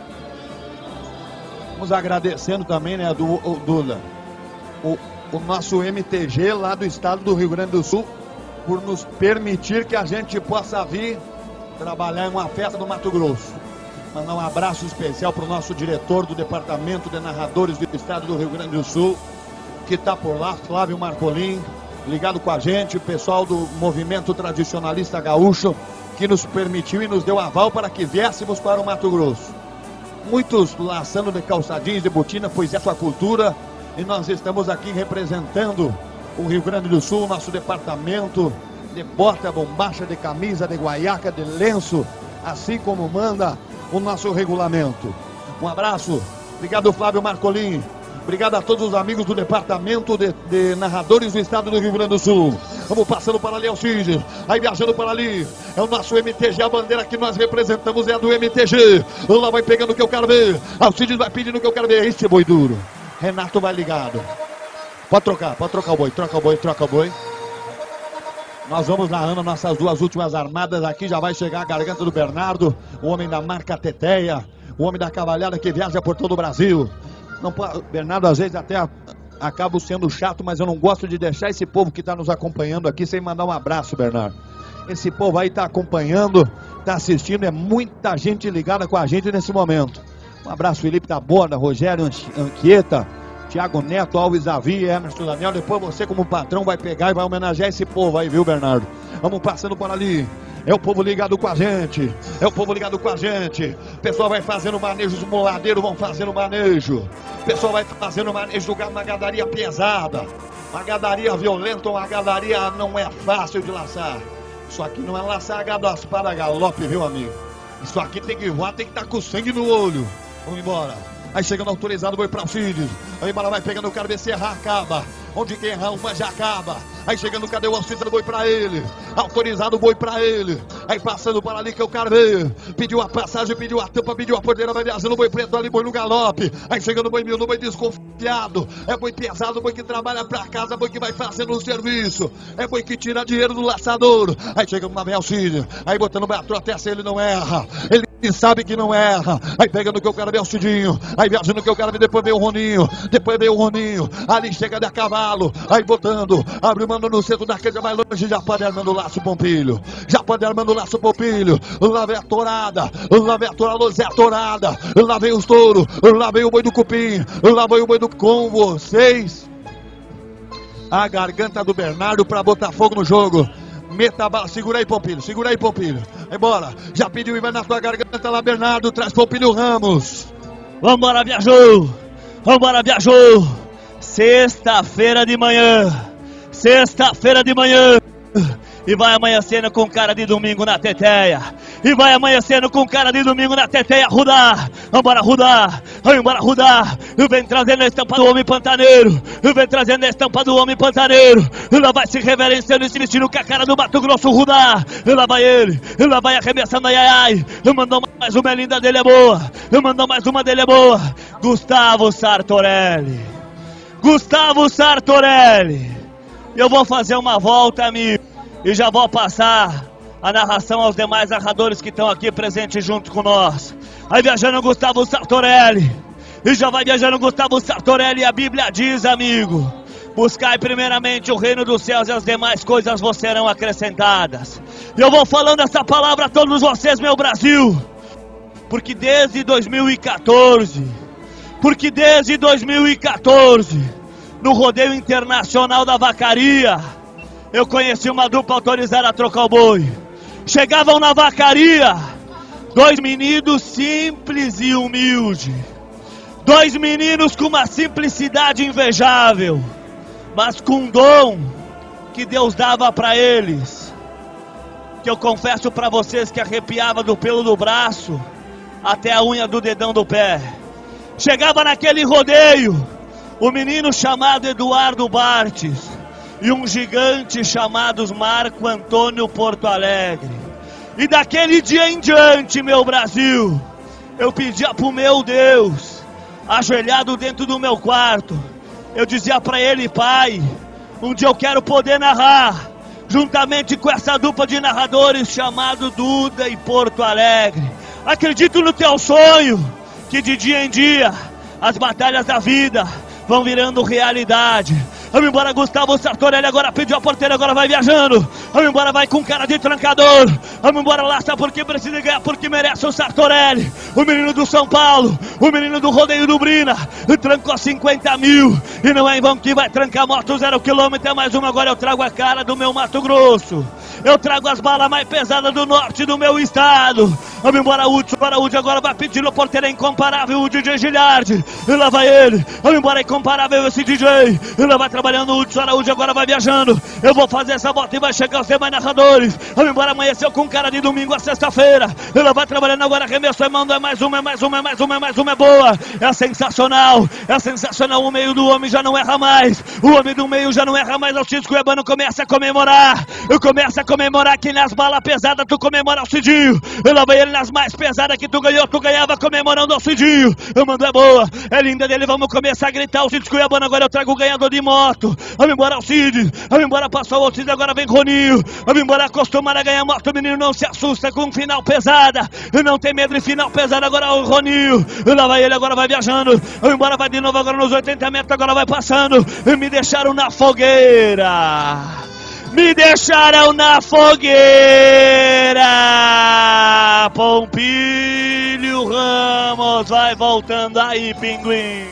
Vamos agradecendo também, né, do, o, Duda, o, o nosso M T G lá do estado do Rio Grande do Sul, por nos permitir que a gente possa vir trabalhar em uma festa do Mato Grosso. Mandar um abraço especial para o nosso diretor do departamento de narradores do estado do Rio Grande do Sul, que está por lá, Flávio Marcolin, ligado com a gente, o pessoal do movimento tradicionalista gaúcho, que nos permitiu e nos deu aval para que viéssemos para o Mato Grosso. Muitos laçando de calçadinhos, de botina, pois é sua cultura, e nós estamos aqui representando o Rio Grande do Sul, nosso departamento de bota, bombacha, de camisa, de guaiaca, de lenço, assim como manda o nosso regulamento. Um abraço, obrigado Flávio Marcolin, obrigado a todos os amigos do Departamento de, de Narradores do Estado do Rio Grande do Sul. Vamos passando para ali, Alcides, aí viajando para ali, é o nosso M T G, a bandeira que nós representamos é a do M T G. Lá vai pegando o que eu quero ver, Alcides vai pedindo o que eu quero ver, esse boi duro. Renato vai ligado. Pode trocar, pode trocar o boi, troca o boi, troca o boi. Nós vamos narrando nossas duas últimas armadas aqui, já vai chegar a garganta do Bernardo, o homem da marca Teteia, o homem da cavalhada que viaja por todo o Brasil. Não, Bernardo, às vezes até acabo sendo chato, mas eu não gosto de deixar esse povo que está nos acompanhando aqui sem mandar um abraço, Bernardo. Esse povo aí está acompanhando, está assistindo, é muita gente ligada com a gente nesse momento. Um abraço, Felipe Taborda, Rogério Anchieta, Thiago Neto, Alves Davi, Emerson Daniel. Depois você, como patrão, vai pegar e vai homenagear esse povo aí, viu, Bernardo? Vamos passando por ali. É o povo ligado com a gente. É o povo ligado com a gente. O pessoal vai fazendo manejo, os moladeiros vão fazendo manejo. O pessoal vai fazendo manejo do gado, uma gadaria pesada. Uma gadaria violenta, uma gadaria não é fácil de laçar. Isso aqui não é laçar gado às para galope, viu, amigo? Isso aqui tem que voar, tem que estar com sangue no olho. Vamos embora. Aí chegando autorizado, boi pra Alcides. Aí embora vai pegando o cara, vê se errar, acaba. Onde quem errar uma já acaba. Aí chegando, cadê o Alcides, boi pra ele. Autorizado, boi pra ele. Aí passando para ali que eu quero ver. Pediu a passagem, pediu a tampa, pediu a porteira, vai viajando, boi preto ali, boi no galope. Aí chegando, boi mil, boi desconfiado. É boi pesado, boi que trabalha pra casa, boi que vai fazendo o serviço. É boi que tira dinheiro do laçador. Aí chegando lá, vem Alcides. Aí botando o batro até se ele não erra. Ele sabe que não erra. Aí pegando que eu quero ver o Cidinho. Aí viajando que eu quero ver, depois veio o Roninho. Depois veio o Roninho. Ali chega de a cavalo. Aí botando, abre o mano no centro da queda mais longe. Já pode armando o laço Pompilho. Já pode armando o laço Pompilho. Lá vem a tourada. Lá vem a tourada, Zé a tourada. Lá vem os touros. Lá vem o boi do cupim. Lá vem o boi do com vocês. A garganta do Bernardo pra botar fogo no jogo. Meta a bala, segura aí, Pompilho, segura aí, Pompilho. Vai embora, já pediu e vai na tua garganta lá, Bernardo, traz Pompilho Ramos. Vambora, viajou, vambora, viajou. Sexta-feira de manhã, sexta-feira de manhã. E vai amanhecendo com cara de domingo na Teteia. E vai amanhecendo com cara de domingo na Teteia. Rudar, vambora Rudar, vambora Rudar. E vem trazendo a estampa do homem pantaneiro. E vem trazendo a estampa do homem pantaneiro. E lá vai se reverenciando e se vestindo com a cara do Mato Grosso. Rudar, e lá vai ele. E lá vai arremessando, ai ai ai. E mandou mais uma, linda dele é boa. E mandou mais uma, dele é boa. Gustavo Sartorelli. Gustavo Sartorelli. Eu vou fazer uma volta, amigo. E já vou passar a narração aos demais narradores que estão aqui presentes junto com nós. Aí viajando Gustavo Sartorelli. E já vai viajando Gustavo Sartorelli. E a Bíblia diz, amigo: buscai primeiramente o reino dos céus e as demais coisas vos serão acrescentadas. E eu vou falando essa palavra a todos vocês, meu Brasil. Porque desde dois mil e quatorze, porque desde dois mil e quatorze, no rodeio internacional da vacaria, eu conheci uma dupla autorizada a trocar o boi. Chegavam na vacaria dois meninos simples e humildes. Dois meninos com uma simplicidade invejável, mas com um dom que Deus dava para eles, que eu confesso para vocês que arrepiava do pelo do braço até a unha do dedão do pé. Chegava naquele rodeio o menino chamado Eduardo Bartes e um gigante chamado Marco Antônio Porto Alegre. E daquele dia em diante, meu Brasil, eu pedia pro meu Deus, ajoelhado dentro do meu quarto, eu dizia pra ele: Pai, um dia eu quero poder narrar, juntamente com essa dupla de narradores chamado Duda e Porto Alegre. Acredito no teu sonho, que de dia em dia as batalhas da vida vão virando realidade. Vamos embora, Gustavo Sartorelli agora pediu a porteira, agora vai viajando. Vamos embora, vai com cara de trancador. Vamos embora, laça porque precisa ganhar, porque merece o Sartorelli. O menino do São Paulo, o menino do rodeio do Brina, trancou cinquenta mil. E não é em vão que vai trancar moto zero quilômetro, é mais uma. Agora eu trago a cara do meu Mato Grosso. Eu trago as balas mais pesadas do norte do meu estado. Vamos embora, Hudson. Agora o Hudson agora vai pedindo o porteiro incomparável, o D J Giliardi. E lá vai ele. Vamos embora, incomparável esse D J. E lá vai trabalhando o Hudson Araújo, agora vai viajando. Eu vou fazer essa volta e vai chegar os demais narradores. Vamos embora, amanheceu com cara de domingo a sexta-feira. Ela vai trabalhando agora, arremesso, é mando, é mais uma, é mais uma, é mais uma, é mais uma, é boa. É sensacional, é sensacional. O meio do homem já não erra mais. O homem do meio já não erra mais. O Cidinho Cuiabano começa a comemorar. Começa a comemorar que nas balas pesadas tu comemora o Cidinho. Ela vai ele nas mais pesadas que tu ganhou, tu ganhava comemorando o Cidinho. Eu mando, é boa, é linda dele. Vamos começar a gritar o Cidinho Cuiabano. Agora eu trago o ganhador de moto. Vamos embora, o Cid. Vamos embora, passou o Cid, agora vem Roninho. Vamos embora, acostumar a ganhar moto. O menino não se assusta com final pesada. Não tem medo de final pesada. Agora o Roninho. Lá vai ele, agora vai viajando. Vamos embora, vai de novo agora nos oitenta metros. Agora vai passando. Me deixaram na fogueira. Me deixaram na fogueira. Pompílio Ramos vai voltando aí, Pinguim.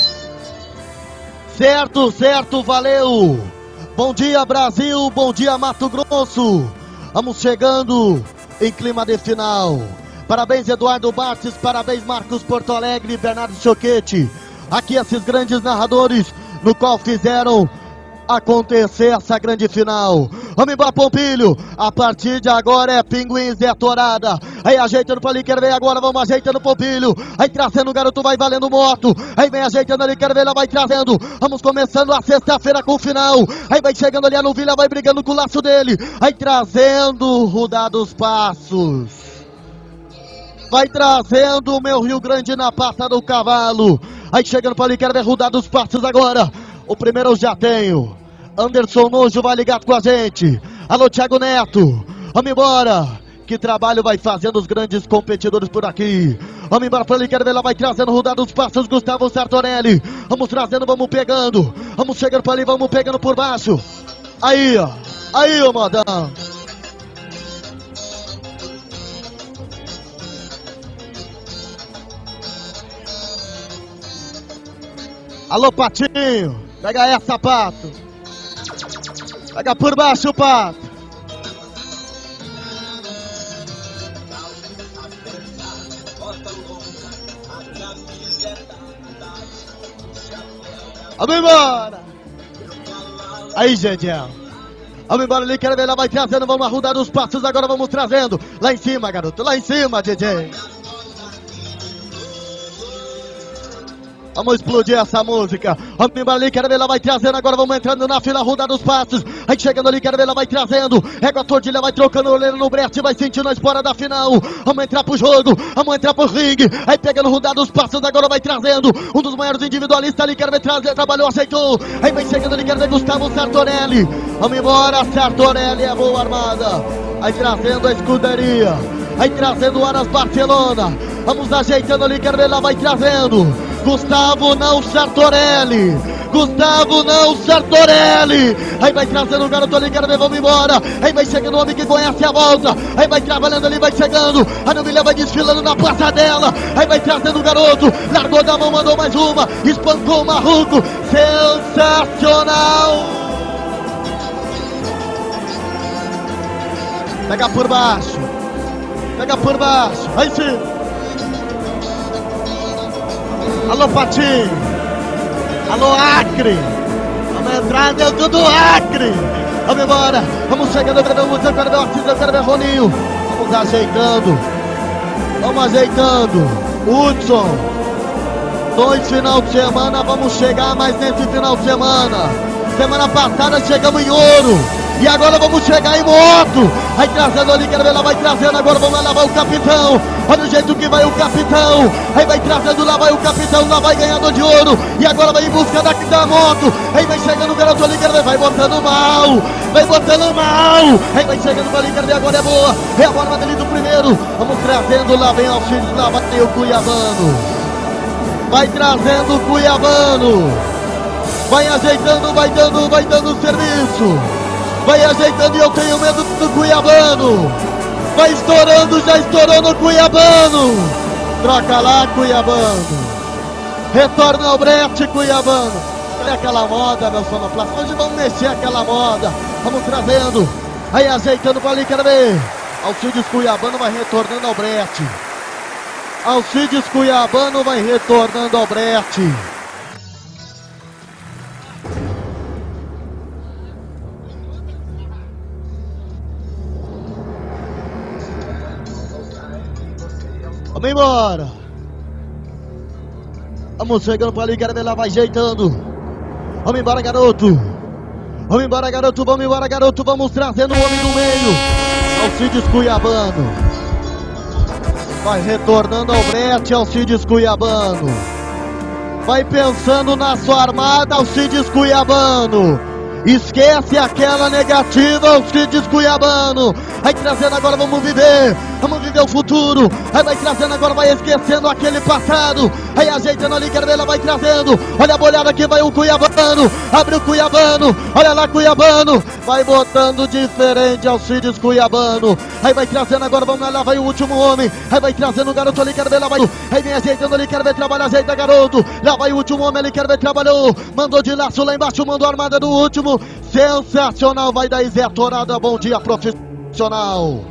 Certo, certo, valeu. Bom dia, Brasil. Bom dia, Mato Grosso. Vamos chegando em clima de final. Parabéns, Eduardo Bartes. Parabéns, Marcos Porto Alegre, Bernardo Choquete. Aqui esses grandes narradores no qual fizeram acontecer essa grande final. Vamos embora, Pompílio. A partir de agora é Pinguins, é Torada. Aí ajeitando pra ali, quer ver agora, vamos ajeitando o Pompílio. Aí trazendo o garoto, vai valendo moto. Aí vem ajeitando ali, quer ver, ela vai trazendo. Vamos começando a sexta-feira com o final. Aí vai chegando ali a Nuvilha, vai brigando com o laço dele. Aí trazendo rodar dos passos. Vai trazendo o meu Rio Grande na pata do cavalo. Aí chegando pra ali, quer ver, rodar dos passos agora. O primeiro eu já tenho. Anderson Nojo vai ligar com a gente. Alô, Thiago Neto. Vamos embora. Que trabalho vai fazendo os grandes competidores por aqui. Vamos embora pra ali, quero ver, ela vai trazendo rodado os passos, Gustavo Sartorelli. Vamos trazendo, vamos pegando. Vamos chegando pra ali, vamos pegando por baixo. Aí, ó. Aí, ó, modão. Alô, Patinho. Pega essa, Pato. Pega por baixo, Pato. Vamos embora. Aí, Gediel. Vamos embora ali, quero ver, ela vai trazendo. Vamos arrudar os passos, agora vamos trazendo. Lá em cima, garoto. Lá em cima, D J. Vamos explodir essa música. Vamos embora ali, quero ver, ela vai trazendo. Agora vamos entrando na fila, rodar dos passos. Aí chegando ali, quero ver, ela vai trazendo. Égua Tordilha vai trocando o olheiro no brete. Vai sentindo a espora da final. Vamos entrar pro jogo, vamos entrar pro ringue. Aí pegando, rodar dos passos, agora vai trazendo. Um dos maiores individualistas ali, quero ver, trazer. Trabalhou, aceitou. Aí vem chegando ali, quero ver, Gustavo Sartorelli. Vamos embora, Sartorelli é boa armada. Aí trazendo a escuderia. Aí trazendo o Aras Barcelona. Vamos ajeitando ali, quero ver, ela vai trazendo. Gustavo não, Sartorelli. Gustavo não, Sartorelli. Aí vai trazendo o garoto ali, quero ver, vamos embora. Aí vai chegando o homem que conhece a volta. Aí vai trabalhando ali, vai chegando. A Nuvilha vai desfilando na praça dela. Aí vai trazendo o garoto. Largou da mão, mandou mais uma. Espancou o Marruco. Sensacional. Pega por baixo. Pega por baixo. Aí sim. Alô, Patinho. Alô, Acre. Vamos entrar dentro do Acre. Vamos embora. Vamos chegando. Eu quero ver, eu quero ver o Assis, eu quero ver o Roninho. Vamos ajeitando. Vamos ajeitando. Hudson. Dois final de semana. Vamos chegar mais nesse final de semana. Semana passada chegamos em ouro. E agora vamos chegar em moto. Aí trazendo ali, quero ver, ela vai trazendo. Agora vamos lá, vai o capitão. Olha o jeito que vai o capitão. Aí vai trazendo, lá vai o capitão. Lá vai ganhador de ouro. E agora vai em busca da, da moto. Aí vai chegando o garoto ali, quero ver, vai botando mal. Vai botando mal. Aí vai chegando ali, quero ver, agora é boa. É a forma dele do primeiro. Vamos trazendo, lá vem Alcides, lá vai o Cuiabano. Vai trazendo o Cuiabano. Vai ajeitando, vai dando, vai dando serviço. Vai ajeitando e eu tenho medo do Cuiabano. Vai estourando, já estourou no Cuiabano. Troca lá, Cuiabano. Retorna ao brete, Cuiabano. Olha aquela moda, meu sonoplasta. Hoje vamos mexer aquela moda. Vamos trazendo. Aí ajeitando para ali, quero ver. Alcides Cuiabano vai retornando ao brete. Alcides Cuiabano vai retornando ao brete. Vamos embora. Vamos chegando para ali, Garavela vai ajeitando. Vamos embora, garoto. Vamos embora, garoto. Vamos embora, garoto. Vamos trazendo o homem do meio. Alcides Cuiabano. Vai retornando ao brete, Alcides Cuiabano. Vai pensando na sua armada, Alcides Cuiabano. Esquece aquela negativa, Alcides Cuiabano. Vai trazendo agora, vamos viver. Vamos viver o futuro. Aí vai trazendo agora, vai esquecendo aquele passado. Aí ajeitando ali, Carmela vai trazendo. Olha a bolhada que vai o Cuiabano. Abre o Cuiabano. Olha lá, Cuiabano. Vai botando diferente, Alcides Cuiabano. Aí vai trazendo agora, vamos lá, vai o último homem. Aí vai trazendo o garoto ali, Carmela vai. Aí vem ajeitando ali, Carmela trabalha, ajeita, garoto. Lá vai o último homem ali, Carmela trabalhou. Mandou de laço lá embaixo, mandou a armada do último. Sensacional, vai dar Zé Torada. Bom dia, profissional.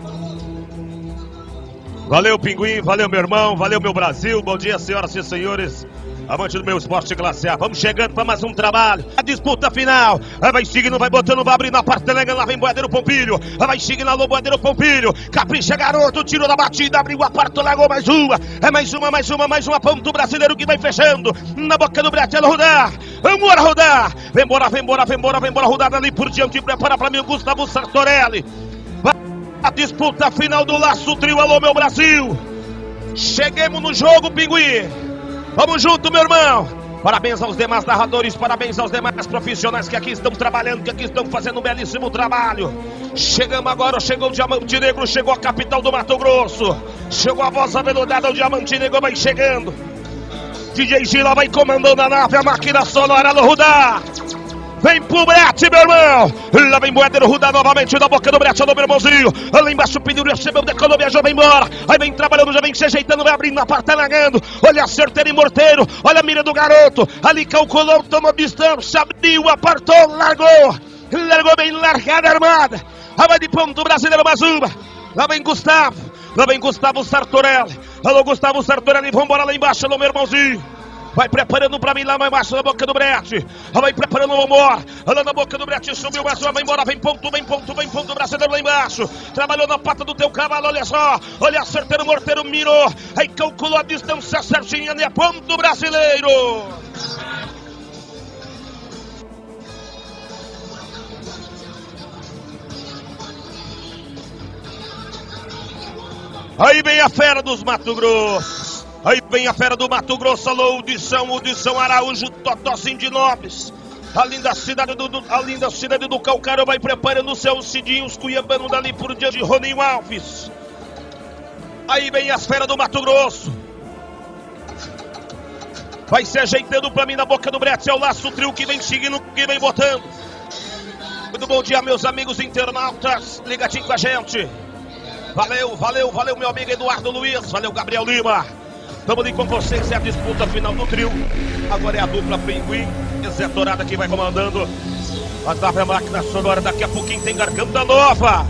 Valeu, Pinguim, valeu, meu irmão, valeu, meu Brasil. Bom dia, senhoras e senhores, amante do meu esporte classe A. Vamos chegando para mais um trabalho. A disputa final. Vai seguindo, vai botando, vai abrindo a partelenga. Lá vem Boadeiro Pompilho. Vai seguindo, alô, Boadeiro Pompilho. Capricha, garoto, tirou da batida, abriu a partelenga, mais uma. É mais uma, mais uma, mais uma. Ponto brasileiro que vai fechando. Na boca do brete, ela rodar. Vamos embora, rodar. Vem embora, vem embora, vem embora, vem embora, rodar ali por diante. Prepara para mim o Gustavo Sartorelli. A disputa final do Laço Trio, alô, meu Brasil. Cheguemos no jogo, Pinguim. Vamos junto, meu irmão. Parabéns aos demais narradores, parabéns aos demais profissionais que aqui estão trabalhando, que aqui estão fazendo um belíssimo trabalho. Chegamos agora, chegou o Diamante Negro, chegou a capital do Mato Grosso. Chegou a voz aveludada, o Diamante Negro vai chegando. D J Gila vai comandando a nave, a máquina sonora no Rudá. Vem pro brete, meu irmão. Lá vem Boadeiro Rudá novamente na boca do brete, alô, meu irmãozinho. Lá embaixo o pedido recebeu, decolou, viajou, vai embora. Aí vem trabalhando, já vem se ajeitando, vai abrindo a parte, largando. Olha a certeira e morteiro, olha a mira do garoto. Ali calculou, tomou distância, abriu, apartou, largou. Largou bem largada, armada. Aí vai de ponto brasileiro, mais uma. Lá vem Gustavo, lá vem Gustavo Sartorelli. Alô, Gustavo Sartorelli, vambora lá embaixo, alô, meu irmãozinho. Vai preparando pra mim lá mais embaixo na boca do brete. Vai preparando o amor. Lá na boca do brete subiu mais uma. Vai embora, vem ponto, vem ponto, vem ponto brasileiro lá embaixo. Trabalhou na pata do teu cavalo, olha só. Olha, acerteiro, morteiro, mirou. Aí calculou a distância certinha, né? Ponto brasileiro. Aí vem a fera dos Mato Grosso. Aí vem a fera do Mato Grosso, alô, Udição, Udição Araújo, Totozinho de Nobres. A linda cidade do, do, a linda cidade do Calcário vai preparando os seus cidinhos, Cuiabano dali por diante de Roninho Alves. Aí vem as feras do Mato Grosso. Vai se ajeitando pra mim na boca do brete, é o Laço Trio que vem seguindo, que vem botando. Muito bom dia, meus amigos internautas, ligadinho com a gente. Valeu, valeu, valeu, meu amigo Eduardo Luiz, valeu, Gabriel Lima. Estamos ali com vocês, é a disputa final do trio. Agora é a dupla Pinguim e Zé Torada que vai comandando a nave, a máquina sonora. Daqui a pouquinho tem Garganta Nova.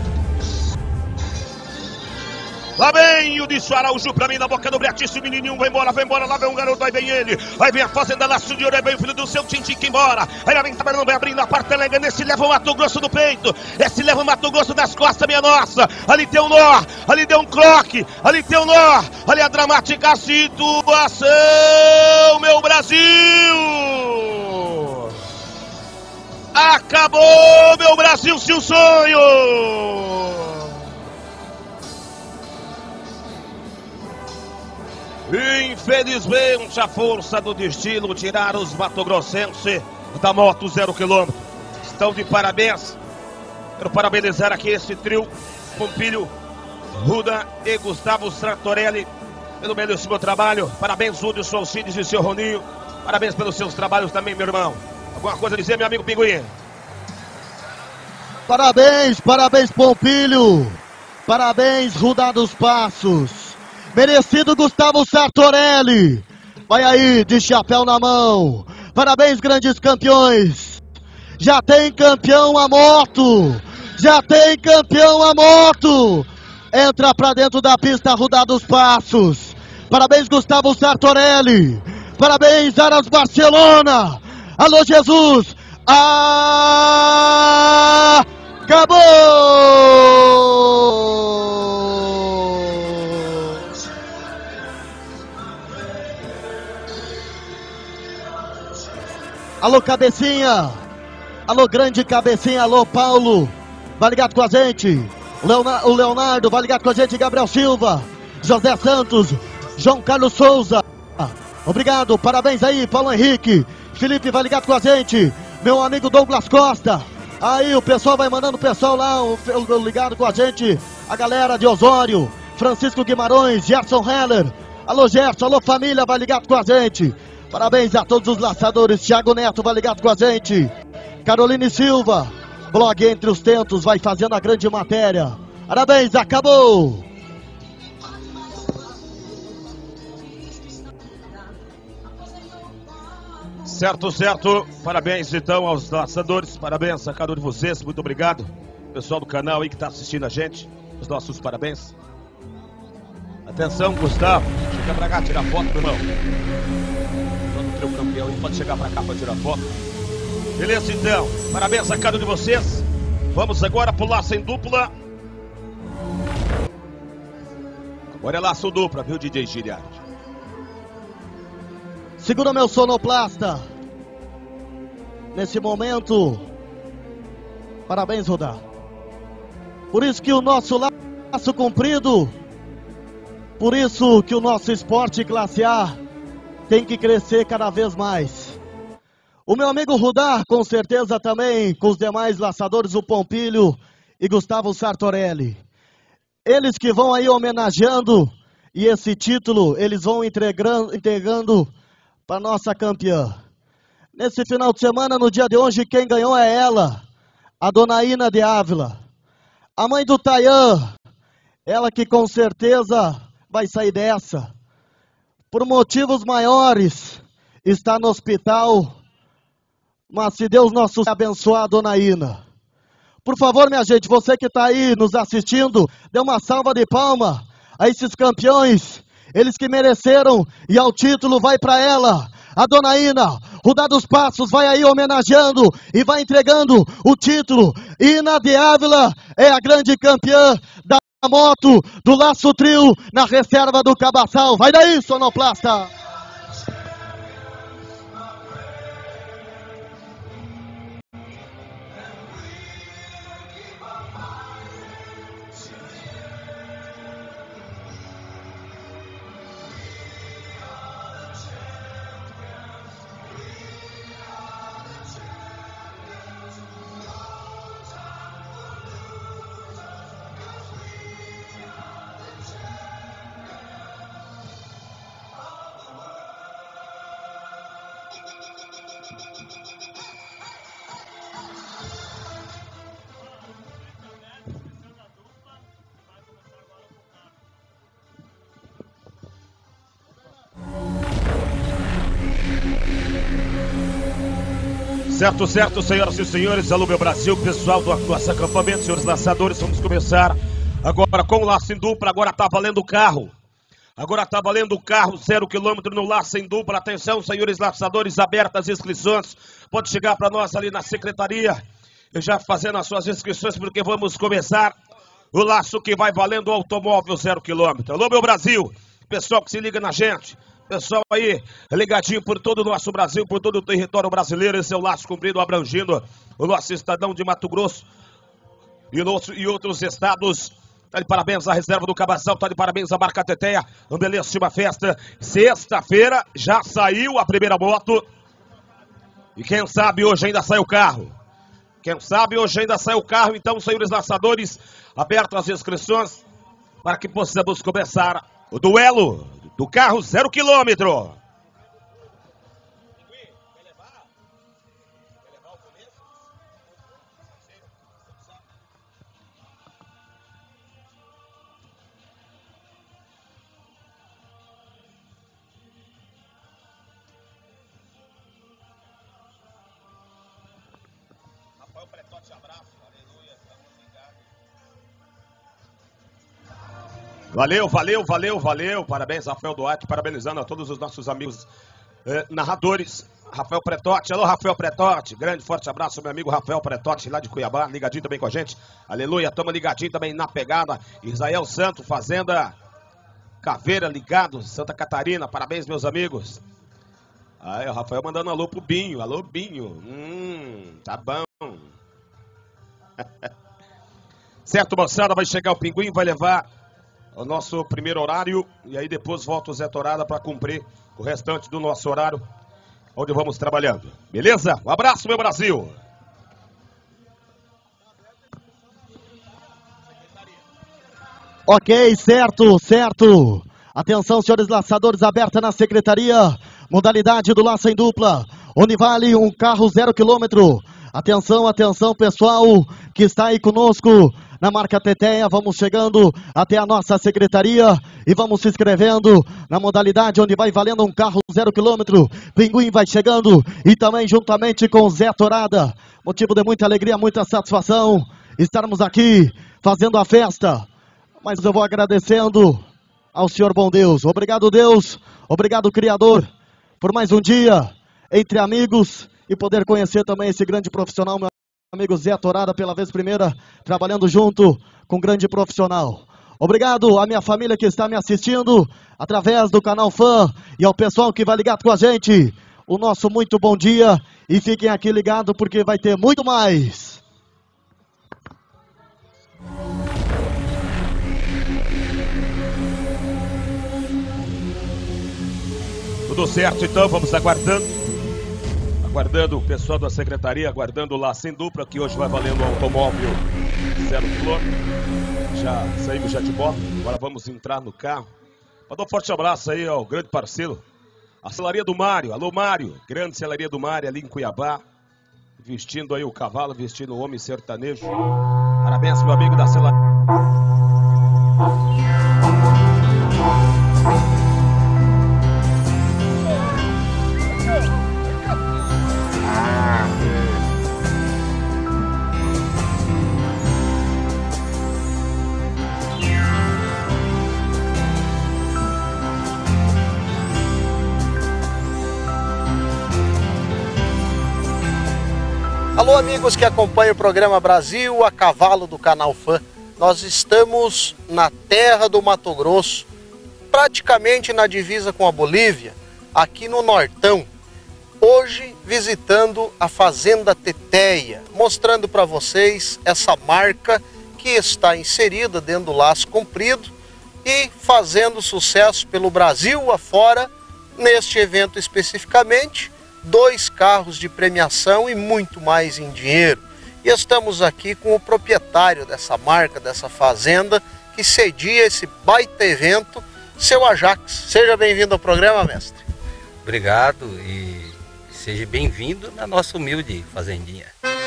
Lá vem o Disso Araújo pra mim na boca do brete. Esse menininho vai embora, vai embora. Lá vem um garoto, aí vem ele. Aí vem a fazenda Laço de Ouro, aí vem o filho do seu Tintim que embora. Aí lá vem trabalhando, vai abrindo a partelenga. Nesse leva o Mato Grosso do peito. Esse leva o Mato Grosso das costas, minha nossa. Ali tem um nó, ali deu um croque. Ali tem um nó, ali a dramática situação, meu Brasil. Acabou, meu Brasil, se o sonho. Infelizmente, a força do destino tiraram os matogrossenses da moto zero quilômetro. Estão de parabéns. Quero parabenizar aqui esse trio, Pompilho, Ruda e Gustavo Sartorelli, pelo belíssimo trabalho. Parabéns, Hudson Alcides e seu Roninho. Parabéns pelos seus trabalhos também, meu irmão. Alguma coisa a dizer, meu amigo Pinguim? Parabéns, parabéns, Pompilho. Parabéns, Ruda dos Passos. Merecido Gustavo Sartorelli. Vai aí, de chapéu na mão. Parabéns, grandes campeões. Já tem campeão a moto. Já tem campeão a moto. Entra pra dentro da pista, Rudá dos Passos. Parabéns, Gustavo Sartorelli. Parabéns, Aras Barcelona. Alô, Jesus. Acabou! Alô, Cabecinha. Alô, grande Cabecinha. Alô, Paulo. Vai ligado com a gente. O Leonardo vai ligado com a gente. Gabriel Silva. José Santos. João Carlos Souza. Obrigado. Parabéns aí, Paulo Henrique. Felipe vai ligado com a gente. Meu amigo Douglas Costa. Aí o pessoal vai mandando o pessoal lá. O, o, ligado com a gente. A galera de Osório. Francisco Guimarães. Gerson Heller. Alô, Gerson. Alô, família. Vai ligado com a gente. Parabéns a todos os laçadores. Thiago Neto vai ligado com a gente. Caroline Silva. Blog Entre os Tentos vai fazendo a grande matéria. Parabéns, acabou! Certo, certo. Parabéns então aos laçadores. Parabéns a cada um de vocês. Muito obrigado. Pessoal do canal aí que está assistindo a gente. Os nossos parabéns. Atenção, Gustavo. Chega pra cá tirar foto, meu irmão. Todo trio campeão aí. Pode chegar pra cá pra tirar foto. Beleza, então. Parabéns a cada um de vocês. Vamos agora pro laço em dupla. Agora é laço dupla, viu, D J Giliard? Segura meu sonoplasta. Nesse momento. Parabéns, Rudá. Por isso que o nosso laço comprido. Por isso que o nosso esporte classe A tem que crescer cada vez mais. O meu amigo Rudá, com certeza também, com os demais laçadores, o Pompilho e Gustavo Sartorelli. Eles que vão aí homenageando, e esse título eles vão entregando, entregando para nossa campeã. Nesse final de semana, no dia de hoje, quem ganhou é ela, a Dona Ina de Ávila. A mãe do Tayan, ela que com certeza vai sair dessa. Por motivos maiores, está no hospital. Mas se Deus nosso abençoar a Dona Ina. Por favor, minha gente, você que está aí nos assistindo, dê uma salva de palma a esses campeões. Eles que mereceram, e ao título vai para ela, a Dona Ina. Rudá dos Passos vai aí homenageando e vai entregando o título. Ina de Ávila é a grande campeã da moto do Laço Trio na reserva do Cabaçal. Vai daí, sonoplasta! Certo, certo, senhoras e senhores, alô meu Brasil, pessoal do nosso acampamento, senhores laçadores, vamos começar agora com o laço em dupla. Agora tá valendo o carro, agora tá valendo o carro, zero quilômetro no laço em dupla. Atenção, senhores laçadores, abertas as inscrições, pode chegar para nós ali na secretaria, e já fazendo as suas inscrições, porque vamos começar o laço que vai valendo o automóvel zero quilômetro. Alô meu Brasil, pessoal que se liga na gente. Pessoal aí, ligadinho por todo o nosso Brasil, por todo o território brasileiro. Esse é o laço comprido abrangindo o nosso estadão de Mato Grosso e, nosso, e outros estados. Tá de parabéns à reserva do Cabaçal, tá de parabéns à marca Teteia. Uma belíssima festa. Sexta-feira já saiu a primeira moto. E quem sabe hoje ainda sai o carro. Quem sabe hoje ainda sai o carro. Então, senhores laçadores, aberto as inscrições para que possamos começar o duelo do carro zero quilômetro. Rafael Pretote, abraço, aleluia, estamos ligados. Valeu, valeu, valeu, valeu. Parabéns, Rafael Duarte, parabenizando a todos os nossos amigos eh, narradores. Rafael Pretotti, alô Rafael Pretotti, grande forte abraço, meu amigo Rafael Pretotti, lá de Cuiabá, ligadinho também com a gente, aleluia, tamo ligadinho também na pegada. Israel Santo, Fazenda Caveira, ligado, Santa Catarina, parabéns meus amigos. Aí o Rafael mandando alô pro Binho, alô Binho, hum, tá bom. Certo, moçada, vai chegar o Pinguim, vai levar o nosso primeiro horário, e aí depois volta o Zé Torada para cumprir o restante do nosso horário, onde vamos trabalhando. Beleza? Um abraço, meu Brasil! Ok, certo, certo. Atenção, senhores laçadores, aberta na secretaria. Modalidade do laço em dupla, onde vale um carro zero quilômetro. Atenção, atenção, pessoal que está aí conosco na marca Teteia. Vamos chegando até a nossa secretaria e vamos se inscrevendo na modalidade onde vai valendo um carro zero quilômetro. Pinguim vai chegando e também juntamente com Zé Torada. Motivo de muita alegria, muita satisfação estarmos aqui fazendo a festa. Mas eu vou agradecendo ao Senhor bom Deus. Obrigado, Deus. Obrigado, Criador, por mais um dia entre amigos e poder conhecer também esse grande profissional, meu amigo Zé Torada, pela vez primeira, trabalhando junto com um grande profissional. Obrigado à minha família que está me assistindo através do canal Fã e ao pessoal que vai ligado com a gente. O nosso muito bom dia e fiquem aqui ligados porque vai ter muito mais. Tudo certo, então, vamos aguardando. Aguardando o pessoal da secretaria, aguardando o laço em dupla, que hoje vai valendo um automóvel zero quilômetro. Já saímos já de moto, agora vamos entrar no carro. Mandar um forte abraço aí ao grande parceiro, a Celaria do Mário. Alô, Mário, grande Celaria do Mário ali em Cuiabá. Vestindo aí o cavalo, vestindo o homem sertanejo. Parabéns, meu amigo da Celaria. Alô, amigos que acompanham o programa Brasil a Cavalo do Canal Fã. Nós estamos na terra do Mato Grosso, praticamente na divisa com a Bolívia, aqui no Nortão. Hoje visitando a Fazenda Teteia, mostrando para vocês essa marca que está inserida dentro do laço comprido e fazendo sucesso pelo Brasil afora, neste evento especificamente. Dois carros de premiação e muito mais em dinheiro. E estamos aqui com o proprietário dessa marca, dessa fazenda, que cedia esse baita evento, seu Ajax. Seja bem-vindo ao programa, mestre. Obrigado e seja bem-vindo na nossa humilde fazendinha.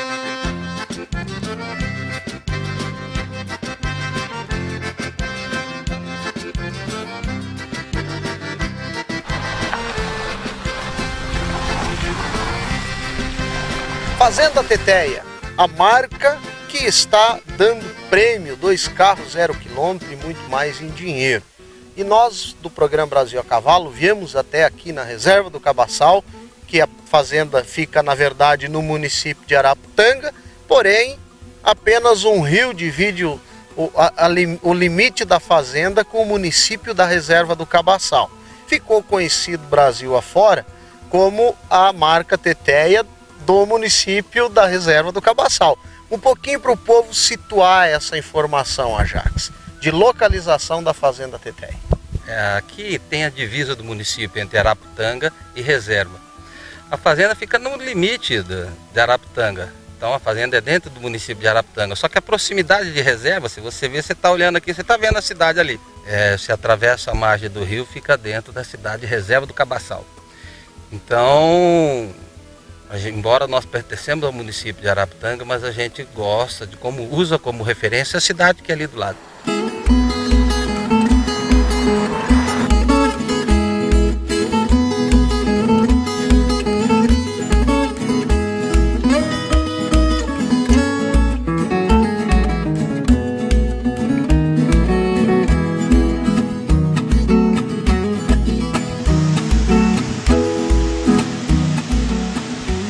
Fazenda Teteia, a marca que está dando prêmio, dois carros zero quilômetro e muito mais em dinheiro. E nós do programa Brasil a Cavalo viemos até aqui na reserva do Cabaçal, que a fazenda fica na verdade no município de Araputanga, porém apenas um rio divide o, o, a, a, o limite da fazenda com o município da reserva do Cabaçal. Ficou conhecido Brasil afora como a marca Teteia do município da reserva do Cabaçal. Um pouquinho para o povo situar essa informação, Ajax, de localização da Fazenda Teteia. É, aqui tem a divisa do município entre Araputanga e reserva. A fazenda fica no limite de, de Araputanga, então a fazenda é dentro do município de Araputanga, só que a proximidade de reserva, se você ver, você está olhando aqui, você está vendo a cidade ali. É, se atravessa a margem do rio, fica dentro da cidade de reserva do Cabaçal. Então, embora nós pertencemos ao município de Araputanga, mas a gente gosta de como usa como referência a cidade que é ali do lado.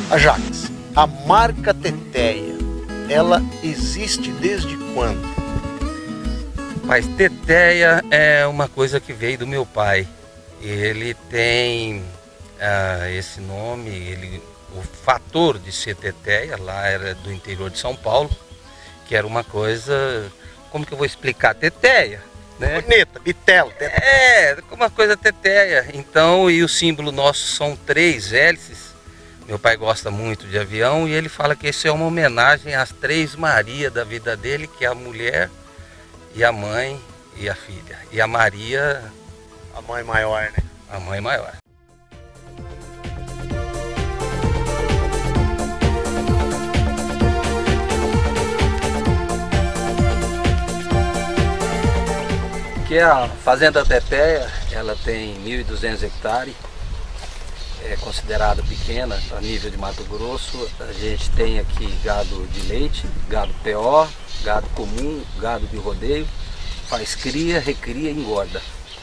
Ajax, a marca Teteia, ela existe desde quando? Mas Teteia é uma coisa que veio do meu pai. Ele tem ah, esse nome, ele, o fator de ser Teteia, lá era do interior de São Paulo, que era uma coisa, como que eu vou explicar? Teteia, né? Bonita, bitelo. Teteia. É, uma coisa Teteia. Então, e o símbolo nosso são três hélices. Meu pai gosta muito de avião e ele fala que isso é uma homenagem às três Maria da vida dele, que é a mulher, e a mãe e a filha. E a Maria... A mãe maior, né? A mãe maior. Que a Fazenda Teteia, ela tem mil e duzentos hectares, é considerada pequena a nível de Mato Grosso. A gente tem aqui gado de leite, gado P O, gado comum, gado de rodeio, faz cria, recria e engorda.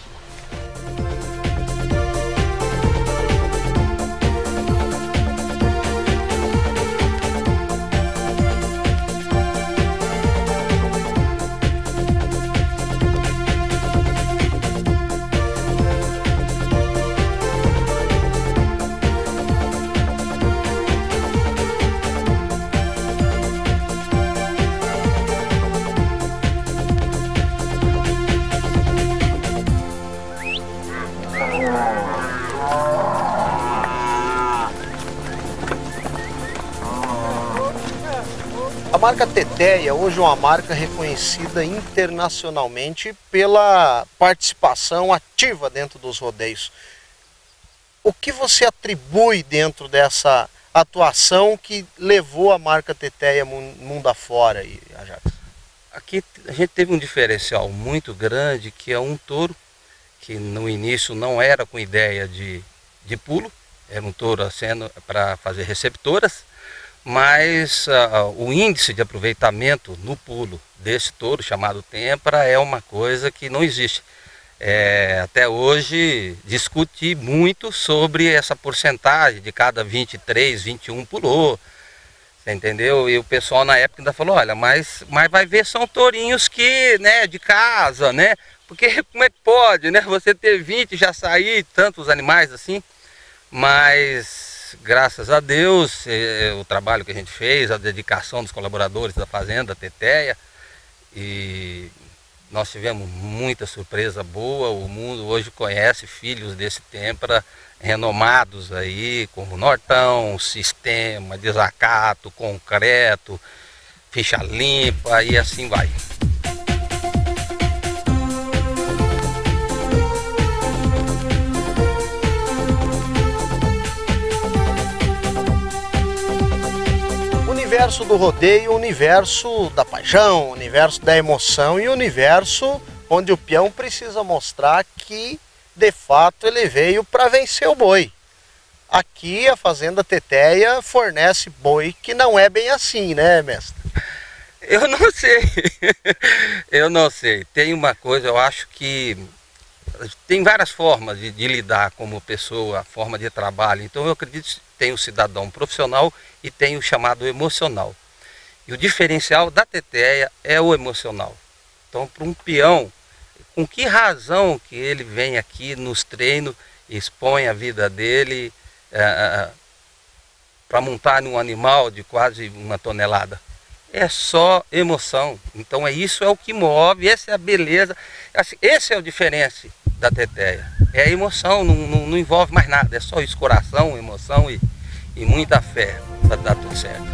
A marca Teteia hoje é uma marca reconhecida internacionalmente pela participação ativa dentro dos rodeios. O que você atribui dentro dessa atuação que levou a marca Teteia mundo afora aí, Ajax? Aqui a gente teve um diferencial muito grande, que é um touro que no início não era com ideia de, de pulo, era um touro sendo para fazer receptoras, mas uh, o índice de aproveitamento no pulo desse touro chamado Tempra é uma coisa que não existe. É, até hoje discuti muito sobre essa porcentagem de cada vinte e três, vinte e um pulou, você entendeu? E o pessoal na época ainda falou, olha, mas, mas vai ver, são tourinhos que, né, de casa, né? Porque como é que pode, né? Você ter vinte e já sair tantos animais assim, mas... Graças a Deus, é, o trabalho que a gente fez, a dedicação dos colaboradores da Fazenda Teteia, e nós tivemos muita surpresa boa. O mundo hoje conhece filhos desse Tempra renomados aí, como Nortão, Sistema, Desacato, Concreto, Ficha Limpa e assim vai. O universo do rodeio, o universo da paixão, o universo da emoção e o universo onde o peão precisa mostrar que, de fato, ele veio para vencer o boi. Aqui a Fazenda Teteia fornece boi que não é bem assim, né, mestre? Eu não sei, eu não sei. Tem uma coisa, eu acho que tem várias formas de, de lidar como pessoa, forma de trabalho. Então eu acredito que tem o cidadão profissional e tem o chamado emocional. E o diferencial da Teteia é o emocional. Então, para um peão, com que razão que ele vem aqui nos treinos, expõe a vida dele é, para montar num animal de quase uma tonelada? É só emoção. Então é isso é o que move, essa é a beleza, esse é o diferencial da Teteia. É a emoção, não, não, não envolve mais nada, é só isso, coração, emoção e, e muita fé para dar tudo certo.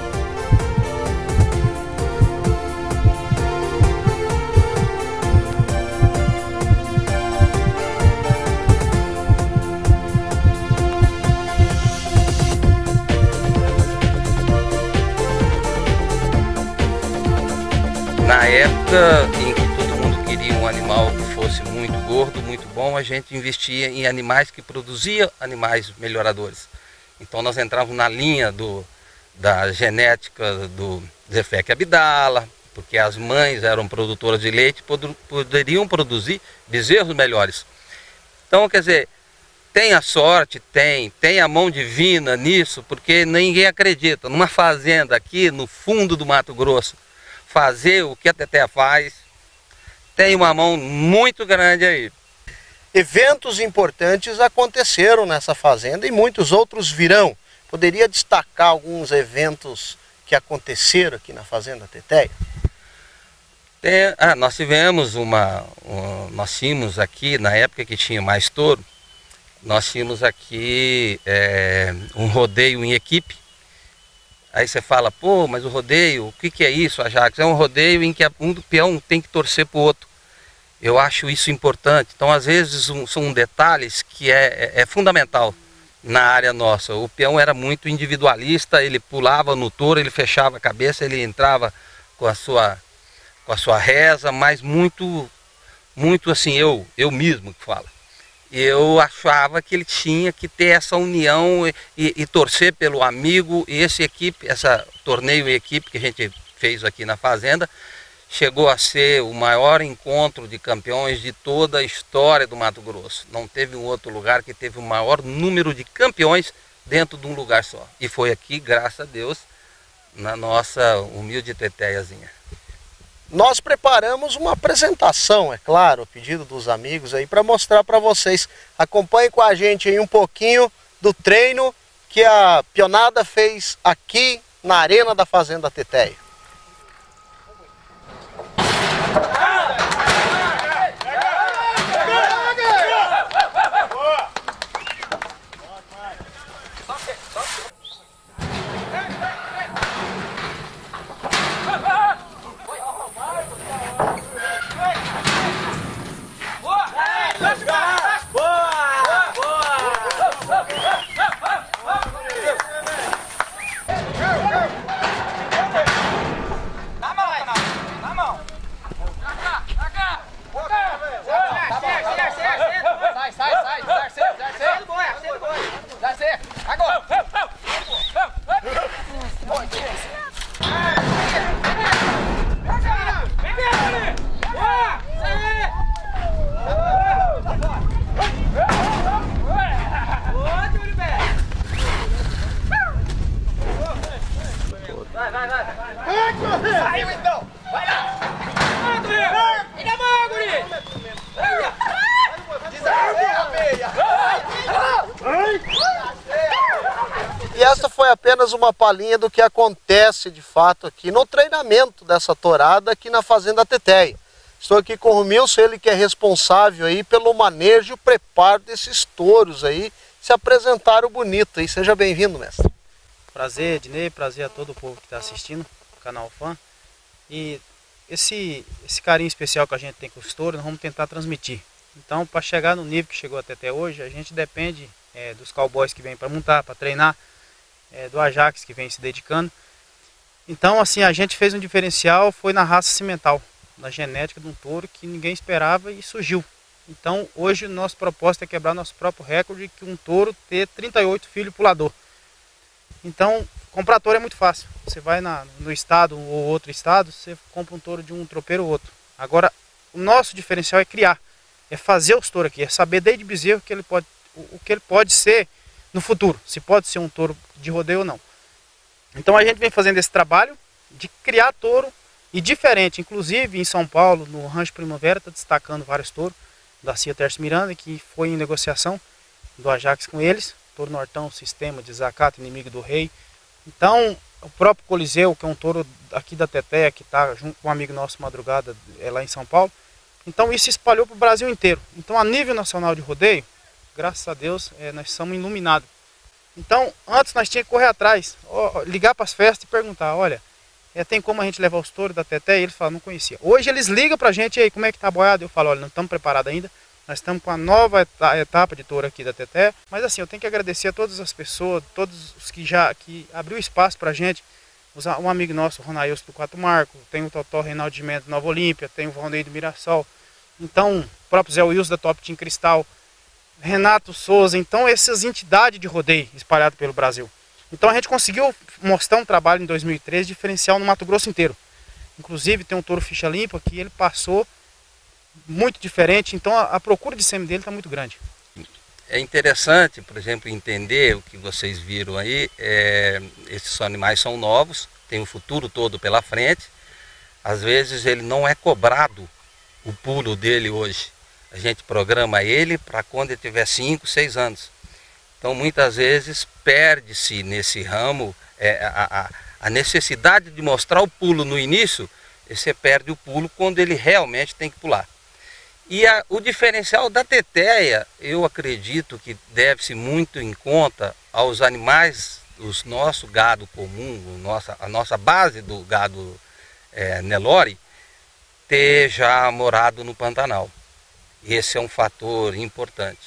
Na época em que todo mundo queria um animal que fosse muito gordo, muito bom, a gente investia em animais que produziam animais melhoradores. Então nós entrávamos na linha do, da genética do Zefec Abdala, porque as mães eram produtoras de leite, pod poderiam produzir bezerros melhores. Então, quer dizer, Tem a sorte? Tem. Tem a mão divina nisso, porque ninguém acredita. Numa fazenda aqui no fundo do Mato Grosso, fazer o que a Teté faz, tem uma mão muito grande aí. Eventos importantes aconteceram nessa fazenda e muitos outros virão. Poderia destacar alguns eventos que aconteceram aqui na Fazenda Tetéia? Tem, ah, nós tivemos uma, uma... Nós tínhamos aqui, na época que tinha mais touro, nós tínhamos aqui é, um rodeio em equipe. Aí você fala, pô, mas o rodeio, o que, que é isso, Ajax? É um rodeio em que um peão tem que torcer para o outro. Eu acho isso importante. Então, às vezes, um, são detalhes que é, é, é fundamental na área nossa. O peão era muito individualista, ele pulava no touro, ele fechava a cabeça, ele entrava com a sua, com a sua reza, mas muito, muito assim, eu, eu mesmo que falo. Eu achava que ele tinha que ter essa união e, e, e torcer pelo amigo. E esse equipe, essa torneio em equipe que a gente fez aqui na Fazenda, chegou a ser o maior encontro de campeões de toda a história do Mato Grosso. Não teve um outro lugar que teve o maior número de campeões dentro de um lugar só. E foi aqui, graças a Deus, na nossa humilde Tetéiazinha. Nós preparamos uma apresentação, é claro, a pedido dos amigos aí, para mostrar para vocês. Acompanhem com a gente aí um pouquinho do treino que a peonada fez aqui na Arena da Fazenda Tetéia. Saiu então! Vai lá! Vem na mão, guri! Desarma a meia! E essa foi apenas uma palhinha do que acontece de fato aqui no treinamento dessa tourada aqui na Fazenda Tetéia. Estou aqui com o Romilson, ele que é responsável aí pelo manejo e o preparo desses touros aí, se apresentaram bonito aí. Seja bem-vindo, mestre. Prazer, Ednei, prazer a todo o povo que está assistindo o canal Fã. E esse, esse carinho especial que a gente tem com os touros, nós vamos tentar transmitir. Então, para chegar no nível que chegou até, até hoje, a gente depende é, dos cowboys que vêm para montar, para treinar, é, do Ajax que vem se dedicando. Então, assim, a gente fez um diferencial, foi na raça cimental, na genética de um touro que ninguém esperava e surgiu. Então, hoje, nossa proposta é quebrar nosso próprio recorde, que um touro ter trinta e oito filhos pulador. Então, comprar touro é muito fácil. Você vai na, no estado ou outro estado, você compra um touro de um tropeiro ou outro. Agora, o nosso diferencial é criar, é fazer os touros aqui, é saber desde bezerro que ele pode, o, o que ele pode ser no futuro, se pode ser um touro de rodeio ou não. Então a gente vem fazendo esse trabalho de criar touro e diferente. Inclusive em São Paulo, no Rancho Primavera, está destacando vários touros da Cia Tércio Miranda, que foi em negociação do Ajax com eles. Touro Nortão, sistema, desacato, inimigo do rei. Então, o próprio Coliseu, que é um touro aqui da Tetéia, que está junto com um amigo nosso Madrugada, é lá em São Paulo. Então, isso se espalhou para o Brasil inteiro. Então, a nível nacional de rodeio, graças a Deus, é, nós somos iluminados. Então, antes nós tínhamos que correr atrás, ó, ligar para as festas e perguntar, olha, é, tem como a gente levar os touros da Tetéia? E eles falam, não conhecia. Hoje eles ligam para a gente, e aí, como é que está a boiada? Eu falo, olha, não estamos preparados ainda. Nós estamos com a nova etapa de touro aqui da Tetéia. Mas assim, eu tenho que agradecer a todas as pessoas, todos os que já que abriu espaço para a gente. Um amigo nosso, o Ronailson do Quatro Marco, tem o Totó Reinaldo de Mendes Nova Olímpia, tem o Valnei do Mirassol. Então, o próprio Zé Wilson da Top Team Cristal, Renato Souza. Então, essas entidades de rodeio espalhadas pelo Brasil. Então, a gente conseguiu mostrar um trabalho em dois mil e treze diferencial no Mato Grosso inteiro. Inclusive, tem um touro ficha limpa que ele passou muito diferente, então a, a procura de sêmen dele está muito grande. é interessante, por exemplo, entender o que vocês viram aí. É, esses animais são novos, tem o futuro todo pela frente. Às vezes ele não é cobrado o pulo dele hoje. A gente programa ele para quando ele tiver cinco, seis anos. Então muitas vezes perde-se nesse ramo é, a, a, a necessidade de mostrar o pulo no início, e você perde o pulo quando ele realmente tem que pular. E a, o diferencial da teteia, eu acredito que deve-se muito em conta aos animais, os nosso gado comum, o nossa, a nossa base do gado é, Nelore, ter já morado no Pantanal. Esse é um fator importante.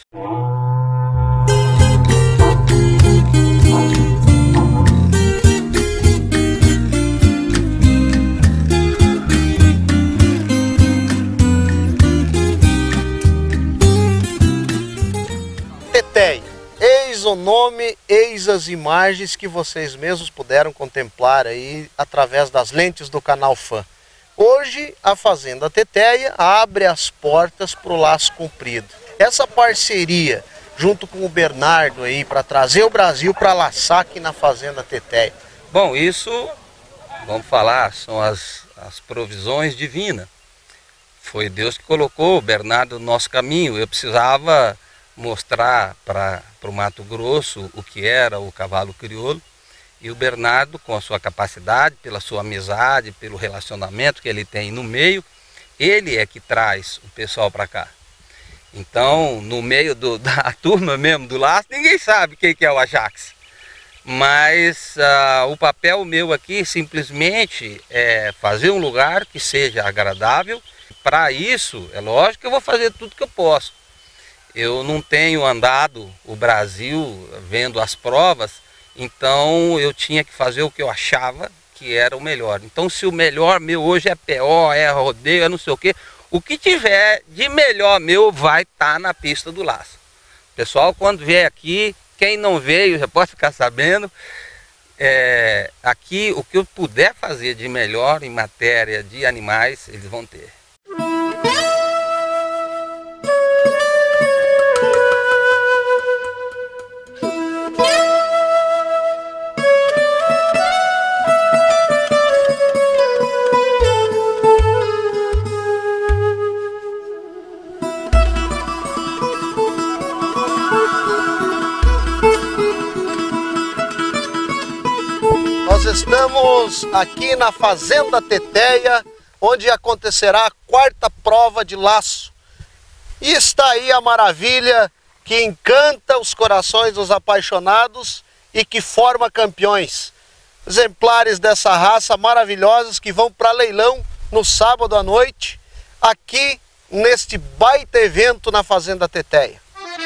Teteia, eis o nome, eis as imagens que vocês mesmos puderam contemplar aí através das lentes do Canal Fã. Hoje a Fazenda Teteia abre as portas para o laço comprido. Essa parceria junto com o Bernardo aí para trazer o Brasil para laçar aqui na Fazenda Teteia. Bom, isso, vamos falar, são as, as provisões divinas. Foi Deus que colocou o Bernardo no nosso caminho. Eu precisava mostrar para o Mato Grosso o que era o cavalo crioulo. E o Bernardo, com a sua capacidade, pela sua amizade, pelo relacionamento que ele tem no meio, ele é que traz o pessoal para cá. Então, no meio do, da turma mesmo do laço, ninguém sabe quem que é o Ajax. Mas uh, o papel meu aqui simplesmente é fazer um lugar que seja agradável. Para isso, é lógico que eu vou fazer tudo que eu posso. Eu não tenho andado o Brasil vendo as provas, então eu tinha que fazer o que eu achava que era o melhor. Então se o melhor meu hoje é P O, é rodeio, é não sei o que, o que tiver de melhor meu vai estar na pista do laço. Pessoal, quando vier aqui, quem não veio já pode ficar sabendo, é, aqui o que eu puder fazer de melhor em matéria de animais, eles vão ter. Nós estamos aqui na Fazenda Teteia, onde acontecerá a quarta prova de laço. E está aí a maravilha que encanta os corações dos apaixonados e que forma campeões. Exemplares dessa raça maravilhosos que vão para leilão no sábado à noite, aqui neste baita evento na Fazenda Teteia.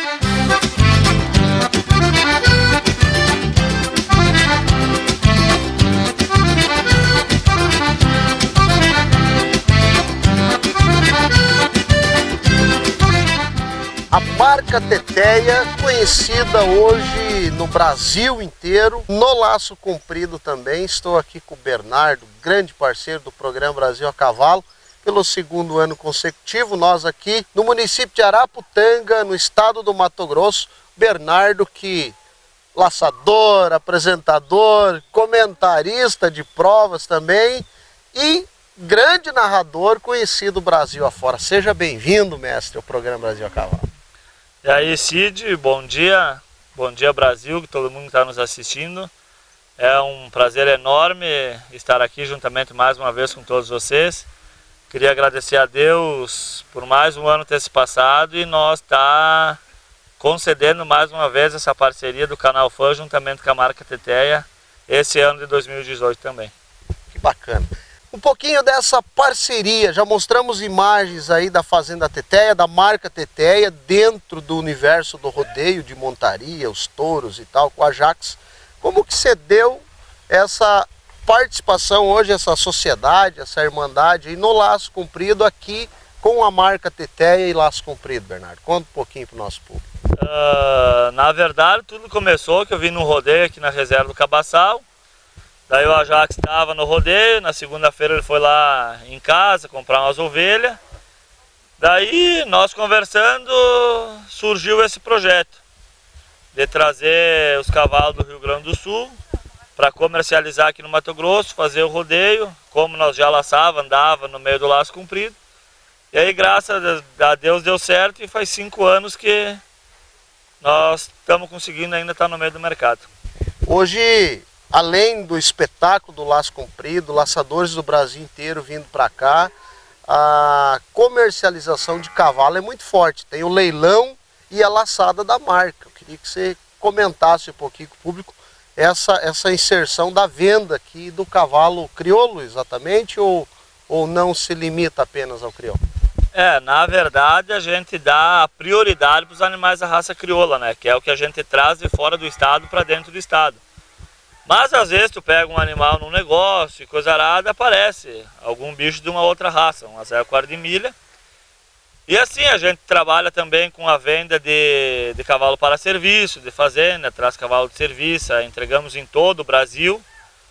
A marca Teteia, conhecida hoje no Brasil inteiro, no laço comprido também. Estou aqui com o Bernardo, grande parceiro do programa Brasil a Cavalo, pelo segundo ano consecutivo. Nós aqui no município de Araputanga, no estado do Mato Grosso. Bernardo, que laçador, apresentador, comentarista de provas também e grande narrador conhecido Brasil afora. Seja bem-vindo, mestre, ao programa Brasil a Cavalo. E aí, Cid, bom dia, bom dia Brasil, que todo mundo está nos assistindo. É um prazer enorme estar aqui juntamente mais uma vez com todos vocês. Queria agradecer a Deus por mais um ano ter se passado e nós tá concedendo mais uma vez essa parceria do Canal Fã juntamente com a marca Teteia, esse ano de dois mil e dezoito também. Que bacana. Um pouquinho dessa parceria, já mostramos imagens aí da Fazenda Teteia, da marca Teteia, dentro do universo do rodeio de montaria, os touros e tal, com a Ajax. Como que você deu essa participação hoje, essa sociedade, essa irmandade aí no Laço Comprido aqui com a marca Teteia e Laço Comprido, Bernardo? Conta um pouquinho para o nosso público. Uh, na verdade, tudo começou que eu vim num rodeio aqui na reserva do Cabaçal. Daí o Ajax estava no rodeio, na segunda-feira ele foi lá em casa comprar umas ovelhas. Daí nós conversando, surgiu esse projeto. de trazer os cavalos do Rio Grande do Sul para comercializar aqui no Mato Grosso, fazer o rodeio, como nós já laçava, andava no meio do laço comprido. E aí, graças a Deus, deu certo e faz cinco anos que nós estamos conseguindo ainda estar no meio do mercado. Hoje, além do espetáculo do laço comprido, laçadores do Brasil inteiro vindo para cá, a comercialização de cavalo é muito forte. Tem o leilão e a laçada da marca. Eu queria que você comentasse um pouquinho com o público essa, essa inserção da venda aqui do cavalo crioulo, exatamente, ou, ou não se limita apenas ao crioulo? É, na verdade a gente dá prioridade para os animais da raça crioula, né? Que é o que a gente traz de fora do estado para dentro do estado. Mas às vezes tu pega um animal num negócio e coisa arada, aparece algum bicho de uma outra raça, um azé quarto de milha. E assim a gente trabalha também com a venda de, de cavalo para serviço, de fazenda, traz cavalo de serviço, entregamos em todo o Brasil.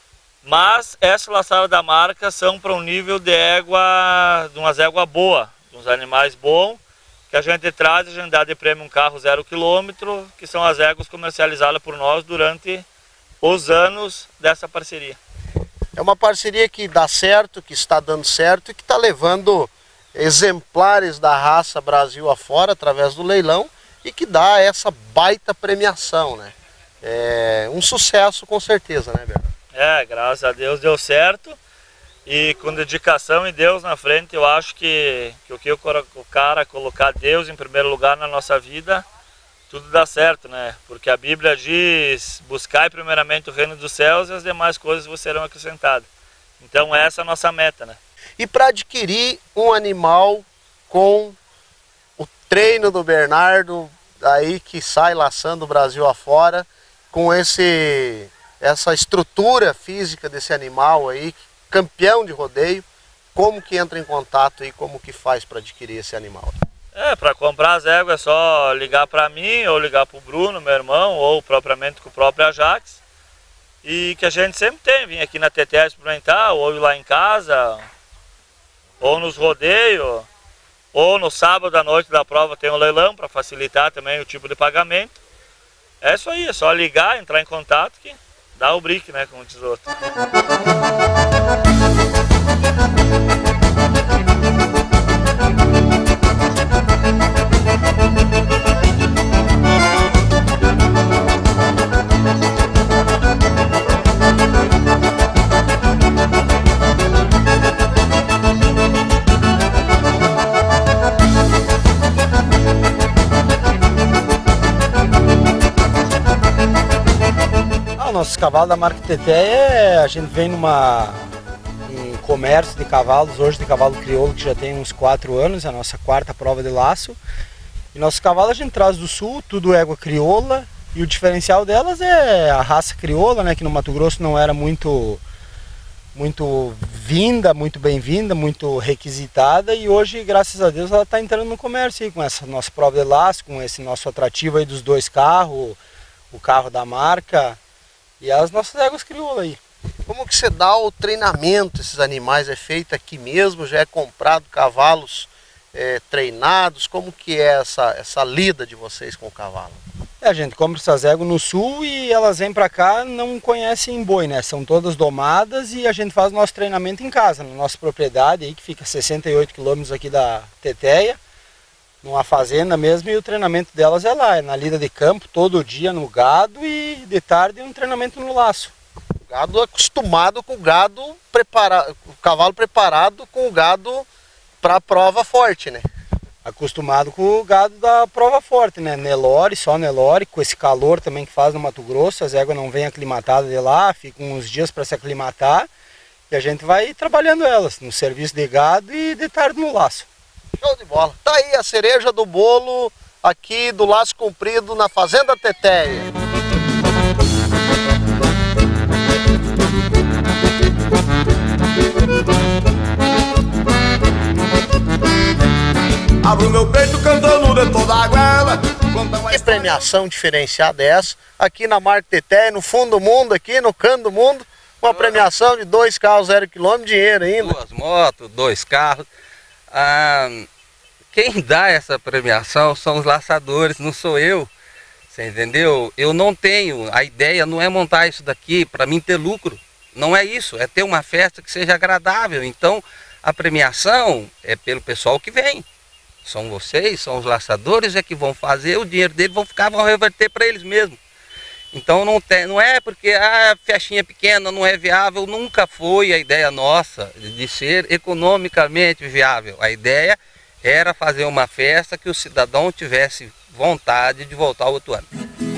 Mas essa laçada da marca são para um nível de égua, de umas éguas boas, de uns animais bons, que a gente traz, a gente dá de prêmio um carro zero quilômetro, que são as éguas comercializadas por nós durante os anos dessa parceria. É uma parceria que dá certo, que está dando certo e que está levando exemplares da raça Brasil afora através do leilão e que dá essa baita premiação, né? É um sucesso com certeza, né, Berto? É, graças a Deus deu certo e com dedicação e Deus na frente, eu acho que, que o que o cara colocar Deus em primeiro lugar na nossa vida, tudo dá certo, né? Porque a Bíblia diz, buscai primeiramente o reino dos céus e as demais coisas vos serão acrescentadas. Então essa é a nossa meta, né? E para adquirir um animal com o treino do Bernardo, aí que sai laçando o Brasil afora, com esse, essa estrutura física desse animal aí, campeão de rodeio, como que entra em contato e como que faz para adquirir esse animal? É, para comprar as éguas é só ligar para mim, ou ligar para o Bruno, meu irmão, ou propriamente com o próprio Ajax. E que a gente sempre tem, vir aqui na T T experimentar, ou ir lá em casa, ou nos rodeios, ou no sábado à noite da prova tem um leilão para facilitar também o tipo de pagamento. É isso aí, é só ligar, entrar em contato que dá o brick, né, como diz o outro. Nossos cavalos da marca T T, é, a gente vem numa um comércio de cavalos, hoje de cavalo crioulo, que já tem uns quatro anos, é a nossa quarta prova de laço. E nossos cavalos a gente traz do sul, tudo égua crioula, e o diferencial delas é a raça crioula, né, que no Mato Grosso não era muito, muito vinda, muito bem-vinda, muito requisitada, e hoje, graças a Deus, ela está entrando no comércio aí, com essa nossa prova de laço, com esse nosso atrativo aí dos dois carros, o carro da marca. E as nossas éguas crioulas aí. Como que você dá o treinamento? Esses animais é feito aqui mesmo? Já é comprado cavalos é, treinados? Como que é essa, essa lida de vocês com o cavalo? É, a gente compra essas éguas no sul e elas vêm para cá, não conhecem boi, né? São todas domadas e a gente faz o nosso treinamento em casa, na nossa propriedade aí, que fica a sessenta e oito quilômetros aqui da Teteia, numa fazenda mesmo, e o treinamento delas é lá, é na lida de campo, todo dia no gado, e de tarde um treinamento no laço. O gado acostumado com o gado preparado, o cavalo preparado com o gado para a prova forte, né? Acostumado com o gado da prova forte, né? Nelore, só Nelore, com esse calor também que faz no Mato Grosso, as éguas não vêm aclimatadas de lá, ficam uns dias para se aclimatar, e a gente vai trabalhando elas no serviço de gado e de tarde no laço. Show de bola. Tá aí a cereja do bolo aqui do laço comprido na Fazenda Teteia. Abro meu peito cantando de toda a goela. Que premiação diferenciada é essa? Aqui na marca Teteia, no fundo do mundo, aqui no canto do mundo, uma premiação de dois carros zero quilômetro, dinheiro ainda. Duas motos, dois carros. Ah, quem dá essa premiação são os laçadores, não sou eu. Você entendeu? Eu não tenho, a ideia não é montar isso daqui para mim ter lucro. Não é isso, é ter uma festa que seja agradável. Então, a premiação é pelo pessoal que vem. São vocês, são os laçadores é que vão fazer, o dinheiro deles vão ficar, vão reverter para eles mesmos. Então não, tem, não é porque a festinha pequena não é viável, nunca foi a ideia nossa de ser economicamente viável. A ideia era fazer uma festa que o cidadão tivesse vontade de voltar outro ano.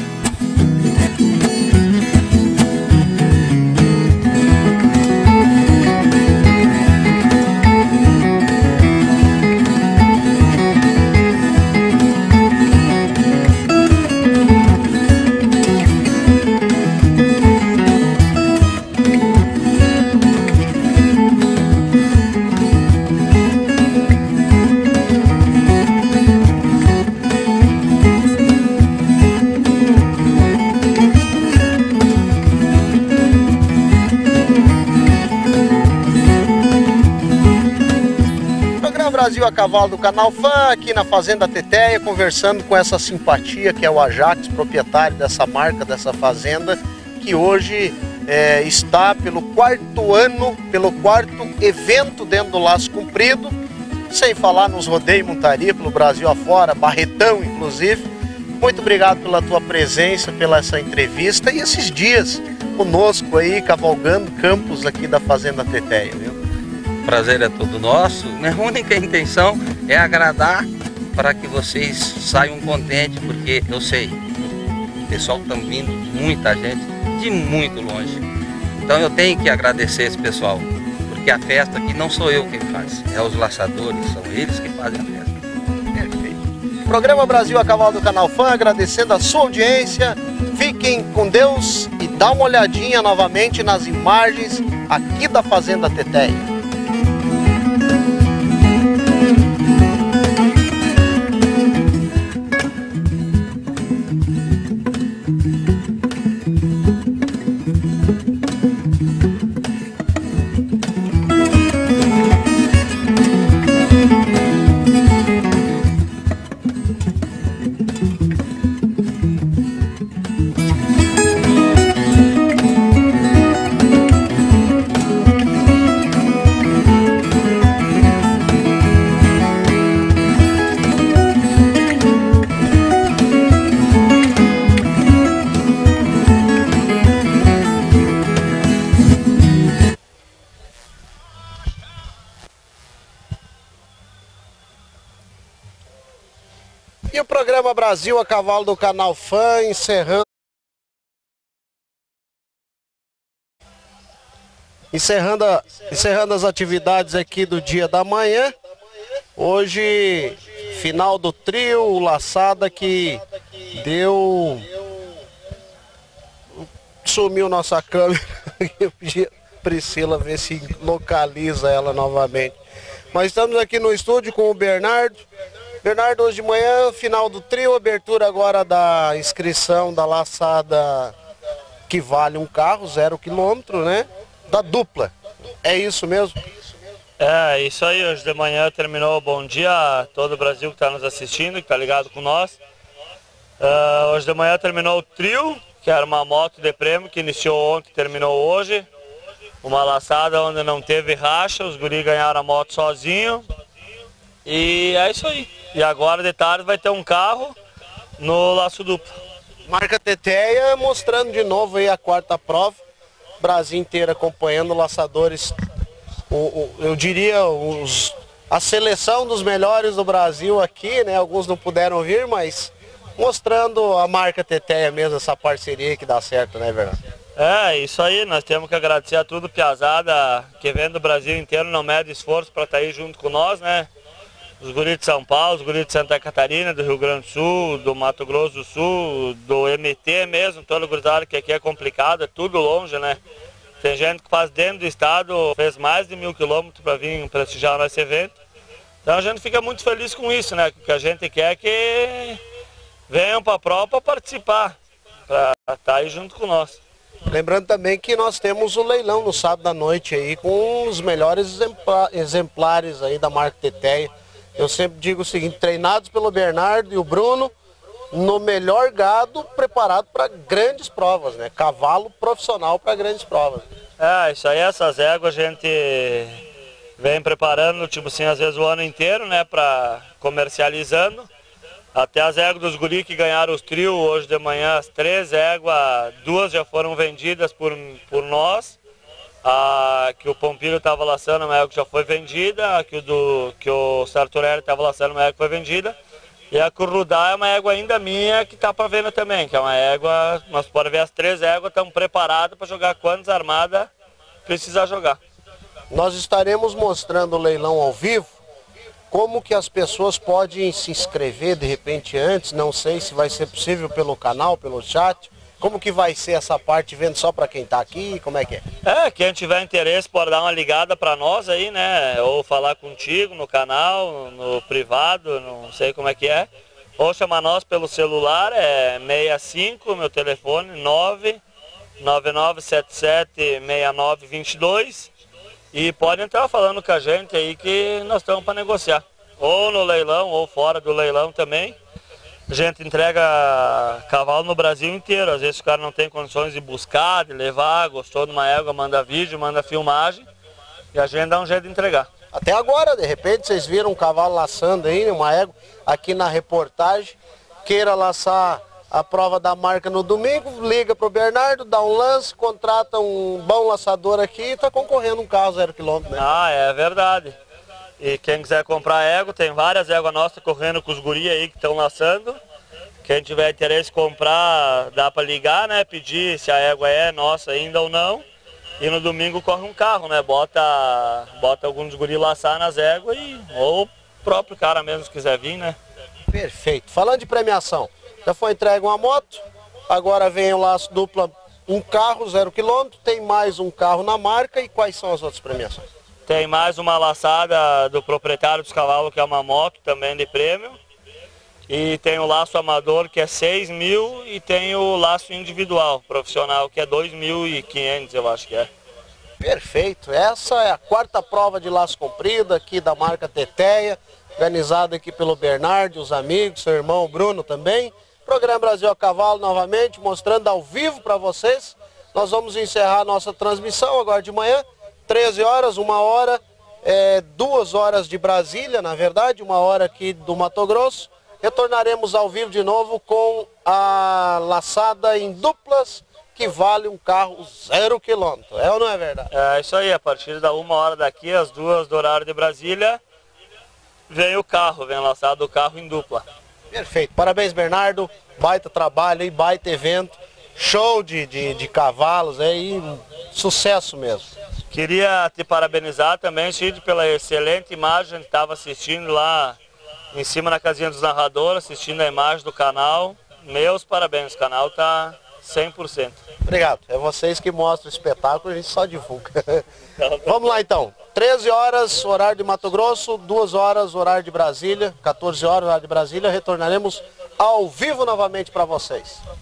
Brasil a cavalo do Canal Fã, aqui na Fazenda Teteia, conversando com essa simpatia que é o Ajax, proprietário dessa marca, dessa fazenda, que hoje é, está pelo quarto ano, pelo quarto evento dentro do Laço Comprido, sem falar nos rodeios e montaria pelo Brasil afora, Barretão inclusive. Muito obrigado pela tua presença, pela essa entrevista e esses dias conosco aí, cavalgando campos aqui da Fazenda Teteia, viu? O prazer é todo nosso. Minha única intenção é agradar para que vocês saiam contentes, porque eu sei, o pessoal está vindo, muita gente, de muito longe. Então eu tenho que agradecer esse pessoal, porque a festa aqui não sou eu quem faz, é os laçadores, são eles que fazem a festa. Perfeito. Programa Brasil a Cavalo do Canal Fã, agradecendo a sua audiência. Fiquem com Deus e dá uma olhadinha novamente nas imagens aqui da Fazenda Teteia. E o programa Brasil a Cavalo do Canal Fã, encerrando, encerrando, encerrando as atividades aqui do dia da manhã. Hoje, final do trio, laçada que deu... Sumiu nossa câmera. Eu pedi a Priscila ver se localiza ela novamente. Mas estamos aqui no estúdio com o Bernardo. Bernardo, hoje de manhã, final do trio, abertura agora da inscrição da laçada que vale um carro, zero quilômetro, né? Da dupla. É isso mesmo? É, isso aí. Hoje de manhã terminou. Bom dia a todo o Brasil que está nos assistindo, que está ligado com nós. Uh, hoje de manhã terminou o trio, que era uma moto de prêmio que iniciou ontem, terminou hoje. Uma laçada onde não teve racha, os guris ganharam a moto sozinho. E é isso aí. E agora de tarde vai ter um carro no laço duplo. Marca Teteia mostrando de novo aí a quarta prova. Brasil inteiro acompanhando laçadores. O, o, eu diria os, a seleção dos melhores do Brasil aqui, né? Alguns não puderam vir, mas mostrando a marca Teteia mesmo, essa parceria que dá certo, né, Bernardo? É, isso aí. Nós temos que agradecer a tudo, piazada, que vem do Brasil inteiro, não mede esforço para estar aí junto com nós, né? Os guris de São Paulo, os guris de Santa Catarina, do Rio Grande do Sul, do Mato Grosso do Sul, do M T mesmo, todo gurizada que aqui é complicado, é tudo longe, né? Tem gente que faz dentro do estado, fez mais de mil quilômetros para vir prestigiar o nosso evento. Então a gente fica muito feliz com isso, né? O que a gente quer é que venham para a prova para participar, para estar aí junto com nós. Lembrando também que nós temos o leilão no sábado à noite aí, com os melhores exemplares aí da marca Teteia. Eu sempre digo o seguinte, treinados pelo Bernardo e o Bruno, no melhor gado preparado para grandes provas, né? Cavalo profissional para grandes provas. É, isso aí, essas éguas a gente vem preparando, tipo assim, às vezes o ano inteiro, né, para comercializando. Até as éguas dos guri que ganharam os trios hoje de manhã, as três éguas, duas já foram vendidas por, por nós. A que o Pompilho estava laçando, uma égua que já foi vendida, a que o, do, que o Sartorelli estava laçando, uma égua que foi vendida. E a Currudá é uma égua ainda minha que está para venda também, que é uma égua, nós podemos ver as três éguas estão preparadas para jogar quantas armadas precisar jogar. Nós estaremos mostrando o leilão ao vivo, como que as pessoas podem se inscrever de repente antes, não sei se vai ser possível pelo canal, pelo chat. Como que vai ser essa parte, vendo só para quem está aqui, como é que é? É, quem tiver interesse pode dar uma ligada para nós aí, né? Ou falar contigo no canal, no privado, não sei como é que é. Ou chamar nós pelo celular, é seis cinco, meu telefone, nove nove nove sete sete seis nove dois dois. E pode entrar falando com a gente aí que nós estamos para negociar. Ou no leilão, ou fora do leilão também. A gente entrega cavalo no Brasil inteiro, às vezes o cara não tem condições de buscar, de levar, gostou de uma égua, manda vídeo, manda filmagem e a gente dá um jeito de entregar. Até agora, de repente, vocês viram um cavalo laçando aí, uma égua, aqui na reportagem, queira laçar a prova da marca no domingo, liga pro Bernardo, dá um lance, contrata um bom laçador aqui e está concorrendo um carro zero quilômetro, né? Ah, é verdade. E quem quiser comprar égua, tem várias éguas nossas correndo com os guri aí que estão laçando. Quem tiver interesse em comprar, dá para ligar, né? Pedir se a égua é nossa ainda ou não. E no domingo corre um carro, né? Bota, bota alguns guri laçar nas éguas e ou o próprio cara mesmo se quiser vir, né? Perfeito. Falando de premiação, já foi entregue uma moto, agora vem o laço dupla, um carro zero quilômetro, tem mais um carro na marca e quais são as outras premiações? Tem mais uma laçada do proprietário dos cavalos, que é uma moto também de prêmio. E tem o laço amador, que é seis mil, e tem o laço individual, profissional, que é dois mil e quinhentos, eu acho que é. Perfeito. Essa é a quarta prova de laço comprido aqui da marca Teteia, organizada aqui pelo Bernardo, os amigos, seu irmão Bruno também. Programa Brasil a Cavalo novamente, mostrando ao vivo para vocês. Nós vamos encerrar a nossa transmissão agora de manhã. treze horas, uma hora, é, duas horas de Brasília, na verdade, uma hora aqui do Mato Grosso. Retornaremos ao vivo de novo com a laçada em duplas, que vale um carro zero quilômetro. É ou não é verdade? É isso aí, a partir da uma hora daqui, às duas do horário de Brasília, vem o carro, vem laçado o carro em dupla. Perfeito. Parabéns, Bernardo. Baita trabalho aí, baita evento. Show de, de, de cavalos aí, sucesso mesmo. Queria te parabenizar também, Cid, pela excelente imagem que estava assistindo lá em cima na casinha dos narradores, assistindo a imagem do canal. Meus parabéns, o canal está cem por cento. Obrigado, é vocês que mostram o espetáculo, a gente só divulga. Vamos lá então, treze horas, horário de Mato Grosso, duas horas, horário de Brasília, quatorze horas, horário de Brasília, retornaremos ao vivo novamente para vocês.